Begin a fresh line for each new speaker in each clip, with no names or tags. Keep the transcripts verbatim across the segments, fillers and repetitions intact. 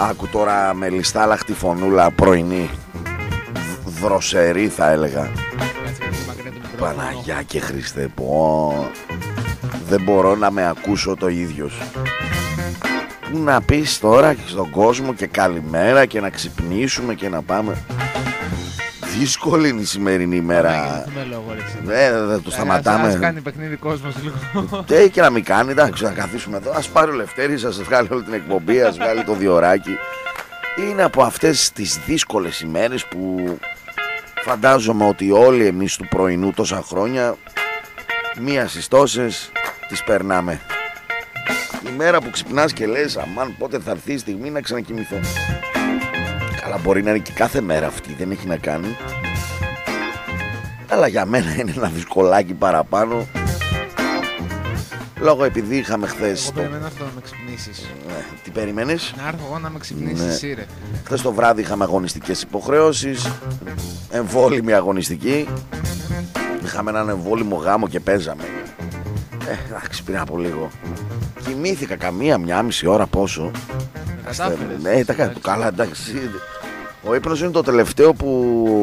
Άκου τώρα με λιστάλαχτη φωνούλα πρωινή, δροσερή θα έλεγα. Παναγιά και Χριστέ, πω. Δεν μπορώ να με ακούσω το ίδιος. Να πεις τώρα στον κόσμο και καλημέρα και να ξυπνήσουμε και να πάμε. Δύσκολη είναι η σημερινή ημέρα. Δεν δε το σταματάμε.
Ας κάνει παιχνίδι κόσμος λίγο.
Και, και να μην κάνει, εντάξει, να καθίσουμε εδώ. Ας πάρει ο Λευτέρης, ας βγάλει όλη την εκπομπή, ας βγάλει το διωράκι. Είναι από αυτές τις δύσκολες ημέρες που φαντάζομαι ότι όλοι εμείς του πρωινού τόσα χρόνια μία στις τόσες τις περνάμε. Η μέρα που ξυπνάς και λες αμάν πότε θα έρθει η στιγμή να ξανακοιμηθώ. Καλά, μπορεί να είναι και κάθε μέρα αυτή, δεν έχει να κάνει. Αλλά για μένα είναι ένα δυσκολάκι παραπάνω. Λόγω επειδή είχαμε χθες.
Εγώ το... περιμένω αυτό να με ξυπνήσεις.
Ναι, τι περίμενες?
Να έρθω εγώ να με ξυπνήσεις, ναι. Εσύ ρε.
Χθες το βράδυ είχαμε αγωνιστικές υποχρεώσεις. Εμβόλυμη αγωνιστική. Είχαμε έναν εμβόλυμο γάμο και παίζαμε. Ε, εντάξει, πριν από λίγο. Κοιμήθηκα καμία, μια μισή ώρα πόσο.
Κατάφερες.
Ναι, τα κάνω. Καλά, εντάξει. Ο ύπνος είναι το τελευταίο που...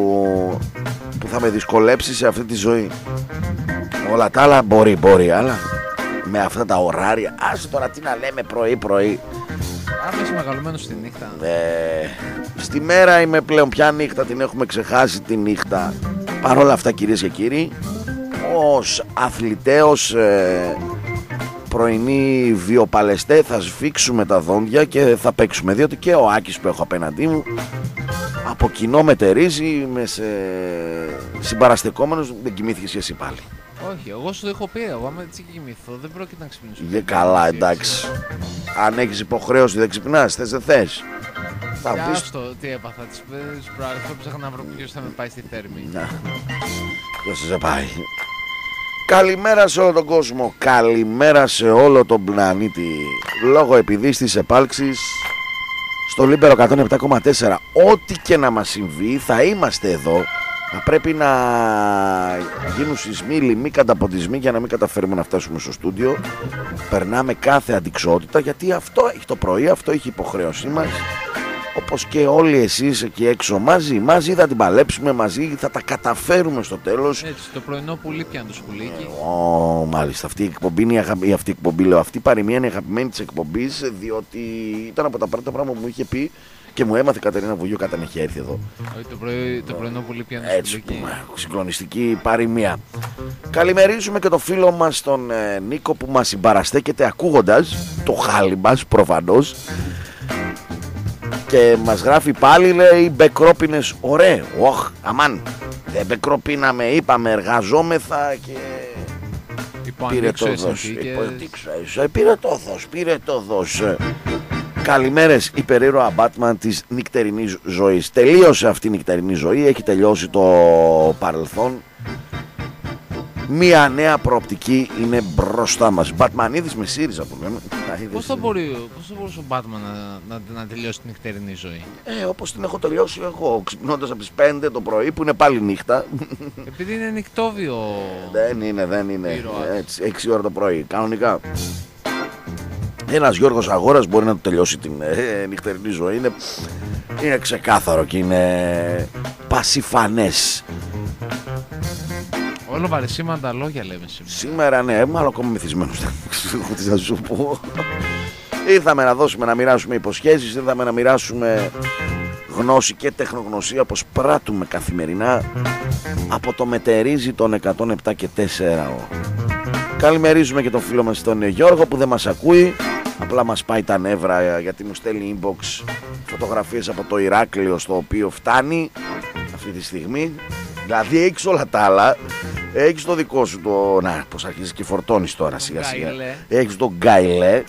που θα με δυσκολέψει σε αυτή τη ζωή. Όλα τα άλλα μπορεί, μπορεί, αλλά με αυτά τα ωράρια. Άσε τώρα τι να λέμε πρωί-πρωί.
Αν είσαι μεγαλωμένος στη νύχτα.
Ε, στη μέρα είμαι πλέον πια νύχτα, την έχουμε ξεχάσει τη νύχτα. Παρ' όλα αυτά, κυρίες και κύριοι, ως αθλητέος ε, πρωινή βιοπαλαιστέ θα σφίξουμε τα δόντια και θα παίξουμε, διότι και ο Άκης που έχω απέναντί μου από κοινό μετερίζει, είμαι σε συμπαραστεκόμενος. Δεν κοιμήθηκες εσύ πάλι?
Όχι, εγώ σου το έχω πει, εγώ άμα έτσι κοιμηθώ δεν πρόκειται να ξυπνήσω.
Για καλά, εντάξει. Αν έχεις υποχρέωση δεν ξυπνάς, θες δεν θες.
Θα πεις... αυτό, τι έπαθα, τις προάλλες που ψάχνα να βρω ποιος θα με πάει στη Θέρμη.
Να, ποιος θα σε πάει. Καλημέρα σε όλο τον κόσμο, καλημέρα σε όλο τον πλανήτη. Λόγω επειδή στις επάλξεις στο Λίμπερο εκατόν επτά κόμμα τέσσερα, ό,τι και να μας συμβεί θα είμαστε εδώ. Θα πρέπει να γίνουν σεισμοί, λοιμοί, καταποντισμοί για να μην καταφέρουμε να φτάσουμε στο στούντιο. Περνάμε κάθε αντικσότητα, γιατί αυτό έχει το πρωί, αυτό έχει υποχρέωσή μας. Όπως και όλοι εσείς εκεί έξω μαζί, μαζί θα την παλέψουμε, μαζί θα τα καταφέρουμε στο τέλος.
Έτσι, το πρωινό πουλί πιάνει το σκουλίκι.
Ω, μάλιστα, αυτή η εκπομπή είναι η αγαπη... αυτή η εκπομπή, λέω, αυτή η παροιμία είναι η αγαπημένη της εκπομπής, διότι ήταν από τα πρώτα πράγματα που μου είχε πει και μου έμαθε η Κατερίνα Βουγιού κατά να έχει έρθει εδώ.
Όχι, το, πρωί, το πρωινό πουλί πιάνει το
έτσι,
σκουλίκι.
πούμε, συγκλονιστική παροιμία. Καλημερίζουμε και το φίλο μας τον ε, Νίκο που μας συμπαραστέκεται ακούγοντας το χάλι μας προφανώς. Και μας γράφει πάλι, λέει, μπεκρόπινες, ωραία, οχ, αμάν, δεν μπεκρόπιναμε, είπαμε, εργαζόμεθα και πήρε το δος, πήρε το δος, πήρε το δος. Καλημέρες, υπερήρωα Batman της νυχτερινής ζωής. Τελείωσε αυτή η νυχτερινή ζωή, έχει τελειώσει το παρελθόν. Μία νέα προοπτική είναι μπροστά μας. Μπατμανίδης με ΣΥΡΙΖΑ που λέμε.
Πώς θα, μπορεί, πώς θα μπορούσε ο Μπάτμαν να, να, να τελειώσει την νυχτερινή ζωή?
Ε, όπως την έχω τελειώσει εγώ, ξυπνώντας από τις πέντε το πρωί που είναι πάλι νύχτα.
Επειδή είναι νυχτόβιο.
Δεν είναι, δεν είναι. Έτσι, έξι ώρα το πρωί, κανονικά. Ένας Γιώργος Αγόρας μπορεί να του τελειώσει την ε, νυχτερινή ζωή. Είναι, είναι ξεκάθαρο και είναι πασιφανές.
Όλο βαρισίμαντα λόγια λέμε σήμερα.
Σήμερα ναι, μάλλον ακόμα μυθισμένος. Τι θα σου πω. Ήρθαμε να δώσουμε, να μοιράσουμε υποσχέσεις, ήρθαμε να μοιράσουμε γνώση και τεχνογνωσία όπως πράττουμε καθημερινά από το μετερίζει των εκατόν επτά και τέσσερα. Καλημερίζουμε και τον φίλο μας τον Γιώργο που δεν μας ακούει, απλά μας πάει τα νεύρα γιατί μου στέλνει inbox φωτογραφίες από το Ηράκλειο στο οποίο φτάνει αυτή τη στιγμή. Δηλαδή έχεις όλα τα άλλα, έχεις το δικό σου το... Να, πως αρχίζεις και φορτώνεις τώρα σιγά σιγά. Έχεις τον Γκάιλε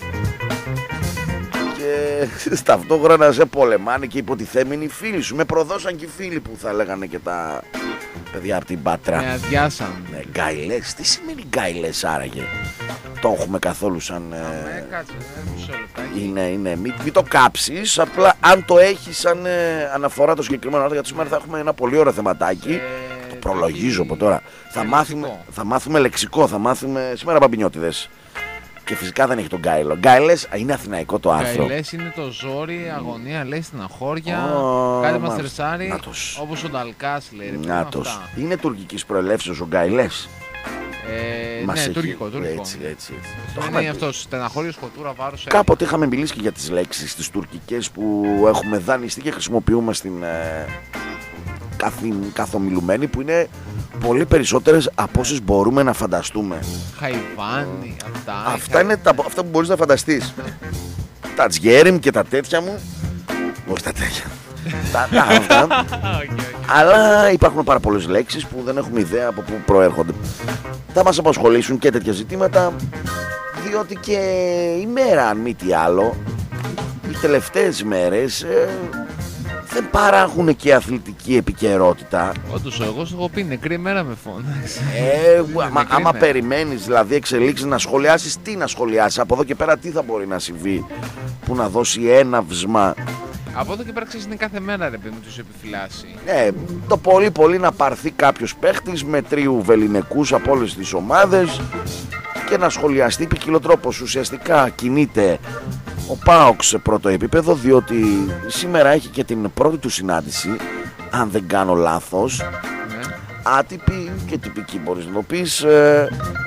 και ταυτόχρονα σε πολεμάνε και υποτιθέμενοι φίλοι σου. Με προδώσαν και οι φίλοι που θα λέγανε και τα παιδιά από την Πάτρα.
Με αδειάσαν.
Ναι, Γκάιλες, τι σημαίνει Γκάιλες άραγε? Το έχουμε καθόλου σαν...
Ε, κάτσε, ε,
είναι, είναι, μην, μην το κάψεις, απλά αν το έχεις σαν ε, αναφορά το συγκεκριμένο άρθρο, γιατί σήμερα θα έχουμε ένα πολύ ωραίο θεματάκι. Ε, το προλογίζω από τώρα. Θα μάθουμε, θα μάθουμε λεξικό, θα μάθουμε σήμερα μπαμπινιώτιδες. Και φυσικά δεν έχει τον γκάιλο. Γκάιλες είναι αθηναϊκό το άρθρο.
Γκάιλες είναι το ζόρι, αγωνία, λέει στεναχώρια.
Oh,
κάτι μας τρεσάρει. Όπως ο Νταλκάς λέει.
Νάτος. Είναι τουρκικής προελεύσεως ο Γκάιλες.
Ε, ναι, έχει... τουρκικό, τουρκικό.
Έτσι, έτσι, έτσι.
Το είναι αυτό, στεναχώριο, σκοτούρα, βάρος.
Κάποτε είχαμε μιλήσει και για τις λέξεις τις τουρκικές που έχουμε δανειστεί και χρησιμοποιούμε στην ε, καθη, καθομιλουμένη, που είναι πολύ περισσότερες από όσες μπορούμε να φανταστούμε.
Χαϊβάνι, αυτά.
Αυτά είναι τα, αυτά που μπορείς να φανταστείς. Τα τζιέριμ και τα τέτοια μου. Όχι τα τέτοια. τα, τα αυτά.
Okay, okay.
Αλλά υπάρχουν πάρα πολλές λέξεις που δεν έχουμε ιδέα από πού προέρχονται. Θα μας απασχολήσουν και τέτοια ζητήματα, διότι και η μέρα, αν μη τι άλλο, οι τελευταίες μέρες ε, δεν παράγουν και αθλητική επικαιρότητα.
Όντως, εγώ σου έχω πει νεκρή μέρα με φώναξε.
Ε, άμα, άμα περιμένεις δηλαδή εξελίξεις να σχολιάσεις, τι να σχολιάσεις, από εδώ και πέρα τι θα μπορεί να συμβεί που να δώσει έναυσμα.
Από εδώ και πέρα ξέρεις είναι κάθε μέρα ρε παιδί μου τους επιφυλάσσει.
Ε, το πολύ πολύ να πάρθει κάποιος παίχτης με τρίου βεληνικούς από όλες τις ομάδες και να σχολιαστεί ποικιλοτρόπως. Ουσιαστικά κινείται ο ΠΑΟΚ σε πρώτο επίπεδο, διότι σήμερα έχει και την πρώτη του συνάντηση, αν δεν κάνω λάθος,
Ναι.
άτυπη και τυπική μπορείς να το πεις. ε,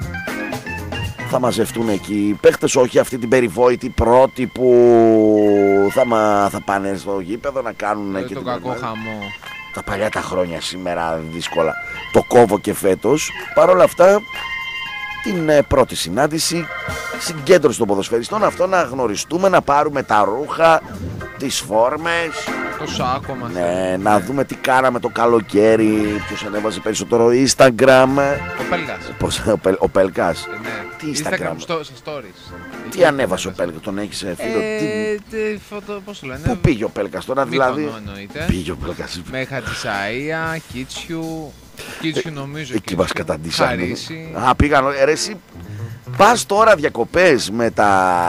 Θα μαζευτούν εκεί οι παίχτες, όχι αυτή την περιβόητη πρώτη που θα, μα, θα πάνε στο γήπεδο να κάνουν
Ε,
και
το
την
κακό
μεγάλη-
χαμό.
τα παλιά τα χρόνια, σήμερα δύσκολα το κόβω και φέτος. Παρ' όλα αυτά την ε, πρώτη συνάντηση, συγκέντρωση των ποδοσφαιριστών, αυτό να γνωριστούμε, να πάρουμε τα ρούχα, τις φόρμες,
Το σάκο μας.
ναι, να δούμε τι κάναμε το καλοκαίρι, ποιος ανέβαζε περισσότερο Instagram.
Ο Πέλγας.
Πώς, ο, Πελ, ο Πελκάς.
Ε, ναι.
Τι Instagram?
στο, σε stories.
Τι ανέβασε ο Πέλκας, τον έχεις ε, φίλο? τι...
Ε, τι φωτο, πώς το λένε.
Πού πήγε ο Πέλκας τώρα, δηλαδή?
Μύκονο εννοείται.
Πήγε ο Πέλκας.
Με Χατζησαΐα, Κίτσιου. Κίτσιου νομίζω.
Εκεί
Κίτσιου.
μας καταντήσανε.
Χαρίση.
Α, πήγαν, ε, ρε, εσύ πας τώρα διακοπές με τα...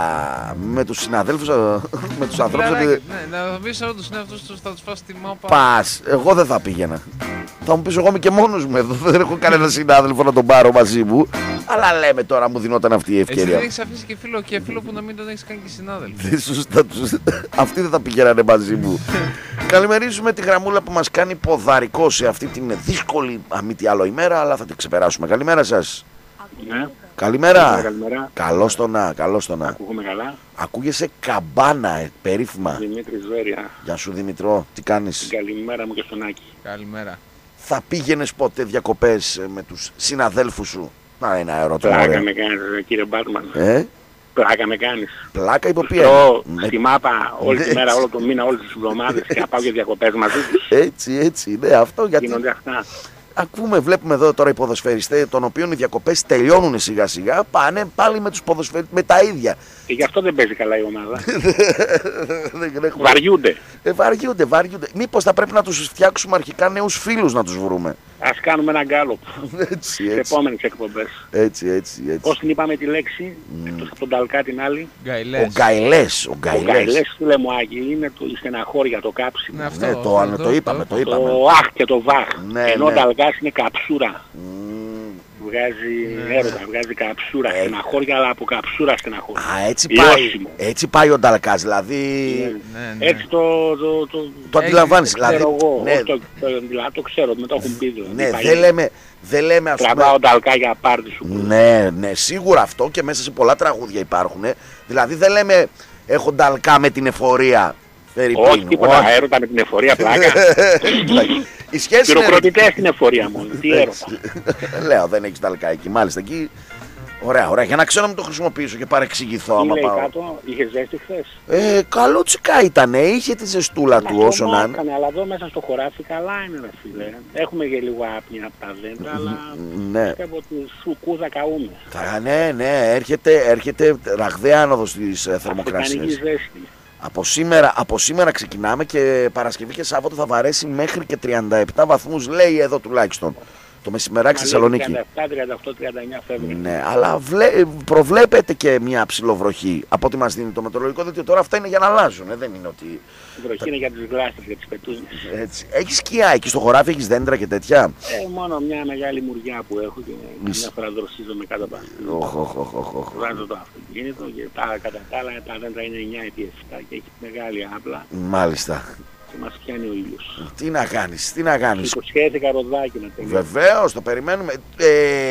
με τους συναδέλφους, ε, με τους ανθρώπους.
Φιλαράκι,
ότι-
ναι, να βρεις όλους τους αυτούς τους θα τους φας τη μάπα.
Πας, εγώ δεν θα πήγαινα. Θα μου πεις, εγώ είμαι και μόνος μου εδώ, δεν έχω κανένα συνάδελφο να τον πάρω μαζί μου. Αλλά λέμε τώρα, μου δινόταν αυτή η
Εσύ δεν
ευκαιρία.
έχεις αφήσει και φίλο, και φίλο που να μην τον έχεις κάνει και συνάδελφο.
Δεν σωστά τους- Αυτοί δεν θα πηγαίνανε μαζί μου. Καλημερίζουμε τη γραμμούλα που μας κάνει ποδαρικό σε αυτή την δύσκολη, αν μη τι άλλο, ημέρα, αλλά θα την ξεπεράσουμε. Καλημέρα σας.
Ναι,
Καλημέρα.
καλημέρα.
Καλώς το να, καλώς το να.
Ακούγομαι καλά.
Ακούγεσαι καμπάνα, ε, περίφημα.
Δημήτρης Βέρεια.
Γεια σου Δημητρό, τι κάνεις?
Καλημέρα μου και στον Άκη.
Καλημέρα.
Θα πήγαινες ποτέ διακοπές ε, με τους συναδέλφους σου? Να, ένα ερώτημα.
Πλάκα
ωραίο.
με κάνεις ρε, κύριε Μπάτμαν.
Ε,
Πλάκα με κάνεις.
πλάκα υπό ποια
Εγώ
έννοια?
στη μάπα όλη τη
Ναι.
μέρα, όλο το μήνα, όλες τις εβδομάδες και να πάω για διακοπές μαζί τους.
Έτσι, έτσι, ναι, αυτό γιατί
Γίνονται αυτά.
ακούμε, βλέπουμε εδώ τώρα οι ποδοσφαιριστές, των οποίων οι διακοπές τελειώνουν σιγά σιγά, πάνε πάλι με τους ποδοσφαιριστές, με τα ίδια.
Και γι' αυτό δεν παίζει καλά η ομάδα.
Δεν- δεν έχουμε-
Βαριούνται.
Ε, βαριούνται, βαριούνται. Μήπως θα πρέπει να τους φτιάξουμε αρχικά νέους φίλους να τους βρούμε?
Ας κάνουμε ένα γκάλωπ
Έτσι,
σε
έτσι,
επόμενες εκπομπές.
έτσι, έτσι, έτσι.
Πώς την είπαμε τη λέξη, εκτός από τον Ταλκά την άλλη.
Ο
Γκαϊλές.
Γκαϊλές, ο
Ο
Γκαϊλές.
Γκαϊλές, φίλε μου Άκη, είναι το, η στεναχώρια, το κάψιμο.
Ναι, αυτό,
Ναι, το,
αυτό,
το, το είπαμε, το είπαμε.
Το αχ και το βαχ.
Ναι,
Ενώ
ναι.
ο Ταλκάς είναι καψούρα.
Μμμ.
Βγάζει
Ναι.
έρωτα, βγάζει καψούρα,
Ε.
στεναχώρια, αλλά από καψούρα στεναχώρια.
Α, έτσι πάει,
Λιώσιμο.
έτσι πάει ο Νταλκάς, δηλαδή
Ναι, ναι.
Έτσι το, το, το,
το αντιλαμβάνεις,
το
δηλαδή,
ξέρω εγώ,
ναι,
όχι το, το, το, το ξέρω, με το έχουν πει. δηλαδή,
ναι,
πάει.
δεν λέμε, δεν λέμε ας πούμε,
Τραβάω Ταλκά για πάρτι σου.
ναι, ναι, σίγουρα αυτό και μέσα σε πολλά τραγούδια υπάρχουν, δηλαδή δεν λέμε έχω Νταλκά με την εφορία, Φερρυπίν.
Όχι τίποτα,
Όχι.
έρωτα με την εφορία, πλάκα.
Η σχέση είναι...
Χειροκροτητές στην εφορία μόνο, τι έρωτα.
Λέω, δεν έχεις Νταλκά εκεί, μάλιστα εκεί. Ωραία, ωραία, για να ξέρω να μην το χρησιμοποιήσω και παρεξηγηθώ
Τι
άμα
λέει
πάω.
κάτω, είχε ζέστη χθες.
Ε, καλό τσικά ήτανε, είχε τη ζεστούλα του
Αυτό
όσο να είναι.
έκανε, αλλά εδώ μέσα στο χωράφι καλά είναι ρε φίλε. Έχουμε και λίγο άπνοια από τα δέντρα, αλλά
Ναι.
πιστεύω ότι σου κούδα καούμε.
Θα, ναι, ναι, έρχεται, έρχεται ραγδαία άνοδος στις ε,
Αφρικανική
θερμοκρασίες.
ζέστη.
Από σήμερα, από σήμερα ξεκινάμε και Παρασκευή και Σάββατο θα βαρέσει μέχρι και τριάντα επτά βαθμούς, λέει εδώ τουλάχιστον Το μεσημεράκι στη Θεσσαλονίκη.
τριάντα επτά, τριάντα οκτώ, τριάντα εννιά φεύγει.
Ναι, αλλά βλέ... προβλέπεται και μια ψιλοβροχή από ό,τι μας δίνει το μετεωρολογικό δίκτυο. Τώρα αυτά είναι για να αλλάζουν, ε, δεν είναι ότι.
Η βροχή είναι για τους γλάστες, για τις πετούσες.
Έτσι. Έχεις σκιά εκεί στο χωράφι, έχεις δέντρα και τέτοια.
Ε, μόνο μια μεγάλη μουριά που έχω και μια φορά δροσίζομαι κάτω από αυτό.
Οχ, οχ, οχ, οχ, οχ.
Βγάζω το αυτοκίνητο και τα, κατά τα άλλα τα δέντρα είναι εννιά επί επτά και έχει μεγάλη άπλα
Μάλιστα.
και μας πιάνει ο ήλιος.
Τι να κάνεις, τι να κάνεις.
Υποσχέθηκα ροδάκινα τελείως.
Βεβαίως, το περιμένουμε. Ε,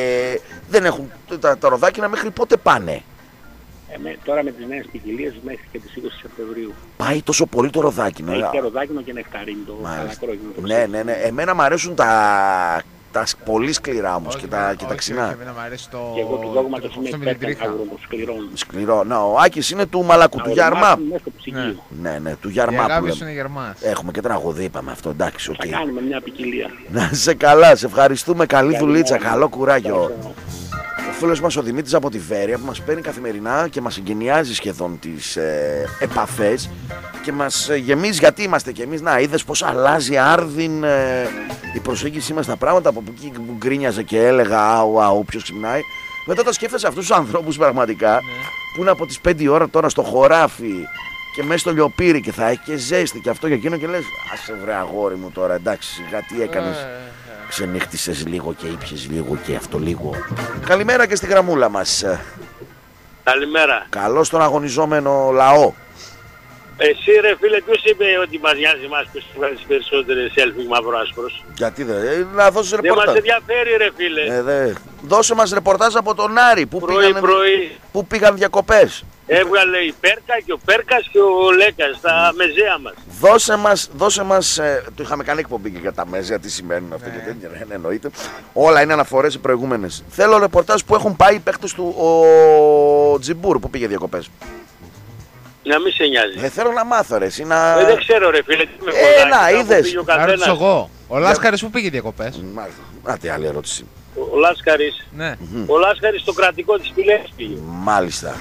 δεν έχουν τα, τα ροδάκινα μέχρι πότε πάνε.
Ε, με, τώρα με τις νέες ποικιλίες μέχρι και τις είκοσι Σεπτεμβρίου.
Πάει τόσο πολύ το ροδάκινο.
Έχει
ε.
και ροδάκινο και νεκταρίνι, το
Μάλιστα.
καλακρόκινο. το
Ναι, ναι, ναι. Εμένα μου αρέσουν τα, τα σ- πολύ σκληρά όμως και τα, και τα ξινά.
Εμένα μου αρέσει το.
Και εγώ του δόγματος
το
είμαι
αυτό με
υπέρ
την
των
τρίχα.
αγρομοσκληρών.
Σκληρό. Να, ο Άκης είναι του Μαλακού, του Γιαρμά.
Μέσα στο ψυγείο.
Ναι, ναι, του
Η
Γιαρμά που
αγάπη σου
λέμε.
είναι γερμάς.
Έχουμε και τραγωδί, είπαμε αυτό, εντάξει, οκ.
Θα κάνουμε μια ποικιλία.
Να είσαι καλά, σε ευχαριστούμε. Καλή
Καλημέρα.
δουλίτσα, καλό κουράγιο.
Ευχαριστώ.
Ο φίλος μας ο Δημήτρης από τη Βέρεια που μας παίρνει καθημερινά και μας εγκαινιάζει σχεδόν τις ε, επαφές και μας ε, γεμίζει, γιατί είμαστε κι εμείς. Να, είδες πως αλλάζει άρδιν ε, η προσέγγιση μας στα πράγματα από εκεί που γκρίνιαζε και έλεγα αου αου ποιος ξυπνάει. Μετά τα σκέφτεσαι αυτούς τους ανθρώπους πραγματικά που είναι από τις πέντε η ώρα τώρα στο χωράφι και μέσα στο λιοπύρι και θα έχει και ζέστη και αυτό και εκείνο και λες άσε βρε αγόρι μου τώρα, εντάξει, σιγά τι έκανες.
Ε,
Ξενύχτησες λίγο και ήπιες λίγο και αυτό λίγο. Καλημέρα και στη γραμμούλα μας.
Καλημέρα.
Καλώς τον αγωνιζόμενο λαό.
Εσύ ρε φίλε, ποιος είπε ότι μας νοιάζει μας ποιος βγάζει τις περισσότερες selfie μαύρο άσπρος?
Γιατί δεν. Ε, να δώσεις
Δεν
ρεπορτάζ.
μας ενδιαφέρει ρε φίλε.
Ε, δε. Δώσε μας ρεπορτάζ από τον Άρη που,
Πρωί
πήγαν,
πρωί
που πήγαν διακοπές.
έβγαλε η Πέρκα και ο Πέρκας και ο Λέκας τα μεζέα μας.
Δώσε μας, δώσε μας ε, το είχαμε κάνει εκπομπή και για τα μέζια, τι σημαίνουν αυτό και τέτοια, ναι, ναι, εννοείται. Όλα είναι αναφορές οι προηγούμενες. Θέλω ρεπορτάζ που έχουν πάει οι παίκτες του ο Τζιμπούρ που πήγε διακοπές.
Να μην σε νοιάζει.
Ε, θέλω να μάθω ρε, εσύ να...
Ε, δεν ξέρω ρε φίλε. τι με
Ε,
κολλάει,
να,
κάπου
είδες.
πήγε ο
Να ρωτήσω
καθένας.
εγώ. Ο Λάσκαρης που πήγε διακοπές?
Μάλιστα. Α, τι άλλη ερώτηση.
Ο Λάσκαρης.
Ναι.
Ο Λάσκαρης στο κρατικό της Πηλές πήγε.
Μάλιστα.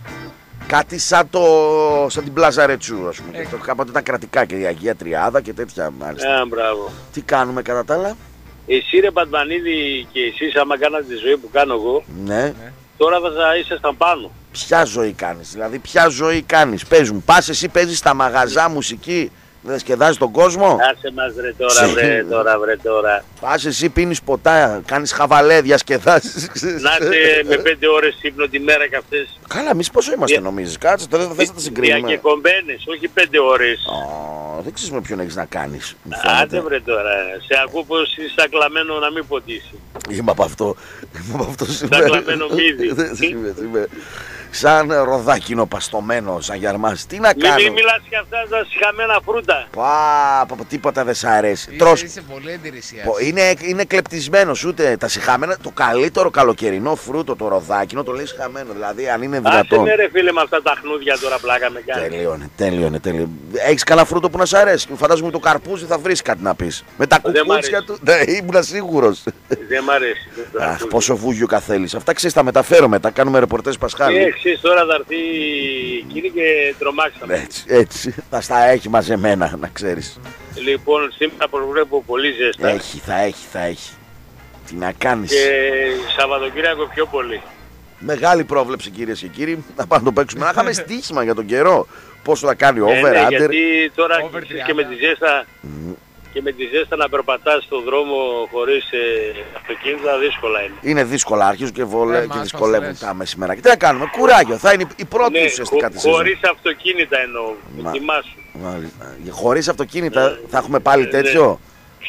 Κάτι σαν, το, σαν την Πλάζα Ρετσού, ας πούμε.
Ε.
Και το, κάποτε τα κρατικά και η Αγία Τριάδα και τέτοια. Μάλιστα.
Α, μπράβο.
Τι κάνουμε κατά τα άλλα?
Εσύ ρε Πατμανίδη και εσείς άμα κάνατε τη ζωή που κάνω εγώ,
Ναι.
τώρα θα ήσασταν πάνω.
Ποια ζωή κάνεις, δηλαδή ποια ζωή κάνεις? Πες μου, πας εσύ παίζεις στα μαγαζά μουσική, δεν σκεδάζεις τον κόσμο?
Άσε μας ρε τώρα, βρε τώρα, βρε τώρα.
Πας εσύ πίνεις ποτά, κάνεις χαβαλέ, διασκεδάσεις.
Να είσαι με πέντε ώρες ύπνο τη μέρα και αυτές.
Καλά, εμείς πόσο είμαστε
Δια-
νομίζεις? Κάτσε, τώρα δεν θες να τα συγκρίνουμε.
Διακεκομμένες, όχι πέντε ώρες.
Ω, δεν ξέρεις με ποιον έχεις να κάνεις. μου φαίνεται.
Άντε βρε τώρα, σε ακούω πως είσαι κλαμμένο να μην ποτίσει.
Είμαι από αυτό. Είμαι από αυτό σήμερα.
κλαμμένο μύδι.
Είμαι, είμαι. Σαν ροδάκινο παστομένο, σαν γιαρμάς. Τι να
Μην
κάνω?
μη μιλάς και αυτά τα συχαμένα φρούτα.
Πα, πα, τίποτα δεν σ' αρέσει.
Είσαι,
Τρως.
είσαι πολύ εντηρησίας.
Πω, Είναι, είναι κλεπτισμένος, ούτε τα συχαμένα. Το καλύτερο καλοκαιρινό φρούτο, το ροδάκινο, το λέει συχαμένο. Δηλαδή, αν είναι
Άσε
δυνατόν.
με ρε φίλε με αυτά τα χνούδια τώρα πλάκα με κάνει.
Τελείωνε, τελείωνε, τελείωνε. Έχεις κανένα φρούτο που να σ' αρέσει? Φαντάζομαι το καρπούζι θα βρεις κάτι να πεις. Με τα
Δεν μ'
κουκούτσια
αρέσει.
του. Ναι, ήμουν σίγουρος.
Δεν μ' αρέσει.
Αχ, πόσο βούγιο καθέλεις. Αυτά ξέρεις, τα μεταφέρω μετά. Κάνουμε ρεπορτάζ Πασχάλη.
Εξής τώρα θα έρθει εκείνη και τρομάξαμε.
Έτσι, έτσι. Θα στα έχει μαζεμένα, να ξέρεις.
Λοιπόν, σήμερα προβλέπω πολύ ζέστα
Έχει, θα έχει, θα έχει. Τι να κάνεις.
και Σαββατοκύριακο πιο πολύ.
Μεγάλη πρόβλεψη, κυρίες και κύριοι. Να πάμε να το παίξουμε. Να είχαμε στοίχημα για τον καιρό. Πόσο θα κάνει
Ε,
over,
ναι,
under.
γιατί τώρα
Over
ξέρεις και με τη ζέστα και με τη ζέστα να περπατάς στον δρόμο χωρίς ε, αυτοκίνητα δύσκολα είναι.
Είναι δύσκολα, αρχίζουν και, βολε...
Ε,
και
μας
δυσκολεύουν
μας
τα μεσημεράκια. Τι να κάνουμε, κουράγιο. Θα είναι η πρώτη
Ναι,
ουσιαστικά
χω-
τη σεζόν.
χωρίς αυτοκίνητα εννοώ.
Μα-
Ετοιμάσου.
Μάλιστα. Χωρίς αυτοκίνητα θα έχουμε πάλι τέτοιο.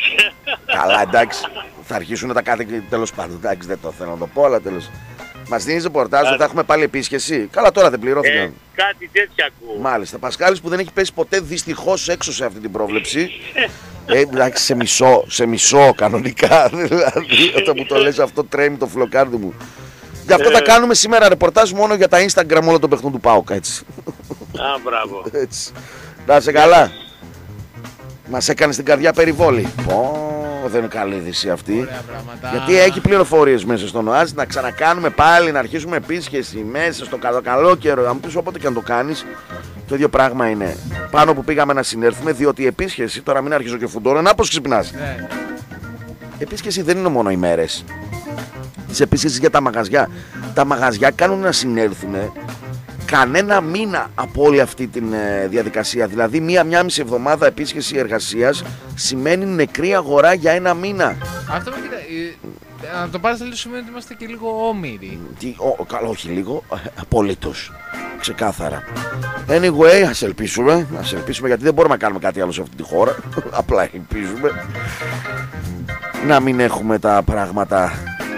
Καλά, εντάξει. Θα αρχίσουν τα κάτι τέλος πάντων. Εντάξει, δεν το θέλω να το πω, αλλά τέλος. Μας δίνεις ρεπορτάζ ότι θα έχουμε πάλι επίσκεψη. Καλά, τώρα δεν πληρώθηκαν.
Ε, κάτι τέτοια ακούω.
Μάλιστα. Πασχάλης που δεν έχει πέσει ποτέ δυστυχώς έξω σε αυτή την πρόβλεψη. Ε, εντάξει, σε μισό, σε μισό κανονικά. Δηλαδή, όταν μου το λες αυτό τρέμει το φλοκάρδι μου. Γι' αυτό θα κάνουμε σήμερα ρεπορτάζ μόνο για τα Instagram όλων των παιχνών του ΠΑΟΚ, έτσι.
Α, μπράβο.
Έτσι. Να είσαι καλά. Μας έκανε την καρδιά περιβόλη. Πω, δεν είναι καλή είδηση αυτή.
Ωραία πράγματα.
Γιατί έχει πληροφορίες μέσα στον ΟΑΣ. Να ξανακάνουμε πάλι, να αρχίσουμε επίσκεψη μέσα στο καλό, καλό καιρό. Αν πεις όποτε και αν το κάνεις, το ίδιο πράγμα είναι. Πάνω που πήγαμε να συνέρθουμε, διότι η επίσκεψη, τώρα μην αρχίζω και φουντώνω, να πως ξυπνάς.
Ναι.
επίσκεψη δεν είναι μόνο ημέρες. Της επίσκεψης για τα μαγαζιά. Τα μαγαζιά κάνουν να συνέλθουν κανένα μήνα από όλη αυτή τη ε, διαδικασία. Δηλαδή μία μία μισή εβδομάδα επίσκεψη εργασίας σημαίνει νεκρή αγορά για ένα μήνα.
Αυτό με κοίτα, ε, να το πάρεις λίγο σημαίνει ότι είμαστε και λίγο όμοιροι.
Τι, ο, καλό, όχι λίγο, απολύτως. Ξεκάθαρα. Anyway, ας ελπίσουμε, ας ελπίσουμε γιατί δεν μπορούμε να κάνουμε κάτι άλλο σε αυτή τη χώρα. Απλά ελπίζουμε να μην έχουμε τα πράγματα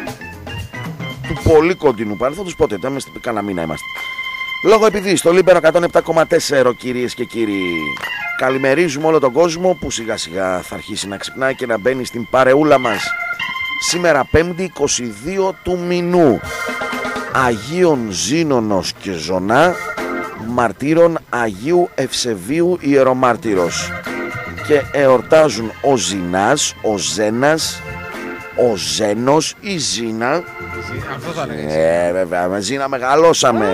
του πολύ κοντινού παρελθόντος. Πότε ήταν, μες στην κανένα μήνα είμαστε. Λόγω επειδή στο Λίμπερο εκατόν επτά κόμμα τέσσερα, κυρίες και κύριοι, καλημερίζουμε όλο τον κόσμο που σιγά σιγά θα αρχίσει να ξυπνάει και να μπαίνει στην παρεούλα μας. Σήμερα Πέμπτη είκοσι δύο του μηνού, Αγίων Ζήνονος και Ζωνά, μαρτύρων Αγίου Ευσεβίου Ιερομάρτυρος. Και εορτάζουν ο Ζηνάς, ο Ζένας, ο Ζένος, η Ζήνα.
Αυτό θα λέγεις.
Ε, βέβαια, με Ζήνα μεγαλώσαμε.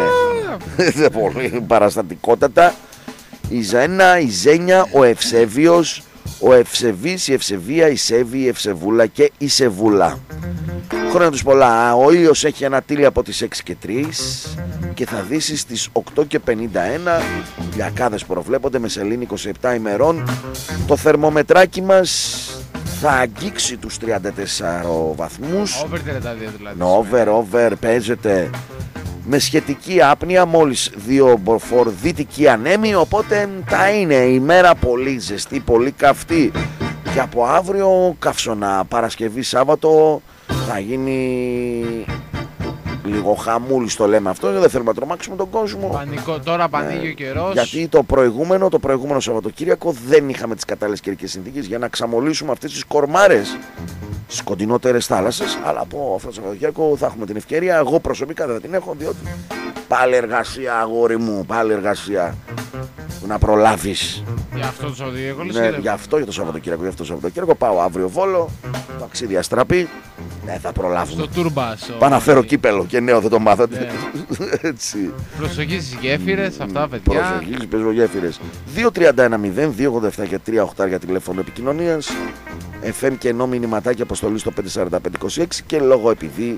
Πολύ παραστατικότατα. Η Ζένα, η Ζένια, ο Ευσέβιος, ο Ευσεβής, η Ευσεβία, η Σέβη, η Ευσεβούλα και η Σεβούλα. Χρόνια τους πολλά. Ο ήλιος έχει ανατείλει από τις έξι και τρεις και θα δύσει στις οκτώ και πενήντα ένα. Λιακάδες προβλέπονται με σελήνη είκοσι επτά ημερών. Το θερμομετράκι μας θα αγγίξει τους τριάντα τέσσερα βαθμούς.
Over τριάντα δύο δηλαδή.
Over, over, παίζεται με σχετική άπνοια, μόλις δύο μποφόρ δυτική ανέμη, οπότε θα είναι η μέρα πολύ ζεστή, πολύ καυτή. Και από αύριο καύσωνα, Παρασκευή, Σάββατο θα γίνει λίγο χαμούλη, το λέμε αυτό, δεν θέλουμε να τρομάξουμε τον κόσμο.
Πανικό, τώρα πανίγει ο καιρός.
Γιατί το προηγούμενο, το προηγούμενο Σαββατοκύριακο δεν είχαμε τις κατάλληλες καιρικές συνθήκες για να ξαμολύσουμε αυτές τις κορμάρες στις κοντινότερες θάλασσες. Αλλά από αυτό το Σαββατοκύριακο θα έχουμε την ευκαιρία. Εγώ προσωπικά δεν την έχω, διότι πάλι εργασία, αγόρι μου, πάλι εργασία να προλάβεις.
Για αυτό το Σαββατοκύριακο, λες,
Ναι,
και
γι' αυτό για το Σαββατοκύριακο, για αυτό το Σαββατοκύριακο πάω αύριο Βόλο, ταξίδι αστραπή. Δεν θα προλάβουμε.
στο τουρμπάς.
Πάω να φέρω κύπελο και νέο, δεν το μάθατε. Έτσι.
Προσοχή στις γέφυρες, αυτά παιδιά.
Προσοχή στις πεζογέφυρες. δύο τρία ένα μηδέν δύο ογδόντα επτά και τρία οχτώ για τηλέφωνο επικοινωνίας. εφ εμ και ενώ μηνυματάκι αποστολή στο πέντε τέσσερα πέντε είκοσι έξι και λόγω επειδή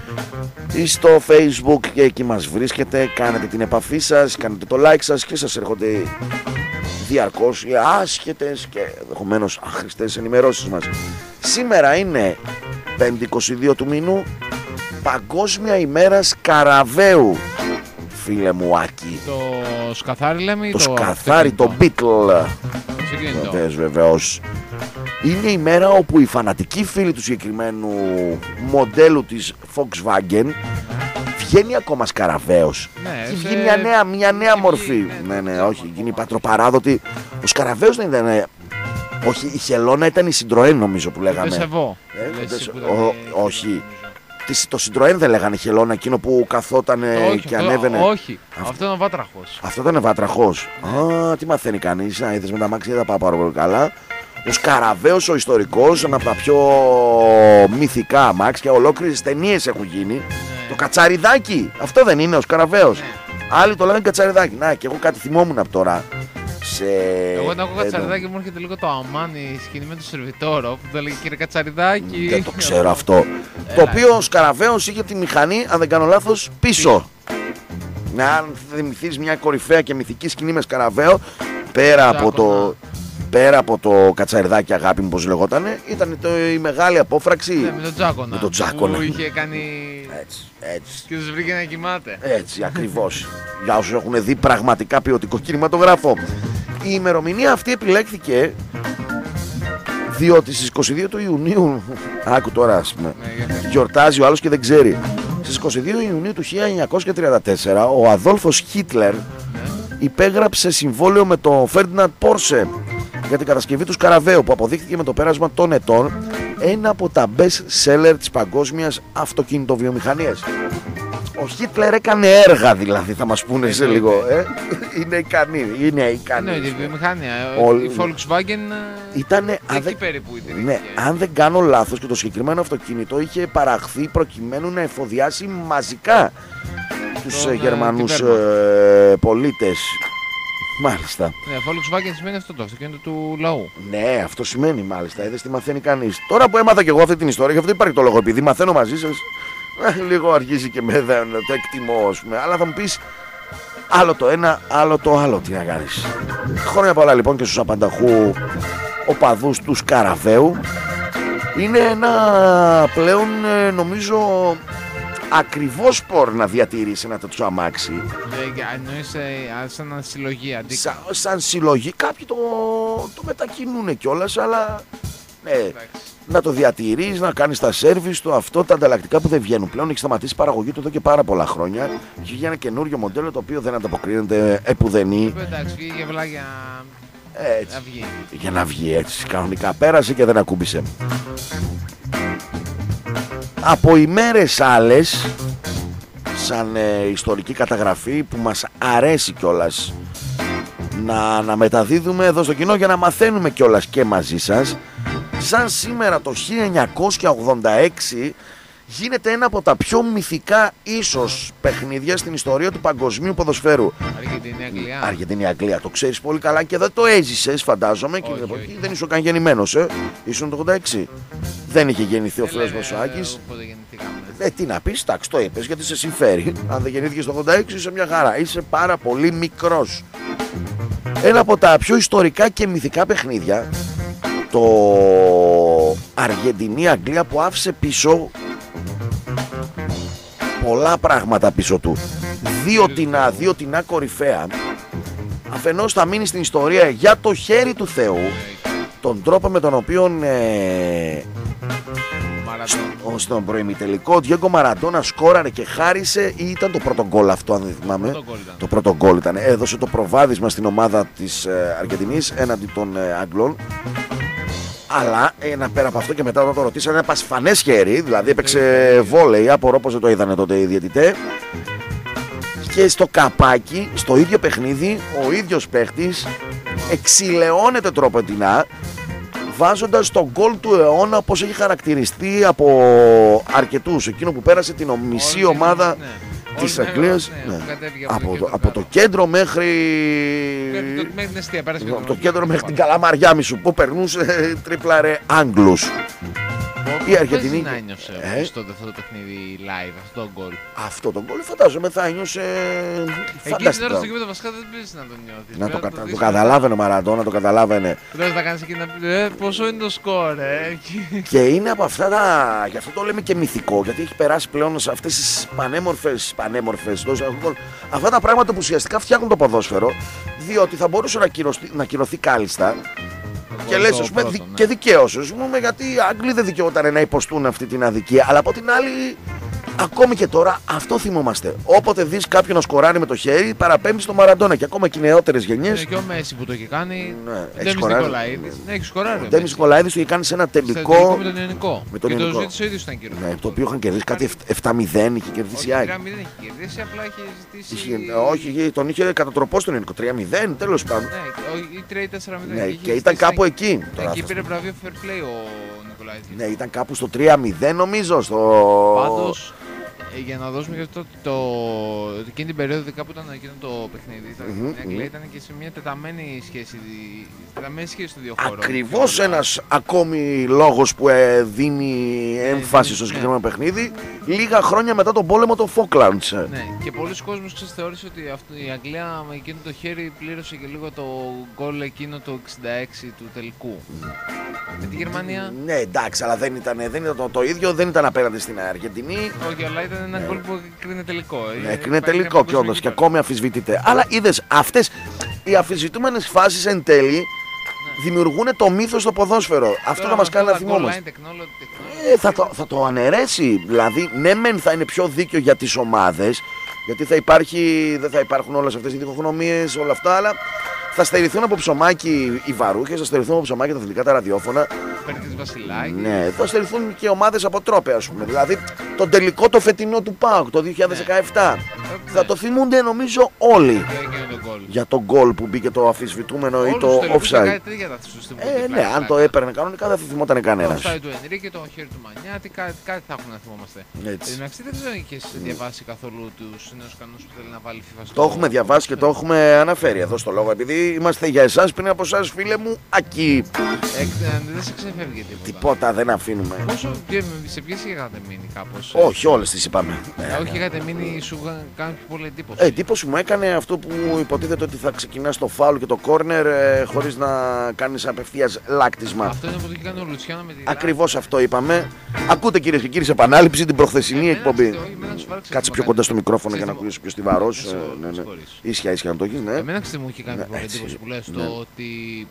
στο Facebook και εκεί μας βρίσκεται, κάνετε την επαφή σας, κάνετε το like σας και σας έρχονται διαρκώς οι άσχετες και ενδεχομένως άχρηστες ενημερώσεις μας. Σήμερα είναι πέμπτη είκοσι δύο του μηνού, Παγκόσμια ημέρα Σκαραβαίου. Φίλε μου Άκη.
Το σκαθάρι λέμε ή
Το
το
σκαθάρι, το Beatle. Βεβαίως, βεβαίως. Είναι η μέρα όπου οι φανατικοί φίλοι του συγκεκριμένου μοντέλου της Volkswagen βγαίνει ακόμα Σκαραβαίος.
Ναι,
έχει
σε...
βγει μια νέα, μια νέα
έχει
μορφή.
βγει,
ναι, ναι,
ναι,
όχι, γίνει πατροπαράδοτη. Ο Σκαραβαίος δεν ήταν. Όχι, η Χελώνα ήταν η Citroën νομίζω που λέγαμε.
Δεν σε βώ.
Ε,
Λες
δεν σε-
που ήταν,
ο-
ε,
όχι. Τι- Το Citroën δεν λέγανε Χελώνα, εκείνο που καθόταν
όχι,
και
αυτό-
ανέβαινε.
Όχι,
Αυτό-
αυτό είναι ο βάτραχος.
Αυτό ήταν βάτραχος. Α, τι μαθαίνει κανείς. Να είδες με τα μάξια, δεν τα πάω πάρα πολύ καλά. Ο Σκαραβαίος ο ιστορικός, ένα από τα πιο μυθικά αμάξια, ολόκληρες ταινίες έχουν γίνει. Το Κατσαριδάκι, αυτό δεν είναι ο Σκαραβαίος. Άλλοι το λένε Κατσαριδάκι. Να, και εγώ κάτι θυμόμουν από τώρα. Σε...
Εγώ όταν ακούω
ε,
Κατσαριδάκι μου έρχεται λίγο το αμάνι, η σκηνή με το σερβιτόρο που το έλεγε κύριε Κατσαριδάκι.
Δεν το ξέρω αυτό. Το οποίο ο Σκαραβαίος είχε τη μηχανή, αν δεν κάνω λάθος, πίσω. Να, αν θυμηθείς μια κορυφαία και μυθική σκηνή με Σκαραβαίο, πέρα από το, πέρα από το Κατσαριδάκι αγάπη μου πως λεγότανε, ήταν το, η μεγάλη απόφραξη.
Ναι, με τον Τζάκονα.
Με τον Τζάκονα.
Που είχε κάνει.
Έτσι, έτσι.
Και τους βρήκε να κοιμάται.
Έτσι, ακριβώς. Για όσους έχουν δει πραγματικά ποιοτικό κινηματογράφο. Η ημερομηνία αυτή επιλέχθηκε διότι στις είκοσι δύο του Ιουνίου, άκου τώρα ας πούμε,
Ναι, για-
γιορτάζει ο άλλος και δεν ξέρει. Στις είκοσι δύο Ιουνίου του χίλια εννιακόσια τριάντα τέσσερα ο Αδόλφος Χίτλερ υπέγραψε συμβόλαιο με το Ferdinand Porsche για την κατασκευή του Σκαραβαίου που αποδείχθηκε με το πέρασμα των ετών ένα από τα best seller της παγκόσμιας αυτοκινητοβιομηχανίας. Ο Χίτλερ έκανε έργα δηλαδή, θα μας πούνε σε λίγο. Ε? Είναι ικανή, είναι ικανή.
Ναι, η βιομηχανία.
Όλοι-
Η Volkswagen. ε,
Ήτανε, αν
Εκεί
δεν,
περίπου ήταν.
ναι, αν δεν κάνω λάθος και το συγκεκριμένο αυτοκίνητο είχε παραχθεί προκειμένου να εφοδιάσει μαζικά τους
Τον,
ε,
ε,
Γερμανούς
κυβέρνο.
ε, πολίτες. Μάλιστα.
Ναι, Volkswagen σημαίνει αυτό το αυτοκίνητο του λαού.
Ναι, αυτό σημαίνει μάλιστα. Είδες τι μαθαίνει κανείς. Τώρα που έμαθα και εγώ αυτή την ιστορία, γι' αυτό υπάρχει το λόγο. Επειδή μαθαίνω μαζί σας, ε, λίγο αρχίζει και με δεν το εκτιμώ, ας πούμε. Αλλά θα μου πεις άλλο το ένα, άλλο το άλλο. Τι να κάνεις. Χρόνια πολλά λοιπόν και στους απανταχού οπαδούς του Σκαραβαίου. Είναι ένα πλέον ε, νομίζω ακριβώς σπορ να διατηρήσει ένα τέτοιο αμάξι.
Εννοείς σαν συλλογή αντί.
Σαν, σαν συλλογή κάποιοι το, το μετακινούν κιόλας, αλλά ναι, να το διατηρείς, να κάνεις τα σέρβις του, αυτό, τα ανταλλακτικά που δεν βγαίνουν πλέον. Έχει σταματήσει η παραγωγή του εδώ και πάρα πολλά χρόνια. Και για ένα καινούριο μοντέλο το οποίο δεν ανταποκρίνεται επουδενή.
Εντάξει, βγήκε απλά για
έτσι,
να βγει.
Για να βγει έτσι. Κανονικά πέρασε και δεν ακούμπησε. Από ημέρες άλλες, σαν ε, ιστορική καταγραφή που μας αρέσει κιόλας να, να μεταδίδουμε εδώ στο κοινό για να μαθαίνουμε κιόλας και μαζί σας, σαν σήμερα το χίλια εννιακόσια ογδόντα έξι γίνεται ένα από τα πιο μυθικά ίσως παιχνίδια στην ιστορία του παγκοσμίου ποδοσφαίρου.
Αργεντινή-Αγγλία.
Αργεντινή-Αγγλία, το ξέρεις πολύ καλά και δεν το έζησες φαντάζομαι.
Όχι,
και
όχι.
όχι. Δεν ήσουν καν γεννημένος, ε. Ήσουν το ογδόντα έξι. Δεν είχε γεννηθεί ο φίλος Μεσοάκης.
Πότε γεννηθήκαμε.
Ε, τι να πεις, εντάξει, το είπες γιατί σε συμφέρει. Αν δεν γεννήθηκες το ογδόντα έξι είσαι μια χαρά. Είσαι πάρα πολύ μικρός. Ένα από τα πιο ιστορικά και μυθικά παιχνίδια, το Αργεντινή-Αγγλία, που άφησε πίσω πολλά πράγματα πίσω του. Δύο τεινά, δύο τεινά κορυφαία. Αφενός θα μείνει στην ιστορία για το χέρι του Θεού, τον τρόπο με τον οποίο ε, στο, στον προημιτελικό Διέγκο Μαραντόνα σκόραρε και χάρισε, ή ήταν το πρώτο γκολ αυτό αν δεν θυμάμαι.
Το γκολ ήταν.
Το πρώτο γκολ ήταν. Έδωσε το προβάδισμα στην ομάδα της ε, Αργεντινής έναντι των ε, Αγγλών. Αλλά ένα πέρα από αυτό και μετά όταν το ρωτήσανε, ένα πασφανές χέρι, δηλαδή έπαιξε βόλεϊ, απορώ πως δεν το είδανε τότε οι διαιτητές. Και στο καπάκι, στο ίδιο παιχνίδι, ο ίδιος παίχτης εξηλαιώνεται τροποντινά, βάζοντας τον γκολ του αιώνα, όπως έχει χαρακτηριστεί από αρκετούς, εκείνο που πέρασε την μισή
Όλη,
ομάδα
ναι.
της
Όλη,
Αγγλίας,
ναι,
ναι.
που κατέβηκε
από,
από
το,
το
από το κέντρο μέχρι
Μέχρι το- μέχρι την αιστεία, πέρασε
από
και
το
τον-
κέντρο μέχρι την Καλαμαριά μισού που περνούσε τρίπλα ρε Άγγλους. Η Αργεντινή.
Πώς να ένιωσε
Ε?
ε? τότε αυτό το παιχνίδι live, αυτό το γκολ.
Αυτό το γκολ φαντάζομαι θα ένιωσε
Εκείνη την ώρα
φανταστικά.
στο κήπεδο βασικά δεν πήρες να το νιώθεις.
Να το,
Πρέπει
κατα... το
δεις
καταλάβαινε ο Μαραντόνα, το καταλάβαινε.
μετά. Δεν θα κάνεις εκεί να πεις ε, πόσο είναι το σκορ, ε.
Και είναι από αυτά τα. Γι' αυτό το λέμε και μυθικό, γιατί έχει περάσει πλέον σε αυτές τις πανέμορφες, πανέμορφες, αυτά τα πράγματα που ουσιαστικά φτιάχνουν το ποδόσφαιρο, διότι θα μπορούσε να, κυρωθεί, να κυρωθεί κάλλιστα. Και λες, ας πούμε,
πρώτο,
δι-
ναι.
και δικαίως, ας πούμε, γιατί οι Άγγλοι δεν δικαιόταν να υποστούν αυτή την αδικία. Αλλά από την άλλη, ακόμη και τώρα, αυτό θυμόμαστε. Όποτε δεις κάποιον να σκοράρει με το χέρι, παραπέμπει στο Μαραντόνα. Και ακόμα και οι νεότερες γενιές.
Είναι και ο Μέση που το έχει κάνει.
Ναι,
Ο
έχει
Ντέμις
σκοράρει.
Νικολαίδης. Ναι, έχει σκοράρει.
Ο Ντέμις Νικολαίδης το είχε κάνει σε ένα τελικό.
Με τον Ιωνικό.
Με τον
Και το
Ιωνικό.
ζήτησε ο ίδιος ήταν κύριο.
Ναι, το οποίο είχαν κερδίσει κάτι επτά μηδέν, είχε κερδίσει η ΑΕΚ.
τρία μηδέν έχει κερδίσει, απλά έχει ζητήσει.
Είχε- Όχι, τον είχε κατατροπώσει τον Ιωνικό. τρία μηδέν, τέλος πάντων.
Ναι, ο- ή τρία τέσσερα μηδέν.
Ναι,
είχε
και ήταν
ζητήσει-
κάπου εκεί. Τώρα
Εκεί
αυτό.
πήρε βραβείο fair play ο Νικολαίδης.
Ναι, ήταν κάπου στο τρία μηδέν νομίζω. Στο...
Πάντως, ε, για να δώσουμε και αυτό το, εκείνη την περίοδο κάπου ήταν εκείνο το παιχνίδι. Ήταν,
Μμμ,
η Αγγλία ήταν και σε μια τεταμένη σχέση, τεταμένη σχέση των δύο χωρών.
Ακριβώς
Και όλα.
ένας ακόμη λόγος που ε, δίνει έμφαση
ναι,
στο
ναι.
συγκεκριμένο παιχνίδι, λίγα χρόνια μετά τον πόλεμο των Falklands.
Ναι, και πολλοί κόσμος ξέρεις, θεώρησε ότι αυτό, η Αγγλία με εκείνο το χέρι πλήρωσε και λίγο το γκολ εκείνο το εξήντα έξι του τελικού. Με τη Γερμανία,
Ναι, εντάξει, αλλά δεν ήταν, δεν ήταν το, το ίδιο, δεν ήταν απέναντι στην Αργεντινή.
όχι, αλλά ήταν ένα γκολ που κρίνε τελικό.
Ναι,
Ε,
κρίνε
υπάρχει
τελικό
ένα
και όντως και
κύπελλο.
ακόμη αμφισβητείται. Αλλά είδες, αυτές οι αμφισβητούμενες φάσεις εν τέλει δημιουργούν το μύθο στο ποδόσφαιρο. Αυτό
Τώρα
θα μας
με
κάνει να
αυτά τα
θυμόμαστε.
goal line technology, technology,
Ε, θα, το, θα το αναιρέσει. Δηλαδή, ναι, μεν θα είναι πιο δίκαιο για τις ομάδες, γιατί θα υπάρχει, δεν θα υπάρχουν όλες αυτές οι διχογνωμίες, όλα αυτά, αλλά θα στερηθούν από ψωμάκι οι βαρούχες, θα στερηθούν από ψωμάκι τα αθλητικά τα ραδιόφωνα.
Παίρνεις Βασιλάκη.
Ναι, θα στερηθούν και ομάδες από τρόπε, ας πούμε. Δηλαδή, τον τελικό το φετινό του ΠΑΟΚ το δύο χιλιάδες δεκαεπτά.
Ναι.
Θα το θυμούνται νομίζω όλοι.
Και έγινε το γκολ.
Για το γκολ που μπήκε το αφισβητούμενο ή το offside. Ε, ναι, αν το έπαιρνε κανονικά δεν θα θυμόταν κανένας.
Το offside του Ενρίκε, το χέρι του Μανιάτη, κάτι, κάτι θα έχουν να θυμόμαστε. Εντάξει, δεν ξέρω αν έχεις διαβάσει καθόλου τους νέους κανόνες που θέλει να βάλει η FIFA.
Το έχουμε διαβάσει και το έχουμε αναφέρει εδώ στο λόγο. Επειδή είμαστε για εσάς, πριν από εσάς, φίλε μου, ακεί.
Δεν σε ξεφεύγει τίποτα.
Τίποτα δεν αφήνουμε.
Πόσο, σε ποιες είχατε μείνει κάπως?
Όχι, όλες τις είπαμε.
Όχι, είχατε μείνει, σου κάνει πιο πολύ εντύπωση.
Ε, εντύπωση μου έκανε αυτό που υποτίθεται ότι θα ξεκινάς το φάουλ και το κόρνερ ε, χωρίς να κάνεις απευθείας λάκτισμα.
Αυτό είναι που το είχε κάνει ο Λουτσιάνο με τη.
Ακριβώς αυτό είπαμε. Ακούτε κυρίες και κύριοι σε επανάληψη την προχθεσινή εκπομπή. Κάτσε πιο κοντά στο μικρόφωνο για να ακούγεις πιο στιβαρός. Ε, ναι, ναι. Ίσια, ίσια να το έχεις, ναι.
Εμένα ξέρετε μου είχε κάνει πολύ εντύπωση που λες το ότι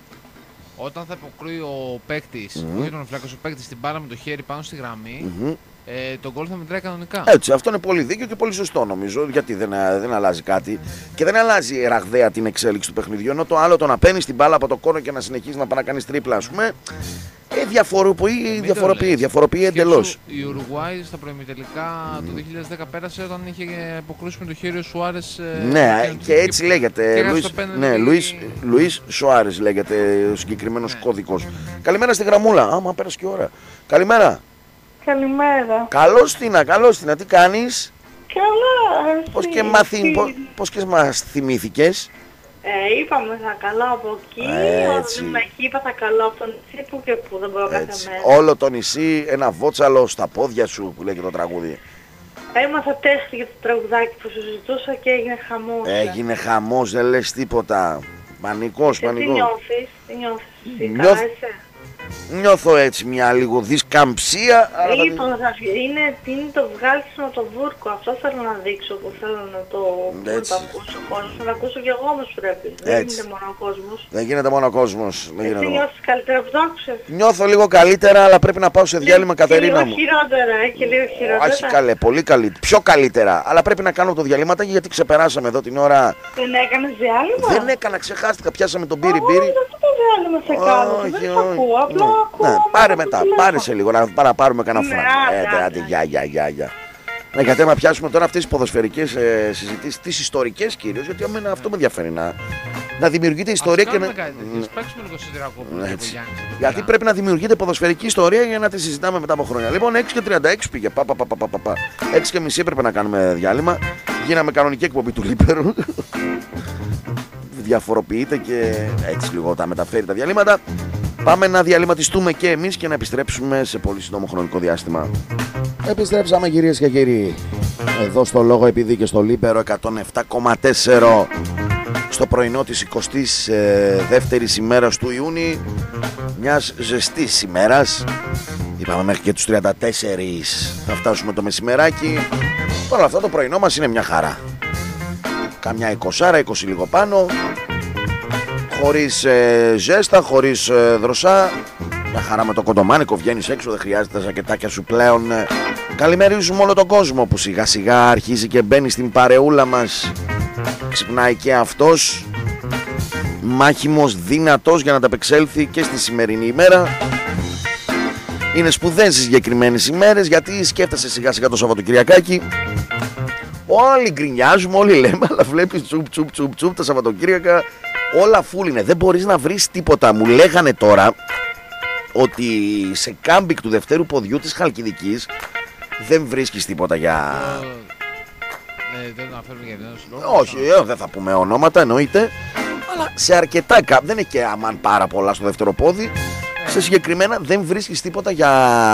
όταν θα αποκρούει ο παίκτης, όχι τον φλάκος, ο παίκτης την μπάλα με το χέρι πάνω στη γραμμή, ε, τον γκολ θα μετράει κανονικά.
Έτσι, αυτό είναι πολύ δίκαιο και πολύ σωστό νομίζω, γιατί δεν, δεν αλλάζει κάτι και δεν αλλάζει ραγδαία την εξέλιξη του παιχνιδιού. Ενώ το άλλο, το να παίρνεις την μπάλα από το κόνο και να συνεχίσεις να πάει να κάνεις τρίπλα, ας πούμε, ε, διαφοροποιεί, διαφοροποιεί, διαφοροποιεί εντελώς.
Η Ουρουγουάη στα προημιτελικά mm. το δύο χιλιάδες δέκα πέρασε όταν είχε αποκρούσει με το χέρι ο Σουάρες.
Ναι, και, και έτσι λέγεται. Λουίς, ναι, Λουίς, Λουίς Σουάρες λέγεται ο συγκεκριμένος ναι. κώδικος. Καλημέρα στη γραμμούλα. Άμα πέρασε και ώρα. Καλημέρα.
Καλημέρα.
Καλώς Τίνα, καλώς Τίνα. Τι κάνεις?
Καλά.
Πώς και, μαθή, πώς, πώς και μας θυμήθηκες?
Ε, είπαμε θα καλό από εκεί, όταν ήμουν εκεί είπα θα καλό από το νησί που και που δεν μπορώ κάθε μέρα.
Όλο το νησί, ένα βότσαλο στα πόδια σου που λέει και το τραγούδι.
Έμαθα τέστη για το τραγουδάκι που σου ζητούσα και έγινε χαμός.
Έγινε χαμός, δεν λες τίποτα. Πανικός,
και
πανικός.
Τι νιώθεις, τι νιώθεις εσύ,
Νιώθ...
καλά είσαι?
Νιώθω έτσι μια λίγο δισκαμψία.
Λοιπόν, θα... είναι, είναι το βγάλισιμο το βούρκο, αυτό θέλω να δείξω που θέλω να το ακούσω ο κόσμος, να το ακούσω και εγώ όμως πρέπει, έτσι. Δεν γίνεται μόνο ο κόσμος.
Δεν γίνεται μόνο ο κόσμος.
Εσύ νιώθεις καλύτερα που το άκουσες?
Νιώθω λίγο καλύτερα, αλλά πρέπει να πάω σε διάλειμμα, Κατερίνα μου.
Και λίγο χειρότερα, ε, και λίγο χειρότερα.
Όχι καλέ, πολύ καλύτερα, πιο καλύτερα, αλλά πρέπει να κάνω το διαλύματα γιατί ξεπεράσαμε εδώ την ώρα.
Δεν έκανες διάλειμμα?
Δεν έκανα, ξεχάστηκα, πιάσαμε τον πύρι πύρι.
διάλειμμα σε κάνω, δεν σ' ακούω, απλά ακούω.
Ναι, πάρε μετά, πάρε σε λίγο, να παραπάρουμε κανένα φράγμα. Ε, άντε, γεια, γεια, γεια, γεια. Ναι, γιατί άμα πιάσουμε τώρα αυτές τις ποδοσφαιρικές ε, συζητήσεις, τις ιστορικές κυρίως, γιατί αμένα αυτό με ενδιαφέρει να, να δημιουργείται ιστορία και να... Γιατί πρέπει να δημιουργείται ποδοσφαιρική ιστορία για να τη συζητάμε μετά από χρόνια. Λοιπόν, έξι και τριάντα έξι πήγε, πα, πα, πα, πα, πα, πα. έξι και μισή έπρεπε να κάνουμε διάλειμμα, γίναμε κανονική εκπομπή του Λίπερου. Διαφοροποιείται και έτσι λίγο τα μεταφέρει τα διαλύματα. Πάμε να διαλυματιστούμε και εμείς και να επιστρέψουμε σε πολύ σύντομο χρονικό διάστημα. Επιστρέψαμε κυρίες και κύριοι. Εδώ στο Λόγο επειδή και στο Λίπερο εκατόν επτά κόμμα τέσσερα στο πρωινό της εικοστής δεύτερης ημέρας του Ιούνιου, μιας ζεστής ημέρας. Είπαμε μέχρι και τους τριάντα τέσσερα θα φτάσουμε το μεσημεράκι. Παρ' όλα αυτά το πρωινό μας είναι μια χαρά. Καμιά είκοσι, είκοσι λίγο πάνω, χωρίς ε, ζέστα, χωρίς ε, δροσά. Μια χαρά με το κοντομάνικο, βγαίνεις έξω, δεν χρειάζεται τα ζακετάκια σου πλέον. Ε, καλημερίζουμε όλο τον κόσμο που σιγά σιγά αρχίζει και μπαίνει στην παρεούλα μας. Ξυπνάει και αυτός, μάχημος, δυνατός για να ταπεξέλθει και στη σημερινή ημέρα. Είναι σπουδές οι συγκεκριμένες ημέρες γιατί σκέφτεσαι σιγά σιγά το Σαββατοκυριακάκι. Όλοι γκρινιάζουμε, όλοι λέμε, αλλά βλέπεις τσουπ τσουπ τσουπ τσουπ τα Σαββατοκύριακα. Όλα φουλ είναι, δεν μπορείς να βρεις τίποτα. Μου λέγανε τώρα ότι σε κάμπικ του δευτέρου ποδιού της Χαλκιδικής δεν βρίσκεις τίποτα για...
Ε, δεν το αναφέρουμε για κανένας λόγο.
Όχι, ε, δεν θα πούμε ονόματα, εννοείται. Αλλά σε αρκετά κάμπ, δεν είναι και αμάν πάρα πολλά στο δεύτερο πόδι. Ε. Σε συγκεκριμένα δεν βρίσκεις τίποτα για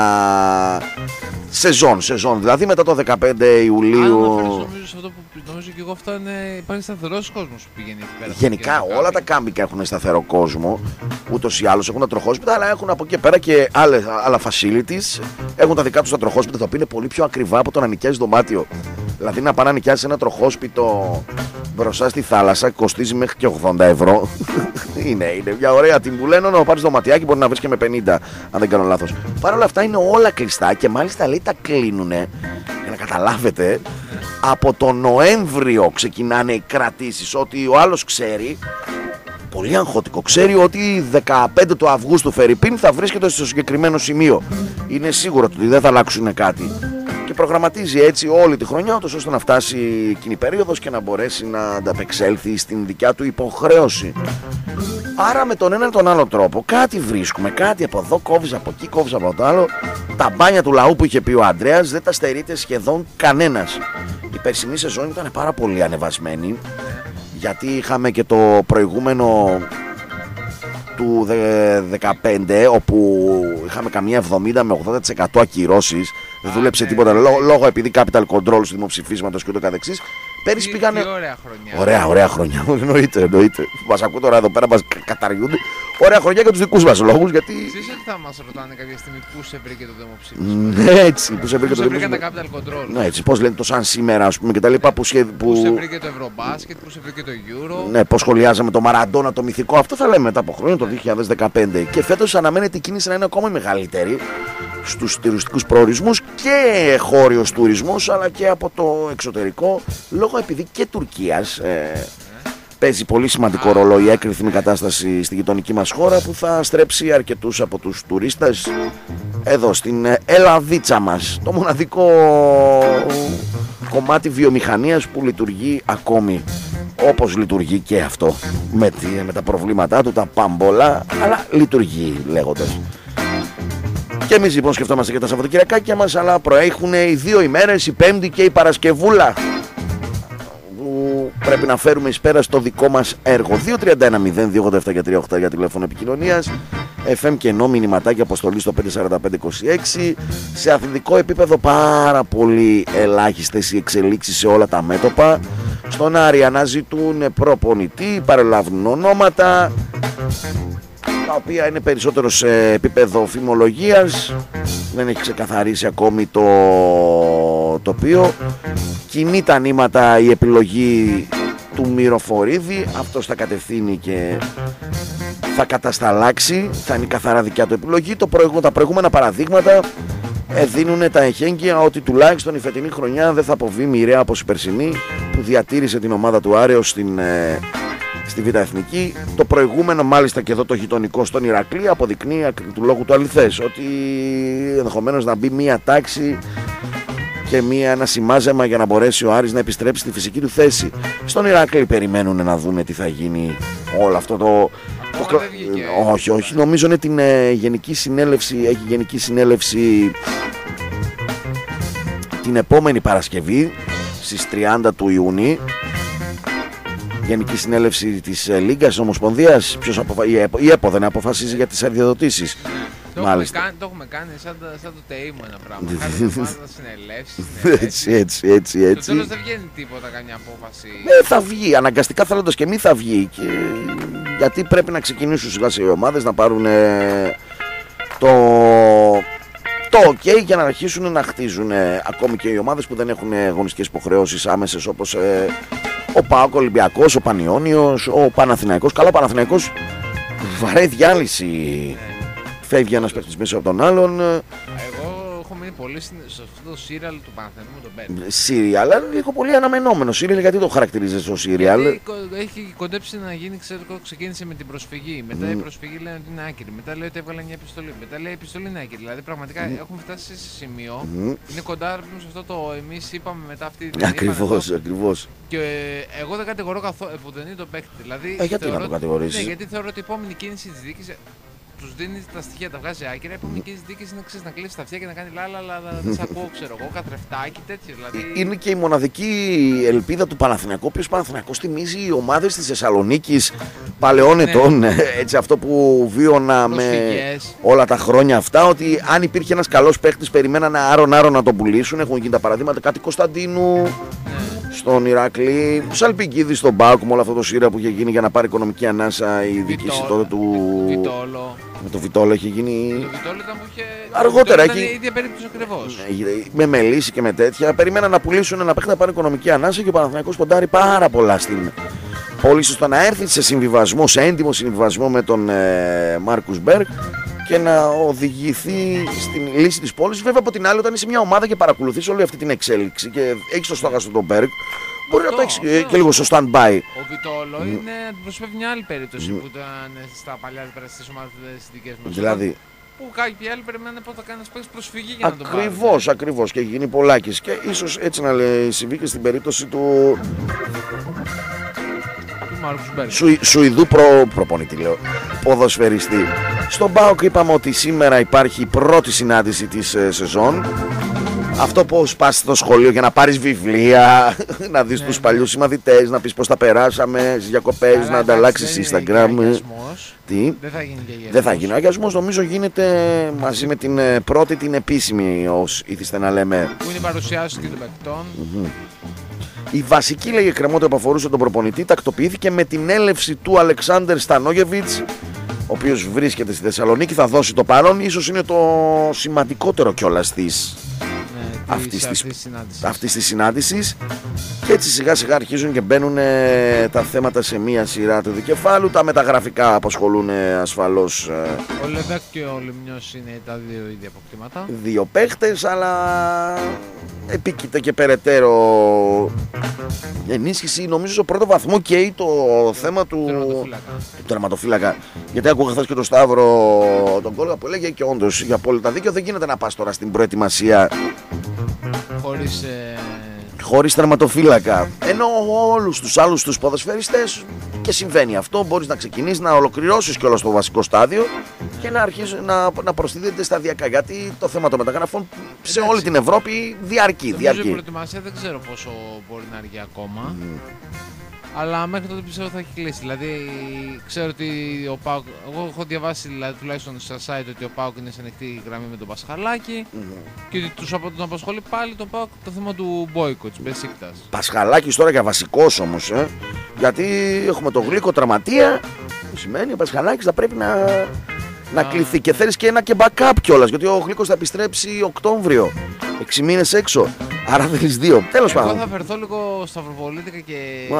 σεζόν, σεζόν. Δηλαδή μετά το δεκαπέντε Ιουλίου.
Αν νομίζω σε αυτό που νομίζω και εγώ, αυτό είναι, υπάρχει σταθερός κόσμος που πηγαίνει εκεί πέρα.
Γενικά όλα τα κάμπικα έχουν σταθερό κόσμο. Ούτως ή άλλως έχουν τα τροχόσπιτα, αλλά έχουν από εκεί πέρα και άλλα, άλλα facilities. Έχουν τα δικά τους τα τροχόσπιτα, τα οποία είναι πολύ πιο ακριβά από το να νοικιάζεις δωμάτιο. Δηλαδή να πάνε να νοικιάσεις ένα τροχόσπιτο μπροστά στη θάλασσα κοστίζει μέχρι και ογδόντα ευρώ. είναι, είναι μια ωραία τιμή που λένε να πάρεις δωματιάκι, μπορεί να βρεις και με πενήντα, αν δεν κάνω λάθος. Παρ' όλα αυτά είναι όλα κλειστά και μάλιστα λέει τα κλείνουνε, για να καταλάβετε, από τον Νοέμβριο ξεκινάνε οι κρατήσεις, ότι ο άλλος ξέρει, πολύ αγχωτικό, ξέρει ότι δεκαπέντε του Αυγούστου φερρυπίν θα βρίσκεται στο συγκεκριμένο σημείο. Είναι σίγουρο ότι δεν θα αλλάξουν κάτι. και προγραμματίζει έτσι όλη τη χρονιά ούτως ώστε να φτάσει εκείνη η περίοδος και να μπορέσει να ανταπεξέλθει στην δικιά του υποχρέωση. Άρα με τον ένα ή τον άλλο τρόπο κάτι βρίσκουμε, κάτι από εδώ κόβεις, από εκεί κόβεις, από το άλλο. Τα μπάνια του λαού που είχε πει ο Ανδρέας δεν τα στερείται σχεδόν κανένας. Η περσινή σεζόν ήταν πάρα πολύ ανεβασμένη, γιατί είχαμε και το προηγούμενο του δεκαπέντε όπου είχαμε καμία εβδομήντα με ογδόντα τοις εκατό ακυρώσεις. Δεν δούλεψε ναι, τίποτα ναι, λόγω, λόγω επειδή capital control του δημοψηφίσματος και ούτω καθεξής. Πέρυσι πήγανε.
Ωραία χρονιά.
Ωραία, ωραία χρονιά. Εννοείται, εννοείται. Μας ακούτε τώρα εδώ πέρα, μας καταργούνται. Ωραία χρονιά για τους δικούς μας λόγους. Γιατί.
Εσείς ότι θα μας ρωτάνε κάποια στιγμή πού σε βρήκε το δημοψήφισμα.
Ναι, έτσι. Πού σε βρήκε το
δημοψήφισμα. Πού σε βρήκε τα capital control.
Ναι, έτσι. Πώς λένε το σαν σήμερα, ας πούμε, και τα λοιπά. Που, σχε...
που... που σε βρήκε το Ευρωμπάσκετ, πού σε βρήκε το Euro.
Ναι, πώς σχολιάζαμε το Μαραντόνα, το μυθικό. Αυτό θα λέμε μετά από χρόνια, το δύο χιλιάδες δεκαπέντε. Και φέτος αναμένεται η κίνηση να είναι ακόμα μεγαλύτερη στους τουριστικούς προορισμούς και χώριος τουρισμός, αλλά και από το εξωτερικό, λόγω επειδή και Τουρκίας ε, παίζει πολύ σημαντικό ρόλο η έκρηθμη κατάσταση στη γειτονική μας χώρα, που θα στρέψει αρκετούς από τους τουρίστες εδώ στην Ελλαδίτσα μας, το μοναδικό κομμάτι βιομηχανίας που λειτουργεί ακόμη όπως λειτουργεί και αυτό, με, τη, με τα προβλήματά του, τα πάμπολα, αλλά λειτουργεί λέγοντας. Και εμείς λοιπόν σκεφτόμαστε και τα Σαββατοκυριακάκια μας, αλλά προέχουν οι δύο ημέρες, η Πέμπτη και η Παρασκευούλα, που πρέπει να φέρουμε εις πέρα στο δικό μας έργο. Δύο τρία ένα μηδέν δύο ογδόντα επτά και τρία οχτώ για τηλέφωνο επικοινωνίας, εφ εμ και ενώ μηνυματάκι αποστολή στο πέντε τέσσερα πέντε είκοσι έξι. Σε αθλητικό επίπεδο πάρα πολύ ελάχιστες οι εξελίξεις σε όλα τα μέτωπα. Στον Άρη αναζητούν προπονητή, παρελάβουν ονόματα, τα οποία είναι περισσότερο σε επίπεδο φημολογίας. Δεν έχει ξεκαθαρίσει ακόμη το τοπίο. Κινεί τα νήματα η επιλογή του Μυροφορίδη. Αυτός θα κατευθύνει και θα κατασταλάξει. Θα είναι καθαρά δικιά του επιλογή. Το προηγου... Τα προηγούμενα παραδείγματα δίνουν τα εχέγγυα ότι τουλάχιστον η φετινή χρονιά δεν θα αποβεί μοιραία όπως η περσινή, που διατήρησε την ομάδα του Άρεος στην... στη Β' Εθνική. Το προηγούμενο, μάλιστα και εδώ το γειτονικό στον Ηρακλή, αποδεικνύει του λόγου του αληθές ότι ενδεχομένως να μπει μία τάξη και μία, ένα σημάζεμα για να μπορέσει ο Άρης να επιστρέψει στη φυσική του θέση. Στον Ηρακλή περιμένουν να δούνε τι θα γίνει όλο αυτό το... το... Όχι, όχι, νομίζω είναι την ε, Γενική Συνέλευση, έχει Γενική Συνέλευση την επόμενη Παρασκευή στις τριάντα του Ιουνίου. Γενική Συνέλευση της ε, Λίγκας, της Ομοσπονδίας, ποιος αποφα... η, ΕΠΟ, η ΕΠΟ δεν αποφασίζει για τις αδειοδοτήσεις.
Το έχουμε, κάνει, το έχουμε κάνει σαν, σαν το ΤΕΙ μου ένα πράγμα. Κάνει ομάδα συνελεύσεις.
Έτσι, έτσι, έτσι, έτσι.
Στο τέλος δεν βγαίνει τίποτα, καμιά απόφαση.
Ναι, θα βγει. Αναγκαστικά θέλοντας και μη θα βγει. Και... γιατί πρέπει να ξεκινήσουν σιγά σε οι ομάδες να πάρουν ε, το... το ok για να αρχίσουν να χτίζουν ε, ακόμη και οι ομάδες που δεν έχουν αγωνιστικές υποχρεώσεις άμεσες, όπως ε, ο ΠΑΟΚ, ο Ολυμπιακός, ο Πανιώνιος, ο Παναθηναϊκός. Καλά, ο Παναθηναϊκός βαρύ διάλυση. Φεύγει ένας παίκτης μέσα από τον άλλον.
Εγώ έχω μείνει πολύ σε αυτό το σύριαλ του Παναθηναϊκού με τον Μπέρκ.
Σύριαλ, λίγο πολύ αναμενόμενο σύριαλ. Γιατί το χαρακτηρίζεις ως σύριαλ?
Έχει κοντέψει να γίνει, ξέρω, ξεκίνησε με την προσφυγή. Μετά mm. η προσφυγή λένε ότι είναι άκυρη. Μετά λέει ότι έβγαλε μια επιστολή. Μετά λέει η επιστολή είναι άκυρη. Δηλαδή πραγματικά mm. έχουμε φτάσει σε σημείο. Mm. Είναι κοντά σε αυτό το εμείς είπαμε μετά αυτή την.
Ακριβώς, ακριβώς.
Και εγώ δεν κατηγορώ καθόλου που δεν είναι το παίκτη. Δηλαδή,
ε, γιατί να το κατηγορήσεις?
Ναι, γιατί θεωρώ ότι η επόμενη κίνηση της διοίκησης τους δίνει τα στοιχεία, τα βγάζει άκυρα. Η επόμενη κίνηση της διοίκησης είναι ξέρεις, να κλείσει τα αυτιά και να κάνει λάλα, αλλά δεν σ' ακούω, ξέρω εγώ, καθρεφτάκι, τέτοιο. Δηλαδή...
Είναι και η μοναδική ελπίδα του Παναθηναϊκού, ο οποίος Παναθηναϊκός θυμίζει οι ομάδες της Θεσσαλονίκης παλαιών ναι. ετών. Έτσι, αυτό που βίωνα με όλα τα χρόνια αυτά, ότι αν υπήρχε ένας καλός παίχτης, περιμένανε άρον-άρον να τον πουλήσουν. Έχουν γίνει τα παραδείγματα κάτι Κωνσταντίνου. Ναι. Στον Ηράκλη, Σαλπικίδη στον ΠΑΟΚ, με όλο αυτό το σύρα που είχε γίνει για να πάρει οικονομική ανάσα η διοίκηση τότε του.
Βιτόλο.
Με το Βιτόλο είχε γίνει.
Το Βιτόλο ήταν που είχε.
Αργότερα
ήταν
έχει.
η ίδια περίπτωση ακριβώς.
Με μελίση και με τέτοια. Περιμέναν να πουλήσουν ένα παίχτη να πάρει οικονομική ανάσα και ο Παναθηναϊκός ποντάρει πάρα πολλά στην πώληση στο να έρθει σε συμβιβασμό, σε έντιμο συμβιβασμό με τον ε, Μάρκους Μπέρκ και να οδηγηθεί στην λύση της πώλησης. Βέβαια από την άλλη, όταν είσαι μια ομάδα και παρακολουθείς όλη αυτή την εξέλιξη και έχεις το στόχαστο τον Μπέρκ, μπορεί αυτό, να το έχεις αυτό, και λίγο στο stand-by.
Ο Βιτόλο mm. είναι αντιπροσωπεύει μια άλλη περίπτωση mm. που ήταν στα παλιά στις ομάδες στις δικές μας.
Δηλαδή.
Που κάποιοι άλλοι περιμένουν πότε θα κάνει να παίξει προσφυγή για να τον πάρει.
Ακριβώς, ακριβώς. Και έχει γίνει πολλάκις. Και ίσως έτσι να λέει, συμβεί και στην περίπτωση του. Σου, Σουηδού προ, προπονητή, λέω, ποδοσφαιριστή. Στον ΠΑΟΚ είπαμε ότι σήμερα υπάρχει η πρώτη συνάντηση της ε, σεζόν. Αυτό πώς πας στο σχολείο για να πάρεις βιβλία, να δεις ναι, τους ναι. παλιούς συμμαθητές, να πεις πώς τα περάσαμε στις διακοπές, Άρα, να ανταλλάξεις Instagram. Τι? Δεν θα γίνει και αγιασμός. Δεν θα γίνει. Ο αγιασμός νομίζω γίνεται μαζί με την πρώτη την επίσημη, ως ήθιστε να λέμε.
Που είναι η παρουσιάση και των παικτών.
Mm-hmm. Η βασική λέγε κρεμότητα που αφορούσε τον προπονητή τακτοποιήθηκε με την έλευση του Αλεξάνδερ Στανόγεβιτς, ο οποίος βρίσκεται στη Θεσσαλονίκη, θα δώσει το παρόν, ίσως είναι το σημαντικότερο κιόλας της ναι, αυτής, της, της, αυτής της συνάντησης. Και έτσι σιγά σιγά αρχίζουν και μπαίνουν ε, τα θέματα σε μία σειρά του δικεφάλου. Τα μεταγραφικά απασχολούν ε, ασφαλώς. Ε,
ο Λεβέκ και ο Λιμνιός είναι τα δύο ίδια αποκτήματα.
Δύο παίχτες, αλλά επίκειται και περαιτέρω ενίσχυση. Νομίζω στο πρώτο βαθμό και το θέμα του τερματοφύλακα. του τερματοφύλακα. Γιατί άκουγα χθες και τον Σταύρο τον Κόλγα που έλεγε και όντως για απόλυτα δίκιο. Δεν γίνεται να πας τώρα στην προετοιμασία
χωρίς ε...
χωρίς τερματοφύλακα. Ενώ όλους τους άλλους τους ποδοσφαιριστές και συμβαίνει αυτό, μπορείς να ξεκινήσεις να ολοκληρώσεις κιόλας το βασικό στάδιο και να αρχίσεις να, να προστίθεται σταδιακά. Γιατί το θέμα των μεταγραφών σε όλη την Ευρώπη διαρκεί. διαρκεί.
Η προετοιμασία δεν ξέρω πόσο μπορεί να αργεί ακόμα. Mm. Αλλά μέχρι τότε πιστεύω θα έχει κλείσει. Δηλαδή, ξέρω ότι ο ΠΑΟΚ. Εγώ έχω διαβάσει δηλαδή, τουλάχιστον στα site ότι ο ΠΑΟΚ είναι σε ανοιχτή γραμμή με τον Πασχαλάκη mm-hmm. και ότι τους τον απασχολεί πάλι τον ΠΑΟΚ το θέμα του Μπόικο, της Μπεσίκτας.
Πασχαλάκης τώρα για βασικός όμως. Ε? Γιατί έχουμε τον Γλύκο τραυματία. Σημαίνει ο Πασχαλάκης θα πρέπει να, να ah. κληθεί. Και θέλεις και ένα και backup κιόλας. Γιατί ο Γλύκος θα επιστρέψει Οκτώβριο. Έξι μήνες έξω. Άρα θέλεις δύο. Τέλος πάντων.
Εγώ θα φερθώ λίγο σταυροπολίτικα και.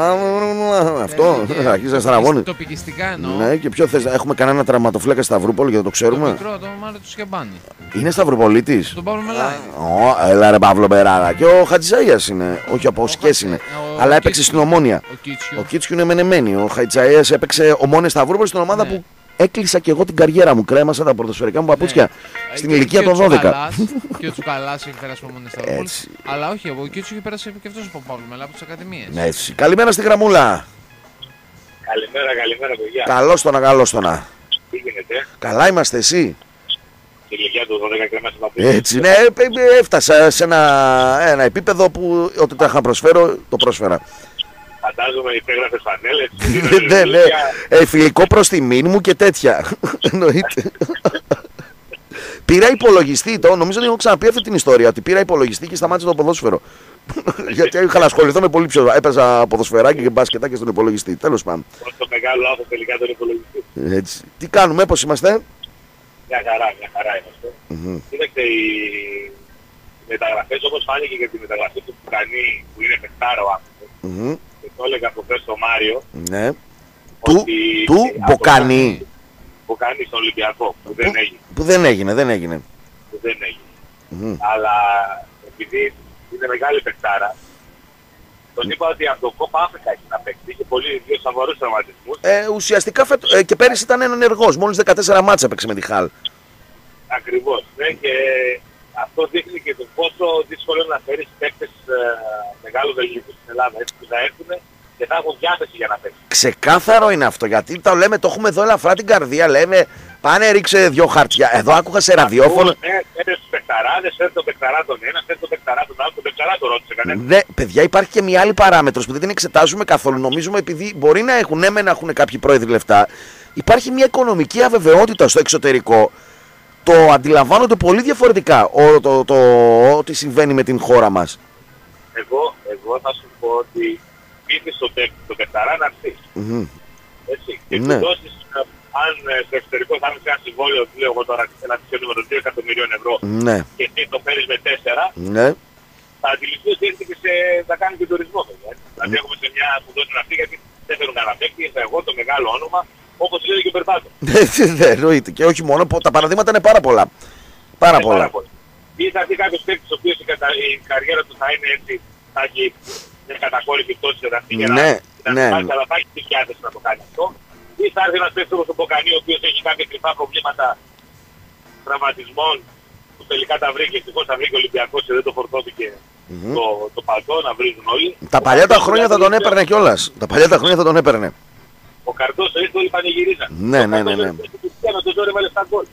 Αυτό. Αρχίζει να στραβώνει.
Τοπικιστικά εννοώ.
Ναι, και ποιο θες. Έχουμε κανένα τραυματοφύλακα Σταυρούπολη για να το ξέρουμε.
Το μικρό, το Μάριο του Σκεμπάνη.
Είναι Σταυροπολίτης.
Τον Παύλο Μελάη.
Ω, έλα ρε Παύλο Μπεράδα. Και ο Χατζησαΐας είναι. Όχι από Σκές είναι. Αλλά έπαιξε στην Ομόνια. Ο Κίτσιου είναι μενεμένη. Ο Χατζησαΐας έπαιξε Ομόνια Σταυρούπολη στην ομάδα που έκλεισα και εγώ την καριέρα μου. Κρέμασα τα ποδοσφαιρικά μου παπούτσια ναι. στην και ηλικία των δώδεκα.
Και ο Τσουκαλάς έχει περάσει από μόνοι Σταυρούπολη. Αλλά όχι, ο Κίτσου έχει περάσει και αυτός από Παύλο Μελά από τις Ακαδημίες.
Έτσι. Καλημέρα στη γραμμούλα.
Καλημέρα, καλημέρα παιδιά.
Καλώς τον καλώς τον.
Τι γίνεται?
Καλά είμαστε εσύ.
Στην ηλικία του δώδεκα κρέμασα τα παπούτσια.
Έτσι, ναι, έφτασα σε ένα, ένα επίπεδο που ό,τι τα είχα προσφέρω το πρόσφερα.
Φαντάζομαι υπέγραφες φανέλες.
Ναι, ναι. Ε, φιλικό προς τιμήν μου και τέτοια. Εννοείται. Πήρα υπολογιστή, το νομίζω ότι έχω ξαναπεί αυτή την ιστορία. Ότι πήρα υπολογιστή και σταμάτησα το ποδόσφαιρο. Γιατί είχα να ασχοληθώ με πολύ πιο. Έπαιζα ποδοσφαιράκι και μπασκετάκι στον υπολογιστή. Τέλος πάντων.
Όσο μεγάλο λάθος τελικά τον υπολογιστή.
Έτσι. Τι κάνουμε, πώς είμαστε?
Μια χαρά, μια χαρά είμαστε. Mm-hmm. Κοίταξε, οι μεταγραφές όπως φάνηκε και τη μεταγραφή του Πουκανή που είναι πεκτάρο άνθρωπος. Mm-hmm. Και το έλεγα από χθες στο Μάριο.
Ναι. Του, του Μποκανή.
Μποκανή στον Ολυμπιακό που δεν έγινε.
Που δεν έγινε, δεν έγινε.
Που δεν έγινε. Mm-hmm. Αλλά επειδή είναι μεγάλη παιχτάρα, τον είπα ότι από το κόμμα Αφρικα έχει να παίξει. Είχε πολύ δύο σοβαρούς τραυματισμούς. Ε,
ουσιαστικά φετ... ε, και πέρυσι ήταν έναν ενεργός. Μόλις δεκατέσσερα μάτσα έπαιξε με τη Χαλ.
Ακριβώς. Ναι, και αυτό δείχνει και το πόσο δύσκολο είναι να φέρεις παίκτες ε, μεγάλου βελγίου στην Ελλάδα. Έτσι που θα έρθουν και θα έχουν διάθεση για να παίξουν.
Ξεκάθαρο είναι αυτό. Γιατί το λέμε, το έχουμε εδώ ελαφρά την καρδία. Λέμε πάνε ρίξε δυο χαρτιά. Εδώ άκουγα σε ραδιόφωνο.
Ναι, φέρε τους παικταράδες, φέρε τον παικταρά τον ένα, φέρε τον παικταρά τον άλλο, τον παικταρά τον ρώτησε κανένα.
Ναι, παιδιά, υπάρχει και μια άλλη παράμετρος που δεν την εξετάζουμε καθόλου. Νομίζουμε επειδή μπορεί να έχουν, ναι, να έχουν κάποιοι πρόεδροι λεφτά. Υπάρχει μια οικονομική αβεβαιότητα στο εξωτερικό. Το αντιλαμβάνονται πολύ διαφορετικά ό, το, το, ό,τι συμβαίνει με την χώρα μας.
Εγώ, εγώ θα σου πω ότι πείθεις το, το παικταρά να έρθει. Mm-hmm. Έτσι. Και ναι. Του δώσεις, αν στο εξωτερικό θα είναι ένα συμβόλαιο, λέω εγώ τώρα, ένα νούμερο δύο εκατομμυρίων ευρώ
ναι.
και εσύ το παίρνεις με τέσσερα,
ναι.
θα αντιληφθεί ότι έρθει και σε, θα κάνει και τουρισμό. Mm. Δηλαδή έχουμε σε μια που δώσουν αυτή γιατί δεν θέλουν κανένα παίκτη, ήρθα εγώ το μεγάλο όνομα, όπως λέει και ο Περπάτο.
Ναι, εννοείται. Και όχι μόνο, τα παραδείγματα είναι πάρα πολλά. Πάρα
είναι
πολλά.
Πάρα πολλά. Ή θα έρθει κάποιος παίκτης ο οποίος η, κατα... η καριέρα του θα είναι έτσι, θα έχει μια κατακόρυφη πτώση σε δαχτή για να,
ναι,
να
ναι.
πάρει, αλλά θα έχει τη διάθεση να το κάνει αυτό. Ή θα έρθει ένας παίκτης όπως ο Μποκανή, ο οποίος έχει κάποια κρυφά προβλήματα τραυματισμών που τελικά τα βρήκε, ευτυχώς τα βρήκε ο Ολυμπιακός και δεν το φορτώθηκε mm-hmm. το, το παλτό να βρίζουν όλοι.
Τα παλιά τα χρόνια θα τον έπαιρνε κιόλας. Τα παλιά τα χρόνια θα τον έπαιρνε.
Ο Καρτός το ήρθε, όλοι πανηγυρίζαν.
Ναι, ναι, ναι. ναι.
Το ζόρι βάλε στα γκολ.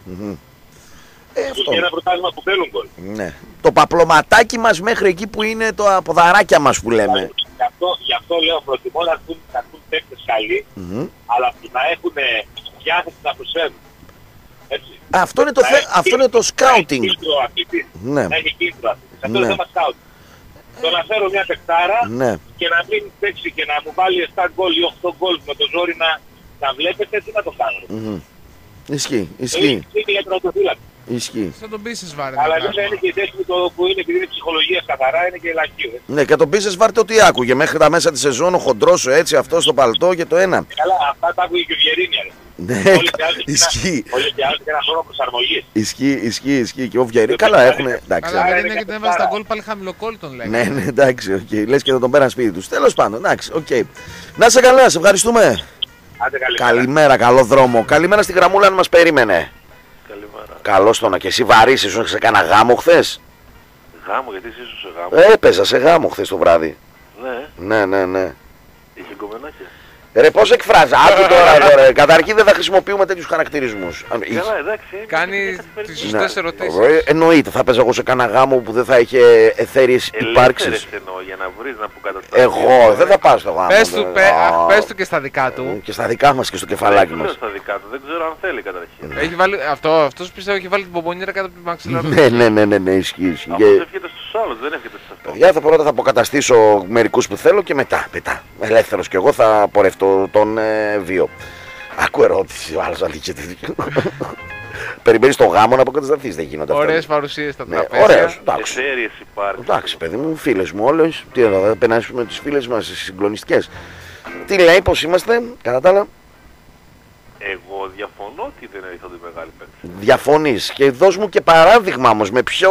Τους ένα πρωτάθλημα που θέλουν γκολ.
Ναι. Το παπλωματάκι μας μέχρι εκεί που είναι το αποδαράκια μας που λέμε.
Γι' αυτό, γι' αυτό λέω προτιμώ να έρθουν παίκτες καλοί, mm-hmm. αλλά που να έχουν διάθεση να προσφέρουν. Έτσι.
Αυτό είναι το, θε...
έχει,
αυτό είναι το scouting.
Ναι. Να έχει κίνητρο αθλητής. Αυτό είναι θέμα scouting. Το να φέρω μια τεκτάρα
ναι.
και να μην παίξει και να μου βάλει επτά γκολ ή οκτώ γκολ με το ζόρι να, να βλέπετε, τι να το κάνω.
Mm-hmm. Ισχύει, ισχύει.
Είναι για τον
Ισχύει.
Θα τον πείσες βάρε.
Αλλά δεν είναι και η θέση το που είναι, επειδή είναι ψυχολογία καθαρά, είναι και λαχείο.
Ναι, και τον πείσες βάρτε ότι άκουγε μέχρι τα μέσα τη σεζόν, ο χοντρός έτσι, αυτό στο παλτό και το ένα.
Καλά, αυτά τα άκουγε και ο Βιερίνια.
Ναι, ισχύει.
Όλοι και άλλοι και ένα χρόνο προσαρμογής.
Ισχύει, ισχύει, ισχύει. Και ο Βιερίνια, καλά έχουν. Εντάξει.
Αλλά Βιερίνια και δεν έβαζε τα γκολ πάλι χαμηλοκόλλητον λέγανε.
Ναι, ναι, εντάξει, οκ. Λες και θα τον πέραν σπίτι τους. Τέλος πάντων, εντάξει, οκ. Να σε καλά, σε ευχαριστούμε. Καλημέρα, καλό δρόμο. Καλημέρα στη γραμμούλα αν μας περίμενε.
Καλημέρα.
Καλώς το να και εσύ βαρύς, ήσουν σε κάνα γάμο χθες.
Γάμο, γιατί εσύ ήσουν σε γάμο.
Ε, έπαιζα σε γάμο χθες το βράδυ.
Ναι.
Ναι, ναι, ναι.
Είχε κομμενάκια.
Ρε πώς εκφράζει, άκου τώρα ρε. Καταρχήν δεν θα χρησιμοποιούμε τέτοιους χαρακτηρισμούς.
Καλά, εντάξει.
Κάνει τις σωστές ερωτήσεις.
Εννοείται, θα παίζα εγώ σε κάνα γάμο που δεν θα είχε εθέριες υπάρξεις.
Ελεύθερες εννοώ, για να βρεις να που καταστάσεις.
Εγώ δεν θα πάω στο γάμο.
Πες του, πες του και στα δικά του.
Και στα δικά μας και στο κεφαλάκι μας.
Στα δικά του, δεν ξέρω αν θέλει καταρχήν.
Έχει βάλει, αυτό, αυτός πιστεύω έχει βάλει την πομπονίρα κάτω από την μαξιλάρια.
Ναι, ναι, ναι, ναι, ναι, ισχύει.
Αυτό ευχεται στους άλλους, δεν ευχεται σε αυτό.
Παιδιά, θα πρώτα θα αποκαταστήσω μερικούς που θέλω και μετά, μετά. Ελεύθερος κι εγώ θα πορευτώ τον ε, βίο. Άκου ερώτηση, ο άλλος αλήκεται. Περιμένεις τον γάμο να αποκατασταθείς, δεν γίνονται αυτά.
Ωραίες παρουσίες στα
ναι,
τραπέζια.
ωραίες, εντάξει.
Εσέρειες υπάρχουν.
Εντάξει, παιδί μου, φίλες μου όλες. Τι θα περνάσουμε τις φίλες μας, τις συγκλονιστικές. Τι λέει, πώς είμαστε, κατά τα άλλα.
Εγώ διαφωνώ ότι δεν έρχονται μεγάλοι παίκτες.
Διαφωνείς. Και δώσ' μου και παράδειγμα όμως, με ποιο...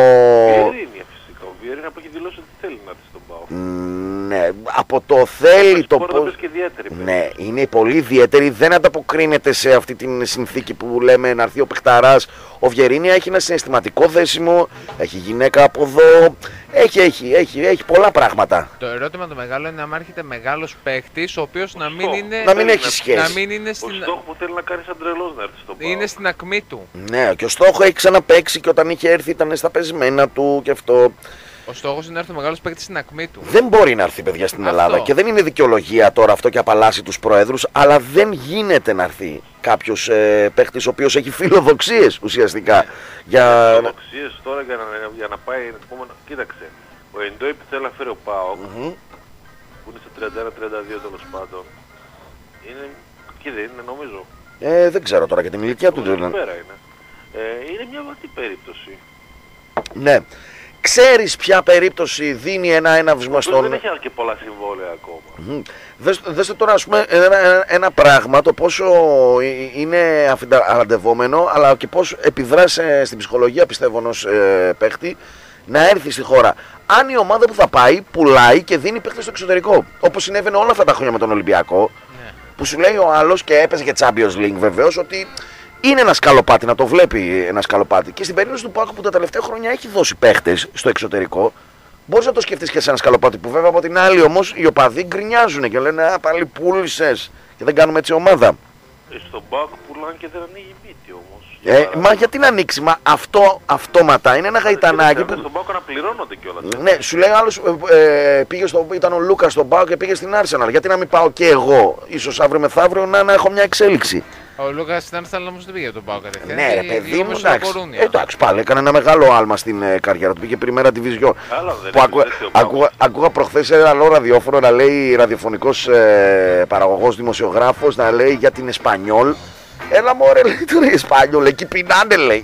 Βιερίνια φυσικά. Ο Βιερίνια που έχει δηλώσει ότι θέλει να έρθει στον ΠΑΟΚ.
Ναι, από το θέλει το πώς...
Και ιδιαίτερη,
ναι, είναι πολύ ιδιαίτερη, δεν ανταποκρίνεται σε αυτή την συνθήκη που λέμε να έρθει ο παιχταράς. Ο Βιερίνια έχει ένα συναισθηματικό δέσιμο, έχει γυναίκα από εδώ, έχει, έχει, έχει, έχει πολλά πράγματα.
Το ερώτημα το μεγάλο είναι αν έρχεται μεγάλος παίχτης, ο οποίος να μην είναι...
Να μην έχει σχέση.
Να μην είναι στην...
Ο στόχο που θέλει να κάνει σαν τρελός να έρθει στον ΠΑΟΚ.
Είναι στην ακμή του.
Ναι, και ο στόχο έχει ξαναπαίξει και όταν είχε έρθει ήταν στα πεσμένα του και αυτό.
Ο στόχος είναι να έρθει ο μεγάλος παίκτης στην ακμή του.
Δεν μπορεί να έρθει, παιδιά, στην
αυτό.
Ελλάδα και δεν είναι δικαιολογία τώρα αυτό και απαλλάσσει τους προέδρους, αλλά δεν γίνεται να έρθει κάποιος ε, παίκτης ο οποίος έχει φιλοδοξίες ουσιαστικά. Για...
Φιλοδοξίες τώρα για να, για να πάει επόμενο. Κοίταξε, ο Εντόι που θέλει να φέρει ο ΠΑΟΚ, mm-hmm. που είναι στο τριάντα ένα τριάντα δύο τέλος πάντων, είναι, και δεν είναι νομίζω.
Ε, δεν ξέρω τώρα για την ηλικία του.
Πέρα είναι. Ε, είναι μια βατή περίπτωση.
Ναι. Ξέρεις ποια περίπτωση δίνει ένα έναυσμα στον...
Δεν έχει και πολλά συμβόλαια ακόμα.
Mm. Δες, δέστε τώρα ας πούμε ένα, ένα, ένα πράγμα το πόσο είναι αφινταραντευόμενο αλλά και πώς επιδράσει στην ψυχολογία πιστεύω ενός ε, παίχτη να έρθει στη χώρα. Αν η ομάδα που θα πάει πουλάει και δίνει παίχτη στο εξωτερικό, όπως συνέβαινε όλα αυτά τα χρόνια με τον Ολυμπιακό, yeah. που σου λέει ο άλλος και έπαιζε και Champions League βεβαίως ότι είναι ένα σκαλοπάτι, να το βλέπει ένα σκαλοπάτι. Και στην περίπτωση του ΠΑΟΚ που τα τελευταία χρόνια έχει δώσει παίχτες στο εξωτερικό, μπορείς να το σκεφτείς και σε ένα σκαλοπάτι που βέβαια από την άλλη όμως οι οπαδοί γκρινιάζουν και λένε α, πάλι πούλησες και δεν κάνουμε έτσι ομάδα.
Ε, στον ΠΑΟΚ πουλάνε και δεν ανοίγει μύτη όμως.
Ε, μα γιατί να ανοίξει, μα αυτό αυτόματα είναι ένα γαϊτανάκι που...
Στον ΠΑΟΚ να πληρώνονται κιόλας.
Ναι, σου λέει άλλος, ε, πήγε στο, ήταν ο Λούκας στον ΠΑΟΚ και πήγε στην Arsenal. Γιατί να μην πάω και εγώ, ίσως αύριο μεθαύριο να, να έχω μια εξέλιξη.
Ο Λούκας στην Arsenal όμως δεν πήγε τον ΠΑΟΚ κατευθείαν.
Ναι, ρε παιδί μου, εντάξει. Εντάξει, πάλι έκανε ένα μεγάλο άλμα στην ε, καριέρα του. Πήγε πριμέρα διβιζιόν. Ακούγα προχθές ένα άλλο ραδιόφωνο να λέει ραδιοφωνικός ε, παραγωγός δημοσιογράφος να λέει για την Εσπανιόλ. Έλα μωρέ, λέει τώρα η Εσπανιόλ, εκεί πεινάνε λέει.